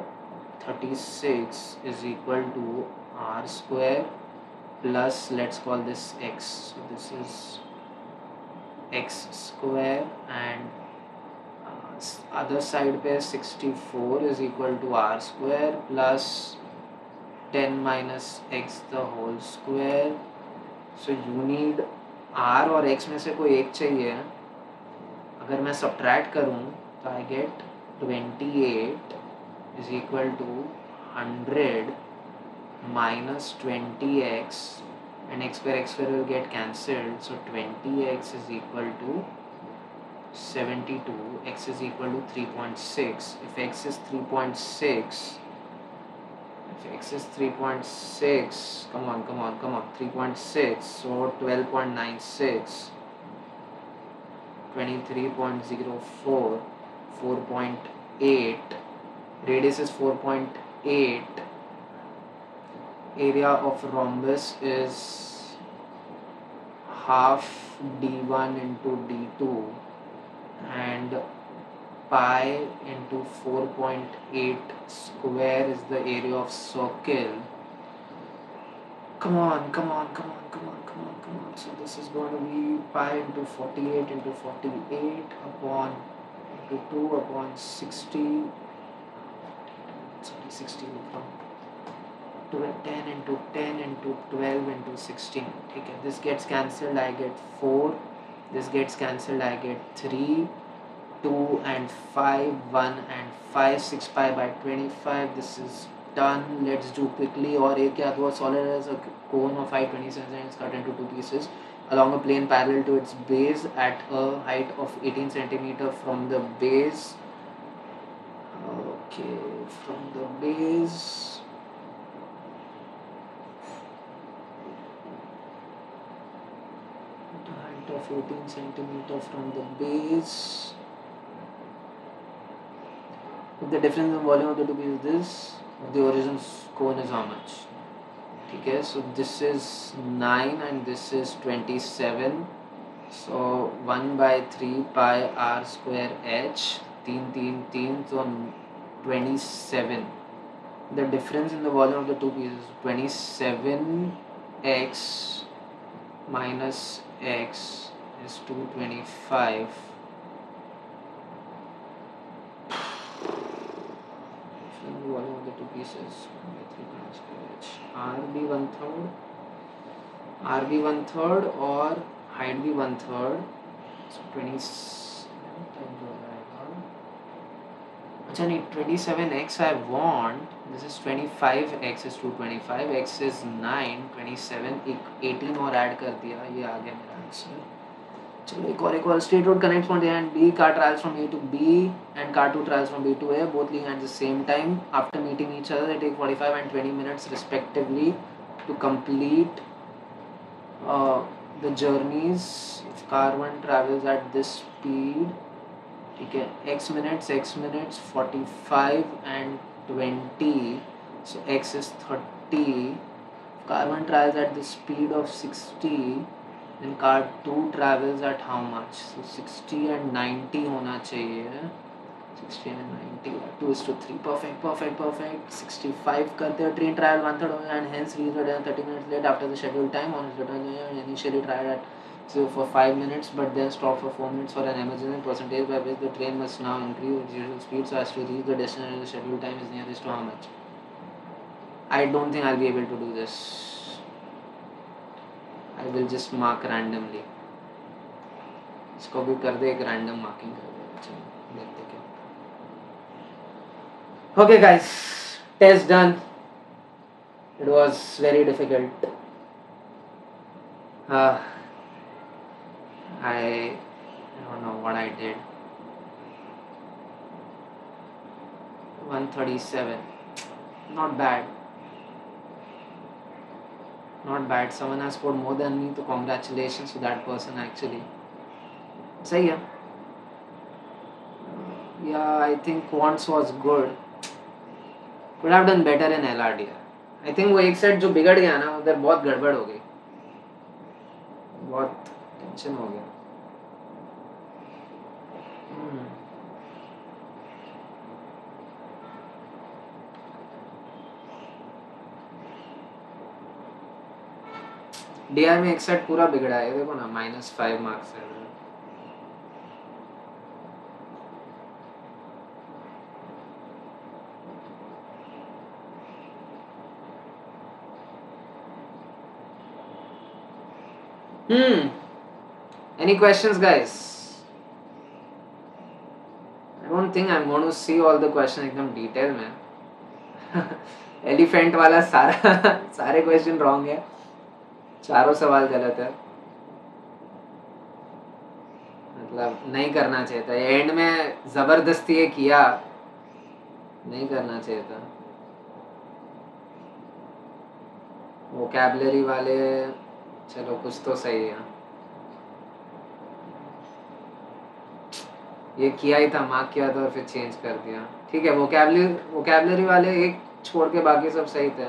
36 is equal to r square plus, let's call this x. So this is x square and other side पे 64 is equal to R square plus 10 minus X the whole square. So you need R और X में से कोई एक चाहिए. अगर मैं subtract करूँ तो I get 28 is equal to 100 minus 20x, and x square will get cancelled, so 20x is equal to 72. X is equal to 3.6. If x is 3.6, come on 3.6, so 12.96, 23.04, 4.8, radius is 4.8, area of rhombus is half d1 into d2, and pi into 4.8 square is the area of circle. Come on. So this is going to be pi into 48 into 48 upon into 2 upon 60. 60 from 10 into 10 into 12 into 16. Okay, this gets cancelled, I get 4. This gets cancelled, I get 3, 2 and 5, 1 and 5, 6 pi by 25. This is done. Let's do quickly. Or एक याद हुआ, solid as a cone of height 20 centimeters cut into two pieces along a plane parallel to its base at a height of 18 centimeter from the base. Okay, from the base. The height of 18 centimeter from the base. If the difference in volume of the two pieces is this, the origin cone is how much? Okay, so this is 9 and this is 27. So 1 by 3 pi r square h, 3, so 27. The difference in the volume of the two pieces, 27x minus x is 225. Volume of the two pieces, 1 by 3 pi square h. R be 1/3 or height be 1/3. So 27 times हो जाएगा. अच्छा नहीं, 27x I want. This is 25, x is 225, x is 9, 27, 18 और add कर दिया, ये आ गया मेरा आंसर. चलो एक और straight road connects point A and B. Car travels from A to B and car 2 travels from B to A, both leaving at the same time. After meeting each other, they take 45 and 20 minutes respectively to complete the journeys. If car 1 travels at this speed, okay, x minutes, 45 and 20, so x is 30. If car 1 travels at the speed of 60, then car 2 travels at how much? So 60 and 90 होना चाहिए. 60 and 90, 2:3. Perfect. 65 करते हैं. Train travel 1/3 and hence reach the 30 minutes late after the scheduled time. On his return, initially tried at for 5 minutes, but then stopped for 4 minutes for an emergency. Percentage by which the train must now increase its usual speed so as to reach the destination. The scheduled time is nearest to how much? I don't think I'll be able to do this. I will just mark randomly. इसको भी कर दे, एक random marking कर दे. चलो देखते क्या. Okay guys, test done. It was very difficult. I don't know what I did. 137. Not bad. Someone has scored more than me, so congratulations to that person actually. सही है. Yeah, I think Quants was good. Could have done better in LRDR. I think वो एक set जो बिगड़ गया ना, उधर बहुत गड़बड़ हो गई. बहुत टेंशन हो गया. डीआर में एक सेट पूरा बिगड़ा है, देखो ना, -5 मार्क्स है. Hmm. Any questions, guys? I don't think I'm going to see all the questions एकदम डिटेल में. एलिफेंट वाला सारे क्वेश्चन रॉन्ग है, चारों सवाल गलत है. मतलब नहीं करना चाहिए था एंड में, जबरदस्ती ये किया, नहीं करना चाहिए था. वोकैबुलरी वाले चलो कुछ तो सही है. ये किया ही था, मार्क किया था और फिर चेंज कर दिया. ठीक है, वोकैबुलरी वाले एक छोड़ के बाकी सब सही थे.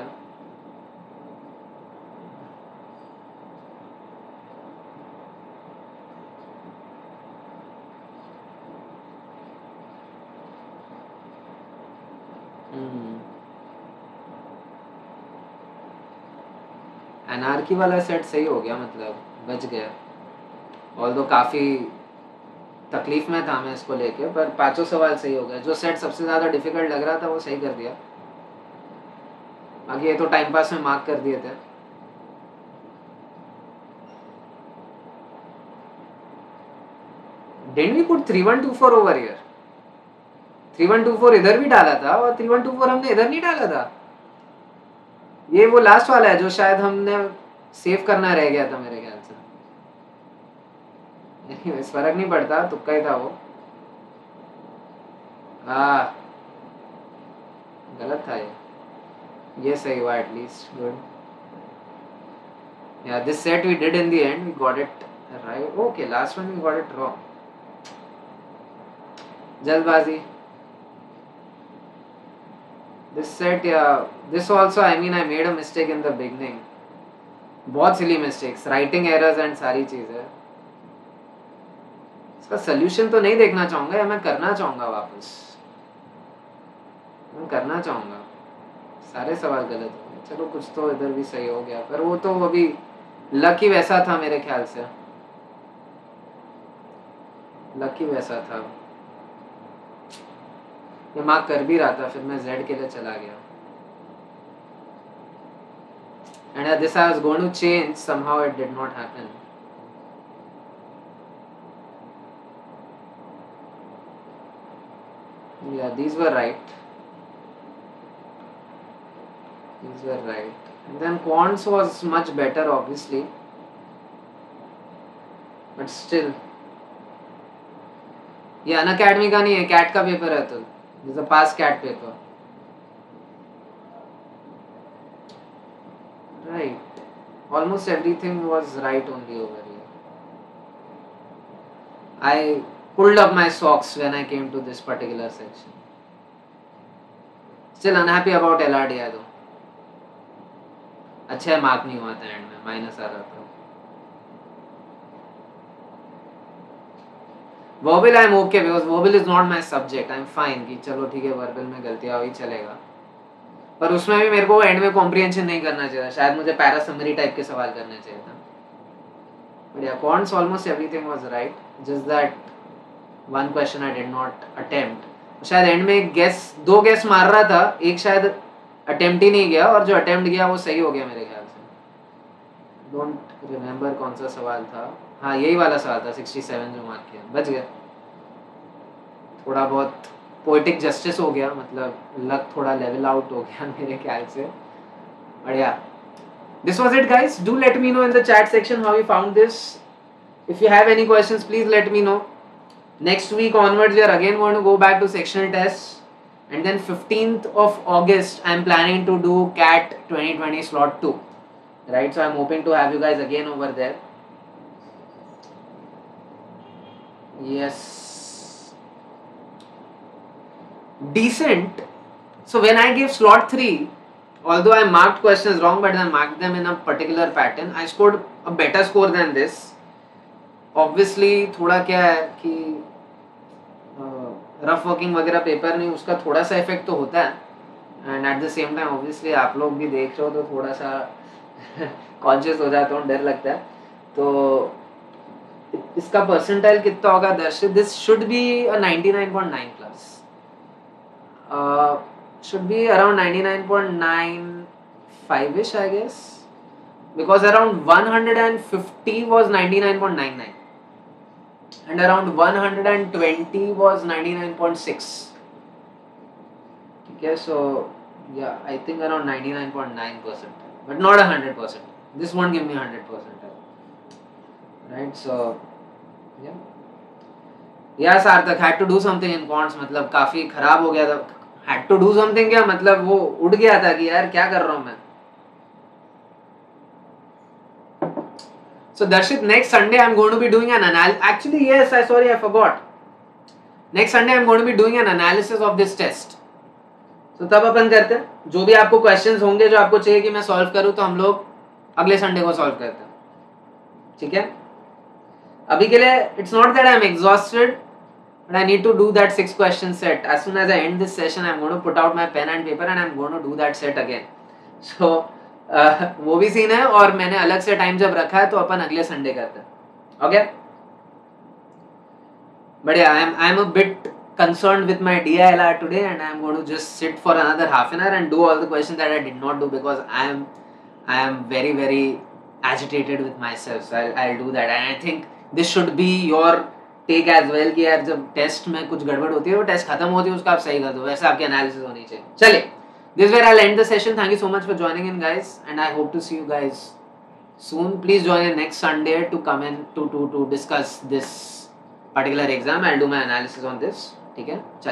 एनार्की वाला सेट सही हो गया, मतलब बच गया. ऑल्दो काफ़ी तकलीफ में था मैं इसको लेके, पर पांचों सवाल सही हो गए. जो सेट सबसे ज़्यादा डिफिकल्ट लग रहा था वो सही कर दिया. बाकी ये तो टाइम पास में मार्क कर दिए थे. Didn't we put 3124 over here? 3124 इधर भी डाला था और 3124 हमने इधर नहीं डाला था. ये वो लास्ट वाला है जो शायद हमने सेव करना रह गया था मेरे ख्याल से. Anyways, फर्क नहीं पड़ता, तुक्का ही था वो. हाँ, गलत था ये सही हुआ at least. Good. Yeah, this set we did in the end, we got it right. Okay, last one we got it wrong. जल्दबाजी. This set, yeah, this also, I mean, I made a mistake in the beginning. बहुत silly mistakes, writing errors and सारी चीज़ें. इसका solution तो नहीं देखना चाहूँगा, या मैं करना चाहूँगा वापस. मैं करना चाहूँगा. सारे सवाल गलत हो गए. चलो कुछ तो इधर भी सही हो गया, पर वो तो अभी लक ही वैसा था मेरे ख्याल से. लक ही वैसा था. ये मार्क कर भी रहा था, फिर मैं Z के लिए चला गया. And this I was going to change, somehow it did not happen. Yeah, these were right. These were right. And then quants was much better, obviously. But still. ये अनअकैडमी का नहीं है, कैट का paper है. तो this is a past cat paper. Right. Almost everything was right only over here. I pulled up my socks when I came to this particular section. Still unhappy about LRDI though. अच्छा है mark नहीं हुआ था and में, minus आ रहा था. Verbal I am okay because verbal is not my subject. I am fine कि चलो ठीक है, वर्बल में गलतियां हुई चलेगा. पर उसमें भी मेरे को एंड में कॉम्प्रिहेंशन नहीं करना चाहिए. शायद मुझे पैरा समरी टाइप के सवाल करने चाहिए था. बट या quants almost everything was right, just that one question I did not attempt. शायद एंड में दो गेस मार रहा था, एक शायद अटेम्प्ट ही नहीं गया, और जो अटेम्प्ट गया वो सही हो गया मेरे ख्याल से. डोंट रिमेम्बर कौन सा सवाल था. हाँ, यही वाला सवाल था 67 जो मार्क किया. बच गया. थोड़ा बहुत पोएटिक जस्टिस हो गया, मतलब लक थोड़ा लेवल आउट हो गया मेरे ख्याल से. बढ़िया. This was it, guys. Do let me know in the chat section how you found this. If you have any questions, please let me know. Next week onwards, we are again going to go back to sectional tests. And then 15th of August, I am planning to do CAT 2020 slot 2. Right, so I am hoping to have you guys again over there. Yes. Decent. So when I gave slot 3, although I marked questions wrong, but I marked them in a particular pattern, I scored a better score than this. Obviously, थोड़ा क्या है कि rough working वगैरह paper नहीं, उसका थोड़ा सा effect तो होता है. And at the same time obviously आप लोग भी देख रहे हो तो थोड़ा सा कॉन्शियस हो जाता हूँ, डर लगता है. तो इसका परसेंटाइल कितना होगा Darshit? This should be 99.9 plus. should be around 99.95ish, I guess. because around 150 was 99.99 and around 120 was 99.6. Okay, so yeah, I think around 99.9%, but not 100%. This won't give me 100%, right? So yeah. Yeah, सार्थक had to do something in quants. मतलब काफी खराब हो गया था. Had to do something क्या मतलब वो उड़ गया था कि यार क्या कर रहा हूँ मैं. So Darshit, next Sunday I'm going to be doing an analysis. Actually, yes, I forgot. Next Sunday I'm going to be doing an analysis of this test. So तब अपन करते हैं. जो भी आपको questions होंगे जो आपको चाहिए कि मैं solve करूँ तो हम लोग अगले Sunday को solve करते हैं. ठीक है? अभी के लिए it's not that I'm exhausted, but I need to do that 6 question set. As soon as I end this session, I'm going to put out my pen and paper and I'm going to do that set again. So वो भी scene है और मैंने अलग से time जब रखा है तो अपन अगले संडे करते हैं. Okay, but yeah, I'm a bit concerned with my DILR today and I'm going to just sit for another half an hour and do all the questions that I did not do because I am very very agitated with myself. So I'll do that and I think this should be your take as well कि यार जब test में कुछ गड़बड़ होती है वो test खत्म होती है उसका आप सही कर दो, वैसे आपकी एनालिसिस होनी चाहिए. चलिए, this is where I'll end the session. Thank you so much for joining in, guys, and I hope to see you guys soon. Please join in next Sunday to come in to discuss this particular exam. I'll do my analysis on this. ठीक है.